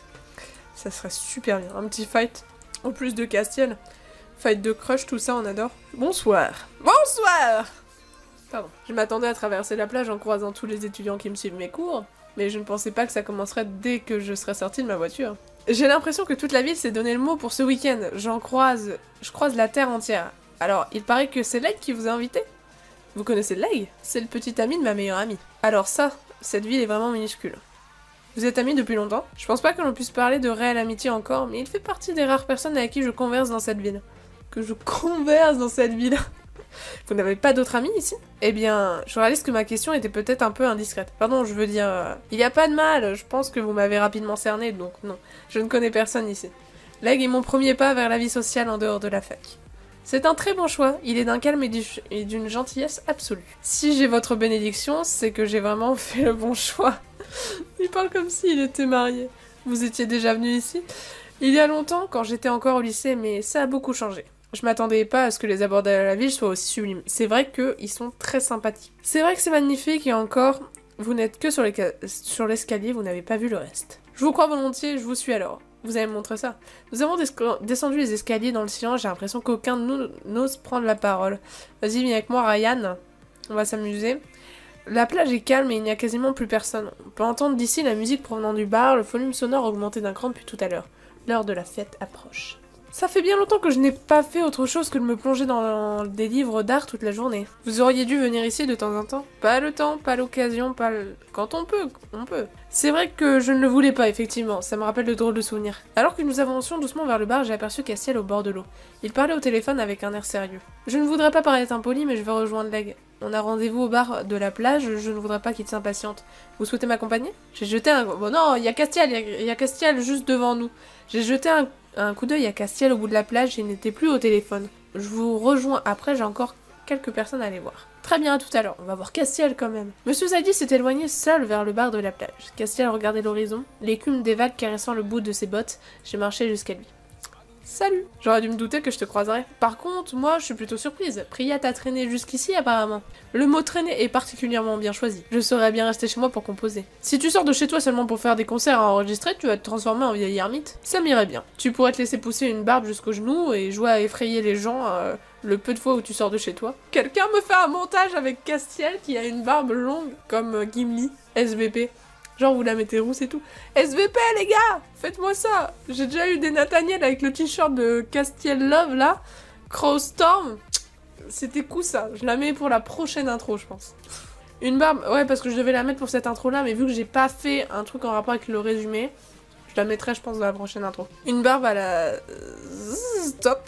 Ça serait super bien. Un petit fight. En plus de Castiel. Fight de crush, tout ça, on adore. Bonsoir. Bonsoir. Pardon. Je m'attendais à traverser la plage en croisant tous les étudiants qui me suivent mes cours, mais je ne pensais pas que ça commencerait dès que je serais sortie de ma voiture. J'ai l'impression que toute la ville s'est donné le mot pour ce week-end. J'en croise... Je croise la terre entière. Alors, il paraît que c'est Leg qui vous a invité? Vous connaissez Leg? C'est le petit ami de ma meilleure amie. Alors ça, cette ville est vraiment minuscule. Vous êtes amis depuis longtemps? Je pense pas que l'on puisse parler de réelle amitié encore, mais il fait partie des rares personnes avec qui je converse dans cette ville. Que je converse dans cette ville. Vous n'avez pas d'autres amis ici? Eh bien, je réalise que ma question était peut-être un peu indiscrète. Pardon, je veux dire... Euh, il n'y a pas de mal, je pense que vous m'avez rapidement cerné, donc non. Je ne connais personne ici. Leg est mon premier pas vers la vie sociale en dehors de la fac. C'est un très bon choix, il est d'un calme et d'une gentillesse absolue. Si j'ai votre bénédiction, c'est que j'ai vraiment fait le bon choix. Il parle comme s'il était marié. Vous étiez déjà venu ici? Il y a longtemps, quand j'étais encore au lycée, mais ça a beaucoup changé. Je m'attendais pas à ce que les abords de la ville soient aussi sublimes. C'est vrai qu'ils sont très sympathiques. C'est vrai que c'est magnifique et encore, vous n'êtes que sur l'escalier, vous n'avez pas vu le reste. Je vous crois volontiers, je vous suis alors. Vous allez me montrer ça. Nous avons descendu les escaliers dans le silence, j'ai l'impression qu'aucun de nous n'ose prendre la parole. Vas-y, viens avec moi, Ryan. On va s'amuser. La plage est calme et il n'y a quasiment plus personne. On peut entendre d'ici la musique provenant du bar, le volume sonore augmenté d'un cran depuis tout à l'heure. L'heure de la fête approche. Ça fait bien longtemps que je n'ai pas fait autre chose que de me plonger dans des livres d'art toute la journée. Vous auriez dû venir ici de temps en temps. Pas le temps, pas l'occasion, pas le... Quand on peut, on peut. C'est vrai que je ne le voulais pas, effectivement. Ça me rappelle de drôles de souvenirs. Alors que nous avancions doucement vers le bar, j'ai aperçu Castiel au bord de l'eau. Il parlait au téléphone avec un air sérieux. Je ne voudrais pas paraître impoli, mais je vais rejoindre Leg. On a rendez-vous au bar de la plage, je ne voudrais pas qu'il s'impatiente. Vous souhaitez m'accompagner? J'ai jeté un... Bon non, il y a Castiel, il y a Castiel juste devant nous. J'ai jeté un... un coup d'œil à Castiel au bout de la plage et il n'était plus au téléphone. Je vous rejoins après, j'ai encore quelques personnes à aller voir. Très bien, à tout à l'heure. On va voir Castiel quand même. Monsieur Zaidi s'est éloigné seul vers le bar de la plage. Castiel regardait l'horizon, l'écume des vagues caressant le bout de ses bottes. J'ai marché jusqu'à lui. Salut! J'aurais dû me douter que je te croiserais. Par contre, moi, je suis plutôt surprise. Priya t'a traîné jusqu'ici, apparemment. Le mot traîner est particulièrement bien choisi. Je saurais bien rester chez moi pour composer. Si tu sors de chez toi seulement pour faire des concerts à enregistrer, tu vas te transformer en vieille ermite. Ça m'irait bien. Tu pourrais te laisser pousser une barbe jusqu'aux genoux et jouer à effrayer les gens euh, le peu de fois où tu sors de chez toi. Quelqu'un me fait un montage avec Castiel qui a une barbe longue comme euh, Gimli, S V P. Genre vous la mettez rousse et tout. S V P les gars, faites-moi ça. J'ai déjà eu des Nathaniel avec le t-shirt de Castiel Love là. Crowstorm. C'était cool ça. Je la mets pour la prochaine intro je pense. Une barbe, ouais parce que je devais la mettre pour cette intro là, mais vu que j'ai pas fait un truc en rapport avec le résumé, je la mettrai je pense dans la prochaine intro. Une barbe à la... Stop.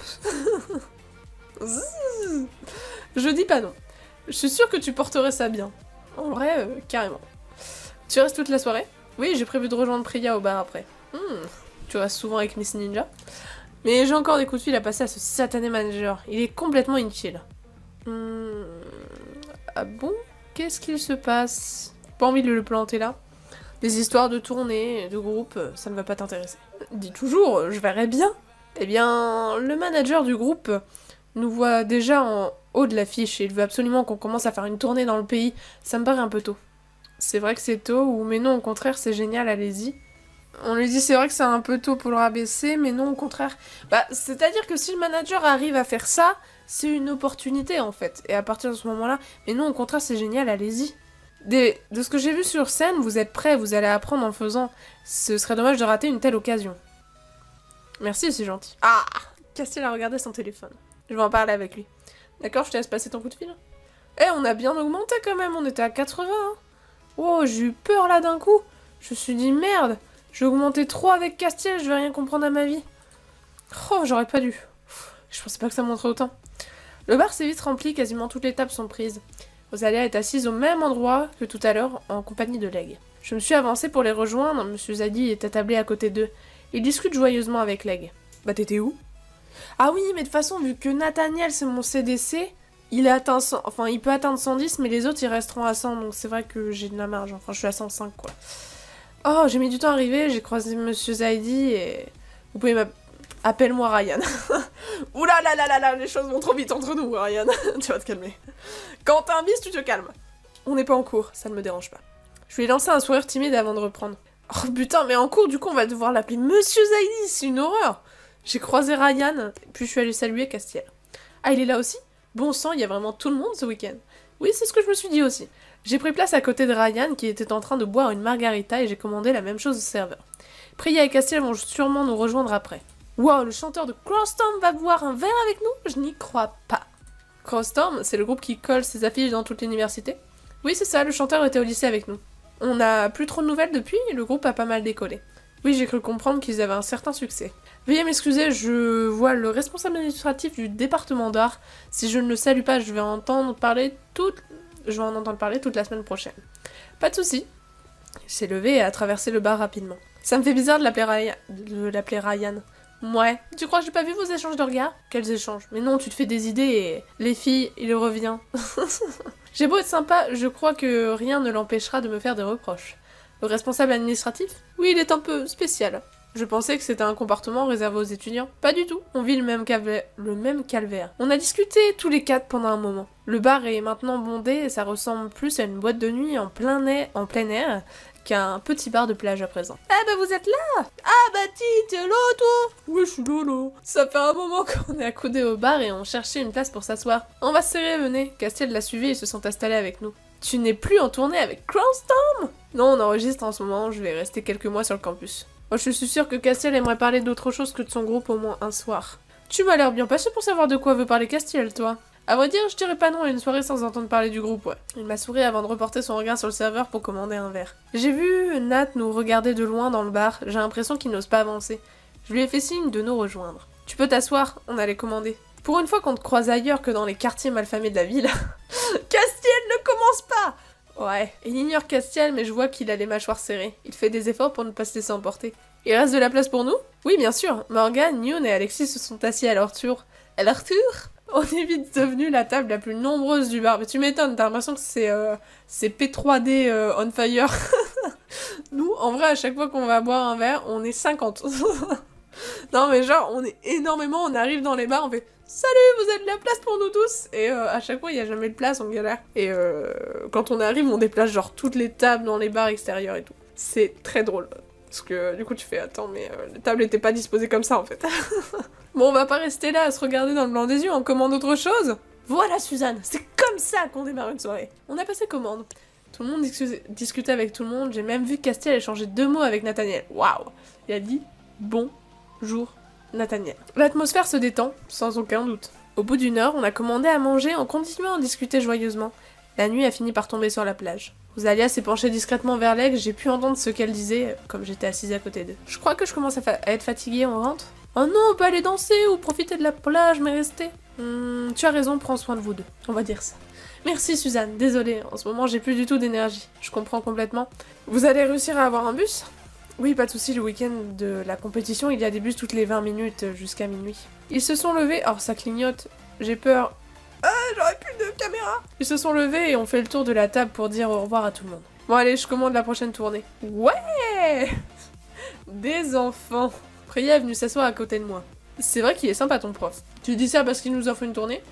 Je dis pas non. Je suis sûre que tu porterais ça bien. En vrai, euh, carrément. Tu restes toute la soirée? Oui, j'ai prévu de rejoindre Priya au bar après. Hmm, tu restes souvent avec Miss Ninja. Mais j'ai encore des coups de fil à passer à ce satané manager. Il est complètement inutile. Hmm, ah bon? Qu'est-ce qu'il se passe? Pas envie de le planter là. Des histoires de tournée, de groupe, ça ne va pas t'intéresser. Dis toujours, je verrai bien. Eh bien, le manager du groupe nous voit déjà en haut de l'affiche et il veut absolument qu'on commence à faire une tournée dans le pays. Ça me paraît un peu tôt. C'est vrai que c'est tôt, ou mais non, au contraire, c'est génial, allez-y. On lui dit c'est vrai que c'est un peu tôt pour le rabaisser, mais non, au contraire. Bah, c'est-à-dire que si le manager arrive à faire ça, c'est une opportunité, en fait. Et à partir de ce moment-là, mais non, au contraire, c'est génial, allez-y. Des... De ce que j'ai vu sur scène, vous êtes prêts, vous allez apprendre en faisant. Ce serait dommage de rater une telle occasion. Merci, c'est gentil. Ah! Castiel a regardé son téléphone. Je vais en parler avec lui. D'accord, je te laisse passer ton coup de fil. Eh, on a bien augmenté quand même, on était à quatre-vingts, hein. Oh, j'ai eu peur là d'un coup. Je me suis dit merde, j'ai augmenté trop avec Castiel, je vais rien comprendre à ma vie. Oh, j'aurais pas dû. Je pensais pas que ça montrait autant. Le bar s'est vite rempli, quasiment toutes les tables sont prises. Rosalia est assise au même endroit que tout à l'heure, en compagnie de Leg. Je me suis avancée pour les rejoindre, Monsieur Zadi est attablé à côté d'eux. Il discute joyeusement avec Leg. Bah t'étais où? Ah oui, mais de toute façon, vu que Nathaniel c'est mon C D C... Il a atteint cent... Enfin, il peut atteindre cent dix, mais les autres, ils resteront à cent, donc c'est vrai que j'ai de la marge. Enfin, je suis à cent cinq, quoi. Oh, j'ai mis du temps à arriver, j'ai croisé Monsieur Zaidi, et... Vous pouvez m'appeler... Appelle-moi Ryan. Oula là là là là, les choses vont trop vite entre nous, Ryan. Tu vas te calmer. Quand t'as un bis, tu te calmes. On n'est pas en cours, ça ne me dérange pas. Je lui ai lancé un sourire timide avant de reprendre. Oh putain, mais en cours, du coup, on va devoir l'appeler Monsieur Zaidi, c'est une horreur. J'ai croisé Ryan, puis je suis allée saluer Castiel. Ah, il est là aussi? Bon sang, il y a vraiment tout le monde ce week-end. Oui, c'est ce que je me suis dit aussi. J'ai pris place à côté de Ryan qui était en train de boire une margarita et j'ai commandé la même chose au serveur. Priya et Castiel vont sûrement nous rejoindre après. Wow, le chanteur de Crowstorm va boire un verre avec nous? Je n'y crois pas. Crowstorm, c'est le groupe qui colle ses affiches dans toute l'université? Oui, c'est ça, le chanteur était au lycée avec nous. On n'a plus trop de nouvelles depuis et le groupe a pas mal décollé. Oui, j'ai cru comprendre qu'ils avaient un certain succès. Veuillez m'excuser, je vois le responsable administratif du département d'art. Si je ne le salue pas, je vais entendre parler toute... je vais en entendre parler toute la semaine prochaine. Pas de souci. Il s'est levé et a traversé le bar rapidement. Ça me fait bizarre de l'appeler Ryan. De l'appeler Ryan. Ouais. Tu crois que j'ai pas vu vos échanges de regards? Quels échanges? Mais non, tu te fais des idées et... Les filles, il revient. J'ai beau être sympa, je crois que rien ne l'empêchera de me faire des reproches. Le responsable administratif? Oui, il est un peu spécial. Je pensais que c'était un comportement réservé aux étudiants. Pas du tout, on vit le même, calvaire. le même calvaire. On a discuté tous les quatre pendant un moment. Le bar est maintenant bondé et ça ressemble plus à une boîte de nuit en plein air, en plein air qu'un petit bar de plage à présent. Ah bah vous êtes là! Ah bah ti, t'es là toi? Oui, je suis là là. Ça fait un moment qu'on est accoudés au bar et on cherchait une place pour s'asseoir. On va se serrer, venez. Castiel l'a suivi et ils se sont installés avec nous. Tu n'es plus en tournée avec Crownstorm? Non, on enregistre en ce moment, je vais rester quelques mois sur le campus. Moi, je suis sûre que Castiel aimerait parler d'autre chose que de son groupe au moins un soir. Tu m'as l'air bien passé pour savoir de quoi veut parler Castiel, toi. À vrai dire, je dirais pas non à une soirée sans entendre parler du groupe, ouais. Il m'a souri avant de reporter son regard sur le serveur pour commander un verre. J'ai vu Nat nous regarder de loin dans le bar, j'ai l'impression qu'il n'ose pas avancer. Je lui ai fait signe de nous rejoindre. Tu peux t'asseoir, on allait commander. Pour une fois qu'on te croise ailleurs que dans les quartiers malfamés de la ville. Castiel, ne commence pas! Ouais, il ignore Castiel, mais je vois qu'il a les mâchoires serrées. Il fait des efforts pour ne pas se laisser emporter. Il reste de la place pour nous? Oui, bien sûr. Morgan, Yoon et Alexis se sont assis à leur tour. À leur tour? On est vite devenu la table la plus nombreuse du bar. Mais tu m'étonnes, t'as l'impression que c'est euh, c'est P trois D euh, on fire. Nous, en vrai, à chaque fois qu'on va boire un verre, on est cinquante. Non mais genre, on est énormément, on arrive dans les bars, on fait « Salut, vous avez de la place pour nous tous ?» Et euh, à chaque fois, il n'y a jamais de place, on galère. Et euh, quand on arrive, on déplace genre toutes les tables dans les bars extérieurs et tout. C'est très drôle. Parce que du coup, tu fais « Attends, mais euh, les tables n'étaient pas disposées comme ça, en fait. » Bon, on va pas rester là à se regarder dans le blanc des yeux, on commande autre chose. Voilà, Suzanne, c'est comme ça qu'on démarre une soirée. On a passé commande. Tout le monde discutait, discutait avec tout le monde, j'ai même vu que Castiel échanger deux mots avec Nathaniel. Waouh! Il a dit « Bon. Bonjour, Nathaniel. » L'atmosphère se détend, sans aucun doute. Au bout d'une heure, on a commandé à manger en continuant à discuter joyeusement. La nuit a fini par tomber sur la plage. Rosalia s'est penchée discrètement vers l'aigle, j'ai pu entendre ce qu'elle disait, comme j'étais assise à côté d'eux. Je crois que je commence à, à être fatiguée, on rentre? Oh non, on peut aller danser ou profiter de la plage, mais rester. Hmm, tu as raison, prends soin de vous deux. On va dire ça. Merci Suzanne, désolée, en ce moment j'ai plus du tout d'énergie. Je comprends complètement. Vous allez réussir à avoir un bus? Oui, pas de soucis, le week-end de la compétition, il y a des bus toutes les vingt minutes jusqu'à minuit. Ils se sont levés, or ça clignote, j'ai peur. Ah, j'aurais plus de caméra. Ils se sont levés et ont fait le tour de la table pour dire au revoir à tout le monde. Bon allez, je commande la prochaine tournée. Ouais. Des enfants. Priya est venue s'asseoir à côté de moi. C'est vrai qu'il est sympa ton prof. Tu dis ça parce qu'il nous offre une tournée?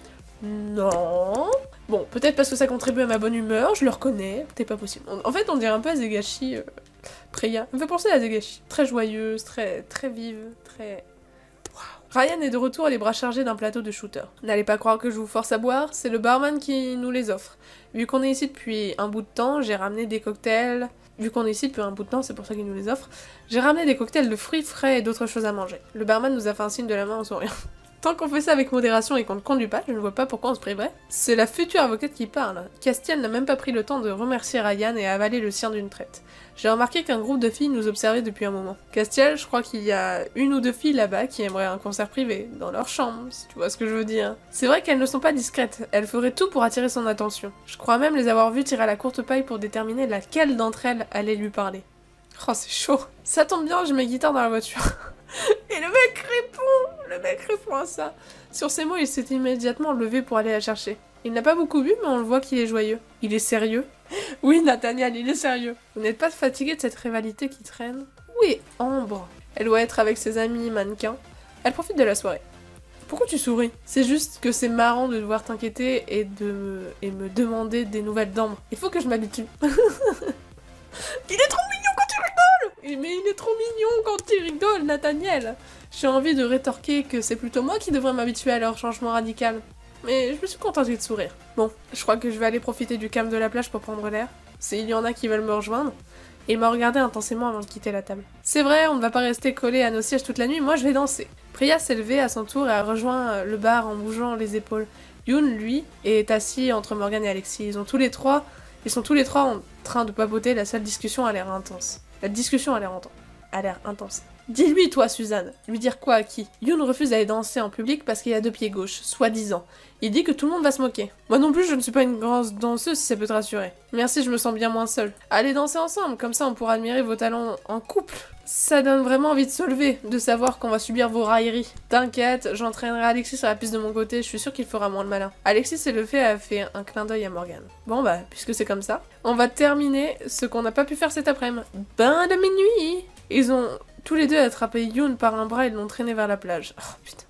Non. Bon, peut-être parce que ça contribue à ma bonne humeur, je le reconnais, t'es pas possible. En fait, on dirait un peu Azegashi, euh, Priya. Elle me fait penser à Azegashi. Très joyeuse, très, très vive, très... Waouh. Ryan est de retour et les bras chargés d'un plateau de shooter. N'allez pas croire que je vous force à boire, c'est le barman qui nous les offre. Vu qu'on est ici depuis un bout de temps, j'ai ramené des cocktails... Vu qu'on est ici depuis un bout de temps, c'est pour ça qu'il nous les offre. J'ai ramené des cocktails de fruits frais et d'autres choses à manger. Le barman nous a fait un signe de la main en souriant. Tant qu'on fait ça avec modération et qu'on ne conduit pas, je ne vois pas pourquoi on se priverait. C'est la future avocate qui parle. Castiel n'a même pas pris le temps de remercier Ryan et a avalé le sien d'une traite. J'ai remarqué qu'un groupe de filles nous observait depuis un moment. Castiel, je crois qu'il y a une ou deux filles là-bas qui aimeraient un concert privé, dans leur chambre, si tu vois ce que je veux dire. C'est vrai qu'elles ne sont pas discrètes, elles feraient tout pour attirer son attention. Je crois même les avoir vues tirer à la courte paille pour déterminer laquelle d'entre elles allait lui parler. Oh, c'est chaud. Ça tombe bien, j'ai mes guitares dans la voiture. Et le mec répond, le mec répond à ça. Sur ces mots, il s'est immédiatement levé pour aller la chercher. Il n'a pas beaucoup bu, mais on le voit qu'il est joyeux. Il est sérieux? Oui, Nathaniel, il est sérieux. Vous n'êtes pas fatigué de cette rivalité qui traîne? Où est Ambre? Elle doit être avec ses amis mannequins. Elle profite de la soirée. Pourquoi tu souris? C'est juste que c'est marrant de devoir t'inquiéter et de et me demander des nouvelles d'Ambre. Il faut que je m'habitue. Il est trop mignon quand tu rigoles! Mais il est trop mignon quand il rigole, Nathaniel! J'ai envie de rétorquer que c'est plutôt moi qui devrais m'habituer à leur changement radical. Mais je me suis contentée de sourire. Bon, je crois que je vais aller profiter du calme de la plage pour prendre l'air. S'il y en a qui veulent me rejoindre. Et il m'a regardé intensément avant de quitter la table. C'est vrai, on ne va pas rester collé à nos sièges toute la nuit, moi je vais danser. Priya s'est levée à son tour et a rejoint le bar en bougeant les épaules. Yoon, lui, est assis entre Morgan et Alexis. Ils ont tous les trois... Ils sont tous les trois en train de papoter, la seule discussion a l'air intense. La discussion a l'air intense. A l'air intense. Dis-lui, toi, Suzanne. Lui dire quoi à qui? Yoon refuse d'aller danser en public parce qu'il a deux pieds gauches, soi-disant. Il dit que tout le monde va se moquer. Moi non plus, je ne suis pas une grande danseuse si ça peut te rassurer. Merci, je me sens bien moins seule. Allez danser ensemble, comme ça on pourra admirer vos talents en couple. Ça donne vraiment envie de se lever, de savoir qu'on va subir vos railleries. T'inquiète, j'entraînerai Alexis sur la piste de mon côté, je suis sûre qu'il fera moins le malin. Alexis s'est levé et a fait un clin d'œil à Morgan. Bon bah, puisque c'est comme ça, on va terminer ce qu'on n'a pas pu faire cet après-midi. Bain de minuit. Ils ont Tous les deux attrapé Yoon par un bras et l'ont traîné vers la plage. Oh putain.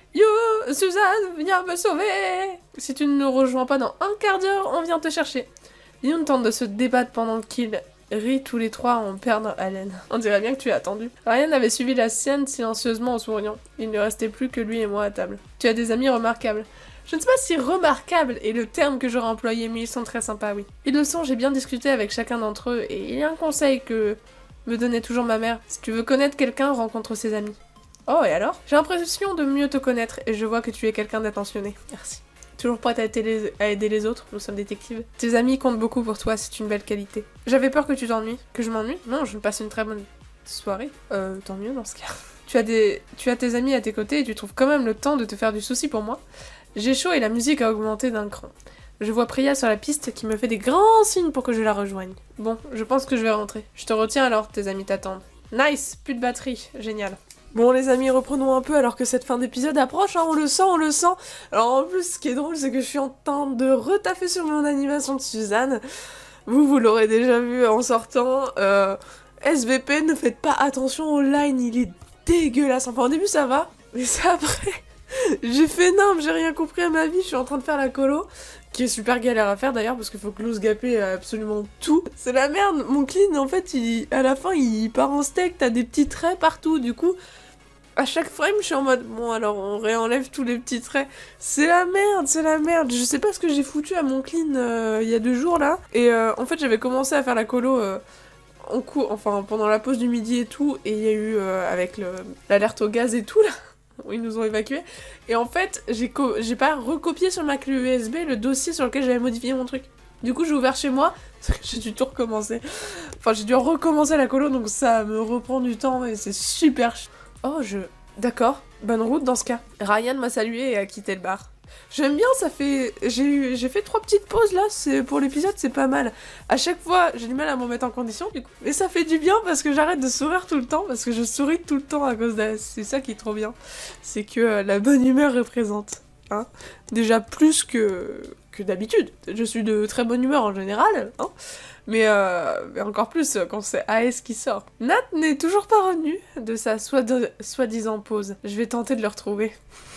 Yo, Suzanne, viens me sauver! Si tu ne nous rejoins pas dans un quart d'heure, on vient te chercher. Yoon tente de se débattre pendant qu'ils rient tous les trois en perdant haleine. On dirait bien que tu as attendu. Ryan avait suivi la sienne silencieusement en souriant. Il ne restait plus que lui et moi à table. Tu as des amis remarquables. Je ne sais pas si remarquable est le terme que j'aurais employé, mais ils sont très sympas, oui. Ils le sont, j'ai bien discuté avec chacun d'entre eux, et il y a un conseil que me donnait toujours ma mère. Si tu veux connaître quelqu'un, rencontre ses amis. Oh, et alors? J'ai l'impression de mieux te connaître, et je vois que tu es quelqu'un d'attentionné. Merci. Toujours prête à, les... à aider les autres, nous sommes détectives. Tes amis comptent beaucoup pour toi, c'est une belle qualité. J'avais peur que tu t'ennuies. Que je m'ennuie? Non, je passe une très bonne soirée. Euh, tant mieux dans ce cas. Tu as, des... tu as tes amis à tes côtés, et tu trouves quand même le temps de te faire du souci pour moi. J'ai chaud et la musique a augmenté d'un cran. Je vois Priya sur la piste qui me fait des grands signes pour que je la rejoigne. Bon, je pense que je vais rentrer. Je te retiens alors, tes amis t'attendent. Nice, plus de batterie, génial. Bon les amis, reprenons un peu alors que cette fin d'épisode approche, hein, on le sent, on le sent. Alors en plus, ce qui est drôle, c'est que je suis en train de retaffer sur mon animation de Suzanne. Vous, vous l'aurez déjà vu en sortant. Euh, S V P, ne faites pas attention au line, il est dégueulasse. Enfin au début ça va, mais c'est après... J'ai fait nimble, j'ai rien compris à ma vie, je suis en train de faire la colo, qui est super galère à faire d'ailleurs, parce qu'il faut close gapper absolument tout. C'est la merde, mon clean en fait, il, à la fin il part en steak, t'as des petits traits partout, du coup, à chaque frame je suis en mode, bon alors on réenlève tous les petits traits. C'est la merde, c'est la merde, je sais pas ce que j'ai foutu à mon clean euh, il y a deux jours là, et euh, en fait j'avais commencé à faire la colo... Euh, en cours, enfin pendant la pause du midi et tout, et il y a eu euh, avec l'alerte au gaz et tout là, où ils nous ont évacués, et en fait j'ai j'ai pas recopié sur ma clé U S B le dossier sur lequel j'avais modifié mon truc. Du coup j'ai ouvert chez moi, j'ai dû tout recommencer, enfin j'ai dû recommencer la colo, donc ça me reprend du temps et c'est super ch... Oh je... D'accord, bonne route dans ce cas. Ryan m'a salué et a quitté le bar. J'aime bien, ça fait... J'ai j'ai fait trois petites pauses là, pour l'épisode, c'est pas mal. À chaque fois, j'ai du mal à me mettre en condition, du coup. Mais ça fait du bien parce que j'arrête de sourire tout le temps, parce que je souris tout le temps à cause de... C'est ça qui est trop bien. C'est que euh, la bonne humeur est présente. Hein. Déjà plus que, que d'habitude. Je suis de très bonne humeur en général, hein. Mais, euh, mais encore plus quand c'est A S qui sort. Nat n'est toujours pas revenu de sa soi-disant pause. Je vais tenter de le retrouver.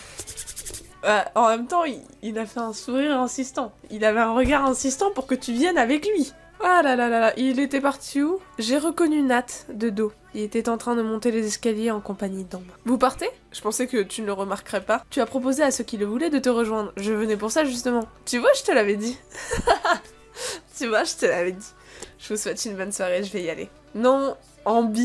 Euh, en même temps, il, il a fait un sourire insistant. Il avait un regard insistant pour que tu viennes avec lui. Ah là là là là, il était parti où? J'ai reconnu Nat de dos. Il était en train de monter les escaliers en compagnie d'Ambre. Vous partez? Je pensais que tu ne le remarquerais pas. Tu as proposé à ceux qui le voulaient de te rejoindre. Je venais pour ça justement. Tu vois, je te l'avais dit. Tu vois, je te l'avais dit. Je vous souhaite une bonne soirée, je vais y aller. Non, Ambi.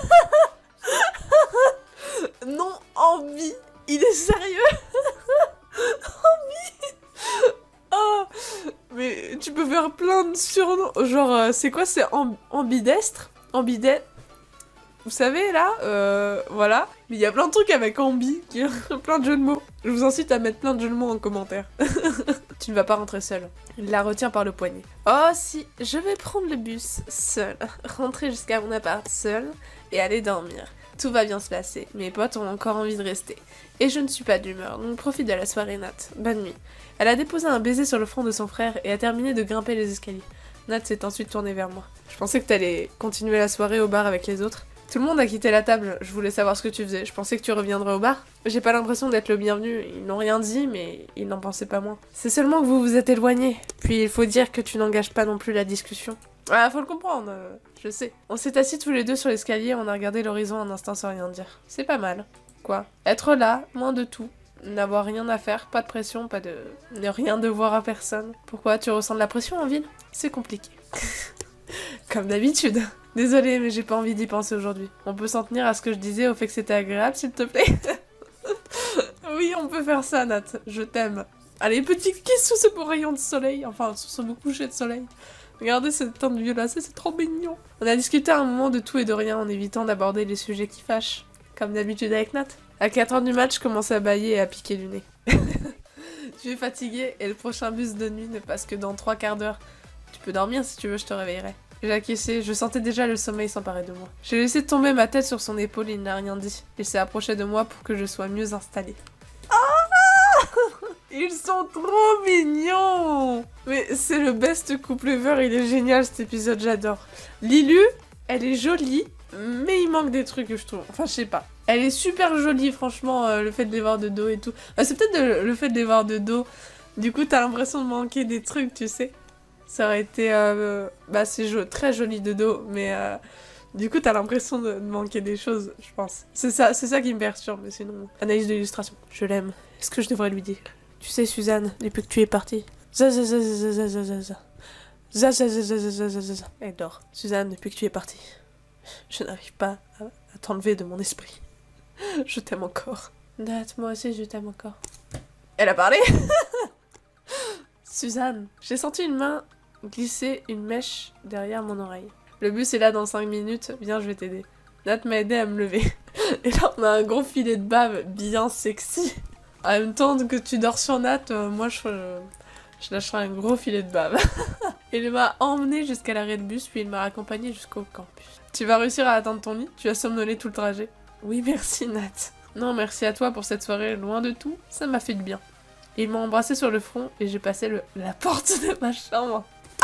Non, Ambi. Il est sérieux? Ambi. Oh, mais tu peux faire plein de surnoms. Genre, euh, c'est quoi? C'est amb ambidestre? Ambidestre? Vous savez, là, euh, voilà. Mais il y a plein de trucs avec ambi, qui plein de jeux de mots. Je vous incite à mettre plein de jeux de mots en commentaire. Tu ne vas pas rentrer seule. Il la retient par le poignet. Oh si, je vais prendre le bus seule. Rentrer jusqu'à mon appart seule et aller dormir. Tout va bien se passer. Mes potes ont encore envie de rester. Et je ne suis pas d'humeur, donc profite de la soirée, Nat. Bonne nuit. Elle a déposé un baiser sur le front de son frère et a terminé de grimper les escaliers. Nat s'est ensuite tournée vers moi. Je pensais que t'allais continuer la soirée au bar avec les autres. Tout le monde a quitté la table, je voulais savoir ce que tu faisais. Je pensais que tu reviendrais au bar. J'ai pas l'impression d'être le bienvenu. Ils n'ont rien dit, mais ils n'en pensaient pas moins. C'est seulement que vous vous êtes éloignés. Puis il faut dire que tu n'engages pas non plus la discussion. Ah, faut le comprendre, euh, je sais. On s'est assis tous les deux sur l'escalier, on a regardé l'horizon un instant sans rien dire. C'est pas mal. Quoi? Être là, loin de tout. N'avoir rien à faire, pas de pression, pas de... ne rien devoir à personne. Pourquoi? Tu ressens de la pression en ville? C'est compliqué. Comme d'habitude. Désolée, mais j'ai pas envie d'y penser aujourd'hui. On peut s'en tenir à ce que je disais au fait que c'était agréable, s'il te plaît? Oui, on peut faire ça, Nat. Je t'aime. Allez, petit kiss sous ce beau rayon de soleil. Enfin, sous ce beau coucher de soleil. Regardez cette teinte violacée, c'est trop mignon. On a discuté un moment de tout et de rien en évitant d'aborder les sujets qui fâchent. Comme d'habitude avec Nat. À quatre heures du match, je commençais à bâiller et à piquer du nez. Je suis fatiguée et le prochain bus de nuit ne passe que dans trois quarts d'heure. Tu peux dormir si tu veux, je te réveillerai. J'ai acquiescé, je sentais déjà le sommeil s'emparer de moi. J'ai laissé tomber ma tête sur son épaule et il n'a rien dit. Il s'est approché de moi pour que je sois mieux installée. Ah, ils sont trop mignons! Mais c'est le best couple ever, il est génial cet épisode, j'adore. Lilu, elle est jolie, mais il manque des trucs, je trouve. Enfin, je sais pas. Elle est super jolie, franchement, euh, le fait de les voir de dos et tout. Euh, c'est peut-être de- le fait de les voir de dos. Du coup, t'as l'impression de manquer des trucs, tu sais. Ça aurait été... Euh, bah, c'est jo très joli de dos, mais... Euh, du coup, t'as l'impression de, de manquer des choses, je pense. C'est ça, c'est ça qui me perturbe, mais sinon... Analyse de l'illustration. Je l'aime. Est-ce que je devrais lui dire? Tu sais, Suzanne, depuis que tu es partie... za za za za za za za za. za za za za za za za za. Elle dort. Suzanne, depuis que tu es partie, je n'arrive pas à, à t'enlever de mon esprit. Je t'aime encore. Nat, moi aussi, je t'aime encore. Elle a parlé. Suzanne, j'ai senti une main glisser une mèche derrière mon oreille. Le bus est là dans cinq minutes, viens, je vais t'aider. Nat m'a aidé à me lever. Et là, on a un gros filet de bave bien sexy. En même temps que tu dors sur Nat, euh, moi, je, je, je lâcherai un gros filet de bave. Il m'a emmené jusqu'à l'arrêt de bus, puis il m'a accompagné jusqu'au campus. Tu vas réussir à atteindre ton lit? Tu as somnolé tout le trajet? Oui, merci, Nat. Non, merci à toi pour cette soirée loin de tout, ça m'a fait du bien. Il m'a embrassé sur le front et j'ai passé le, la porte de ma chambre.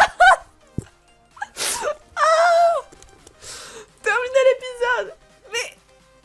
Ah, terminé l'épisode. Mais...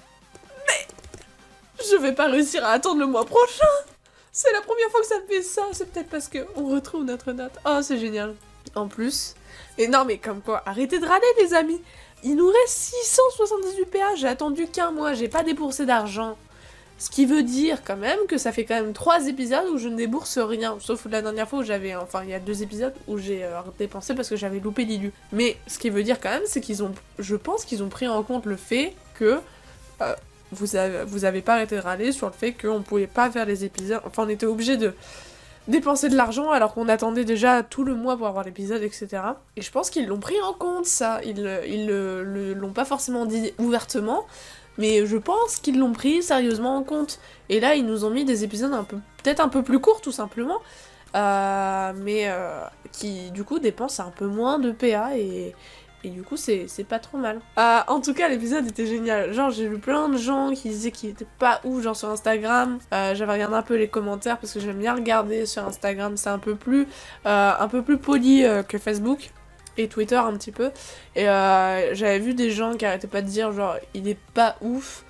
Mais... Je vais pas réussir à attendre le mois prochain. C'est la première fois que ça me fait ça. C'est peut-être parce qu'on retrouve notre Nat. Oh, c'est génial. En plus... Et non, mais comme quoi, arrêtez de râler, les amis. Il nous reste six cent soixante-dix-huit P A. J'ai attendu qu'un mois. J'ai pas déboursé d'argent. Ce qui veut dire quand même que ça fait quand même trois épisodes où je ne débourse rien. Sauf la dernière fois où j'avais... Enfin, il y a deux épisodes où j'ai euh, dépensé parce que j'avais loupé Lilu. Mais ce qui veut dire quand même, c'est qu'ils ont... Je pense qu'ils ont pris en compte le fait que... Euh, vous, avez, vous avez pas arrêté de râler sur le fait qu'on pouvait pas faire les épisodes... Enfin, on était obligé de dépenser de l'argent alors qu'on attendait déjà tout le mois pour avoir l'épisode, et cetera. Et je pense qu'ils l'ont pris en compte, ça. Ils ils le, l'ont pas forcément dit ouvertement, mais je pense qu'ils l'ont pris sérieusement en compte. Et là, ils nous ont mis des épisodes un peu, peut-être un peu plus courts, tout simplement, euh, mais euh, qui, du coup, dépensent un peu moins de P A, et, et du coup, c'est pas trop mal. Euh, en tout cas, l'épisode était génial. Genre, j'ai vu plein de gens qui disaient qu'il était pas ouf, genre sur Instagram. Euh, J'avais regardé un peu les commentaires, parce que j'aime bien regarder sur Instagram, c'est un peu plus, euh, un peu plus poli euh, que Facebook. Et Twitter un petit peu, et euh, j'avais vu des gens qui arrêtaient pas de dire genre il est pas ouf,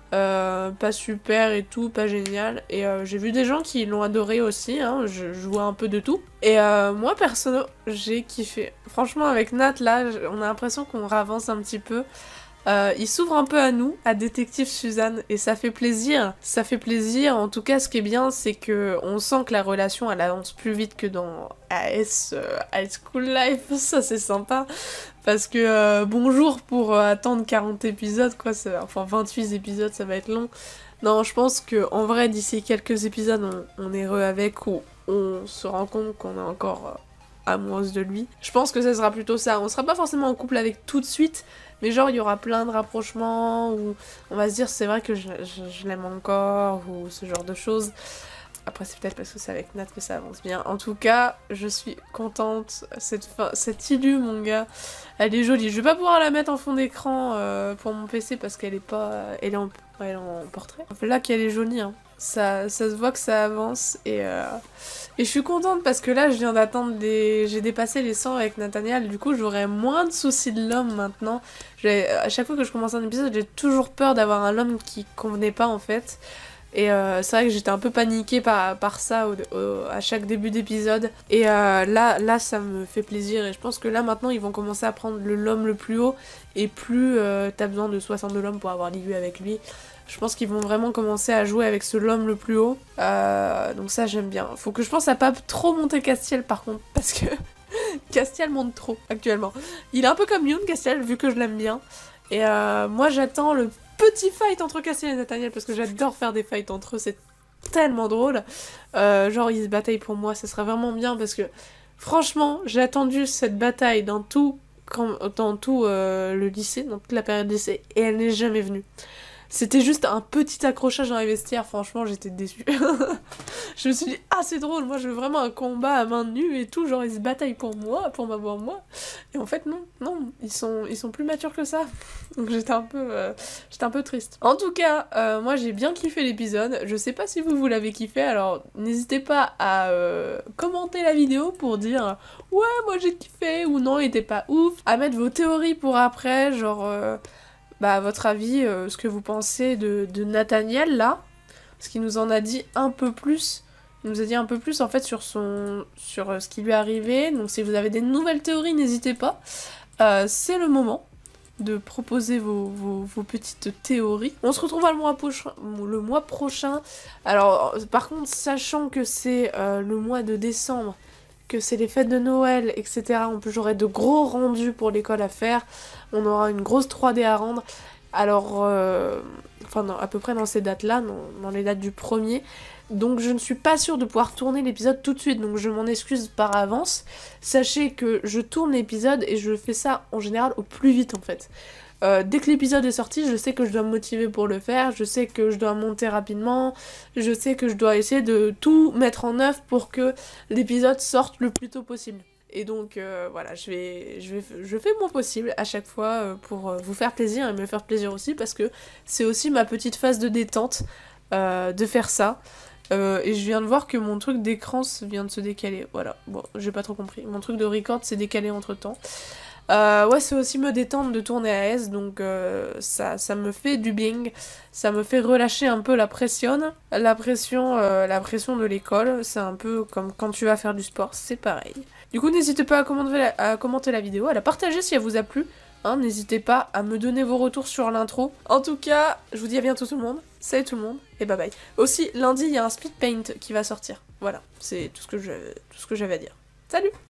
euh, pas super et tout, pas génial, et euh, j'ai vu des gens qui l'ont adoré aussi, hein, je, je vois un peu de tout, et euh, moi perso j'ai kiffé. Franchement avec Nat là, on a l'impression qu'on avance un petit peu. Euh, il s'ouvre un peu à nous, à Détective Suzanne, et ça fait plaisir. Ça fait plaisir. En tout cas, ce qui est bien, c'est que on sent que la relation, elle avance plus vite que dans A S, euh, High School Life. Ça, c'est sympa. Parce que, euh, bonjour pour euh, attendre quarante épisodes, quoi. Ça, enfin, vingt-huit épisodes, ça va être long. Non, je pense que en vrai, d'ici quelques épisodes, on, on est heureux avec, ou on se rend compte qu'on est encore euh, amoureuse de lui. Je pense que ça sera plutôt ça. On sera pas forcément en couple avec tout de suite, mais genre il y aura plein de rapprochements où on va se dire c'est vrai que je, je, je l'aime encore, ou ce genre de choses. Après c'est peut-être parce que c'est avec Nat que ça avance bien. En tout cas, je suis contente. Cette, fin, cette Ilu, mon gars, elle est jolie. Je vais pas pouvoir la mettre en fond d'écran euh, pour mon P C parce qu'elle est pas... Elle est en, elle est en portrait. Là qu'elle est jolie, hein. Ça, ça se voit que ça avance, et, euh, et je suis contente parce que là je viens d'attendre les... J'ai dépassé les cent avec Nathaniel, du coup j'aurai moins de soucis de l'homme maintenant. À chaque fois que je commence un épisode, j'ai toujours peur d'avoir un homme qui convenait pas en fait. Et euh, c'est vrai que j'étais un peu paniquée par, par ça au, au, à chaque début d'épisode. Et euh, là, là ça me fait plaisir, et je pense que là maintenant ils vont commencer à prendre le l'homme le plus haut, et plus euh, t'as besoin de soixante-deux l'homme pour avoir l'I U avec lui. Je pense qu'ils vont vraiment commencer à jouer avec ce l'homme le plus haut. Euh, donc ça j'aime bien. Faut que je pense à pas trop monter Castiel par contre, parce que Castiel monte trop actuellement. Il est un peu comme Yoon, Castiel, vu que je l'aime bien. Et euh, moi j'attends le petit fight entre Castiel et Nathaniel, parce que j'adore faire des fights entre eux, c'est tellement drôle. Euh, genre ils se bataillent pour moi, ça serait vraiment bien, parce que franchement j'ai attendu cette bataille dans tout, dans tout euh, le lycée, dans toute la période lycée, et elle n'est jamais venue. C'était juste un petit accrochage dans les vestiaires, franchement j'étais déçue. Je me suis dit, ah c'est drôle, moi je veux vraiment un combat à main nue et tout, genre ils se bataillent pour moi, pour m'avoir moi. Et en fait non, non, ils sont, ils sont plus matures que ça. Donc j'étais un peu, euh, j'étais un peu triste. En tout cas, euh, moi j'ai bien kiffé l'épisode, je sais pas si vous, vous l'avez kiffé, alors n'hésitez pas à euh, commenter la vidéo pour dire, ouais moi j'ai kiffé, ou non il était pas ouf, à mettre vos théories pour après, genre... Euh, bah, à votre avis, euh, ce que vous pensez de, de Nathaniel, là. Parce qu'il nous en a dit un peu plus. Il nous a dit un peu plus, en fait, sur, son, sur euh, ce qui lui est arrivé. Donc, si vous avez des nouvelles théories, n'hésitez pas. Euh, c'est le moment de proposer vos, vos, vos petites théories. On se retrouve le mois, le mois prochain. Alors, par contre, sachant que c'est euh, le mois de décembre, que c'est les fêtes de Noël, et cetera, en plus, j'aurai de gros rendus pour l'école à faire. On aura une grosse trois D à rendre. Alors, euh, enfin, non, à peu près dans ces dates-là, dans, dans les dates du premier. Donc je ne suis pas sûre de pouvoir tourner l'épisode tout de suite, donc je m'en excuse par avance. Sachez que je tourne l'épisode et je fais ça en général au plus vite en fait. Euh, dès que l'épisode est sorti, je sais que je dois me motiver pour le faire, je sais que je dois monter rapidement, je sais que je dois essayer de tout mettre en œuvre pour que l'épisode sorte le plus tôt possible. Et donc euh, voilà, je, vais, je, vais, je fais mon possible à chaque fois euh, pour vous faire plaisir et me faire plaisir aussi, parce que c'est aussi ma petite phase de détente euh, de faire ça. Euh, et je viens de voir que mon truc d'écran vient de se décaler. Voilà, bon, j'ai pas trop compris. Mon truc de record s'est décalé entre temps. Euh, ouais, c'est aussi me détendre de tourner à S, donc euh, ça, ça me fait du bien. Ça me fait relâcher un peu la pression. La pression, euh, la pression de l'école, c'est un peu comme quand tu vas faire du sport, c'est pareil. Du coup, n'hésitez pas à commenter, la, à commenter la vidéo, à la partager si elle vous a plu. Hein, n'hésitez pas à me donner vos retours sur l'intro. En tout cas, je vous dis à bientôt tout le monde. Salut tout le monde, et bye bye. Aussi, lundi, il y a un speed paint qui va sortir. Voilà, c'est tout ce que je, tout ce que j'avais à dire. Salut!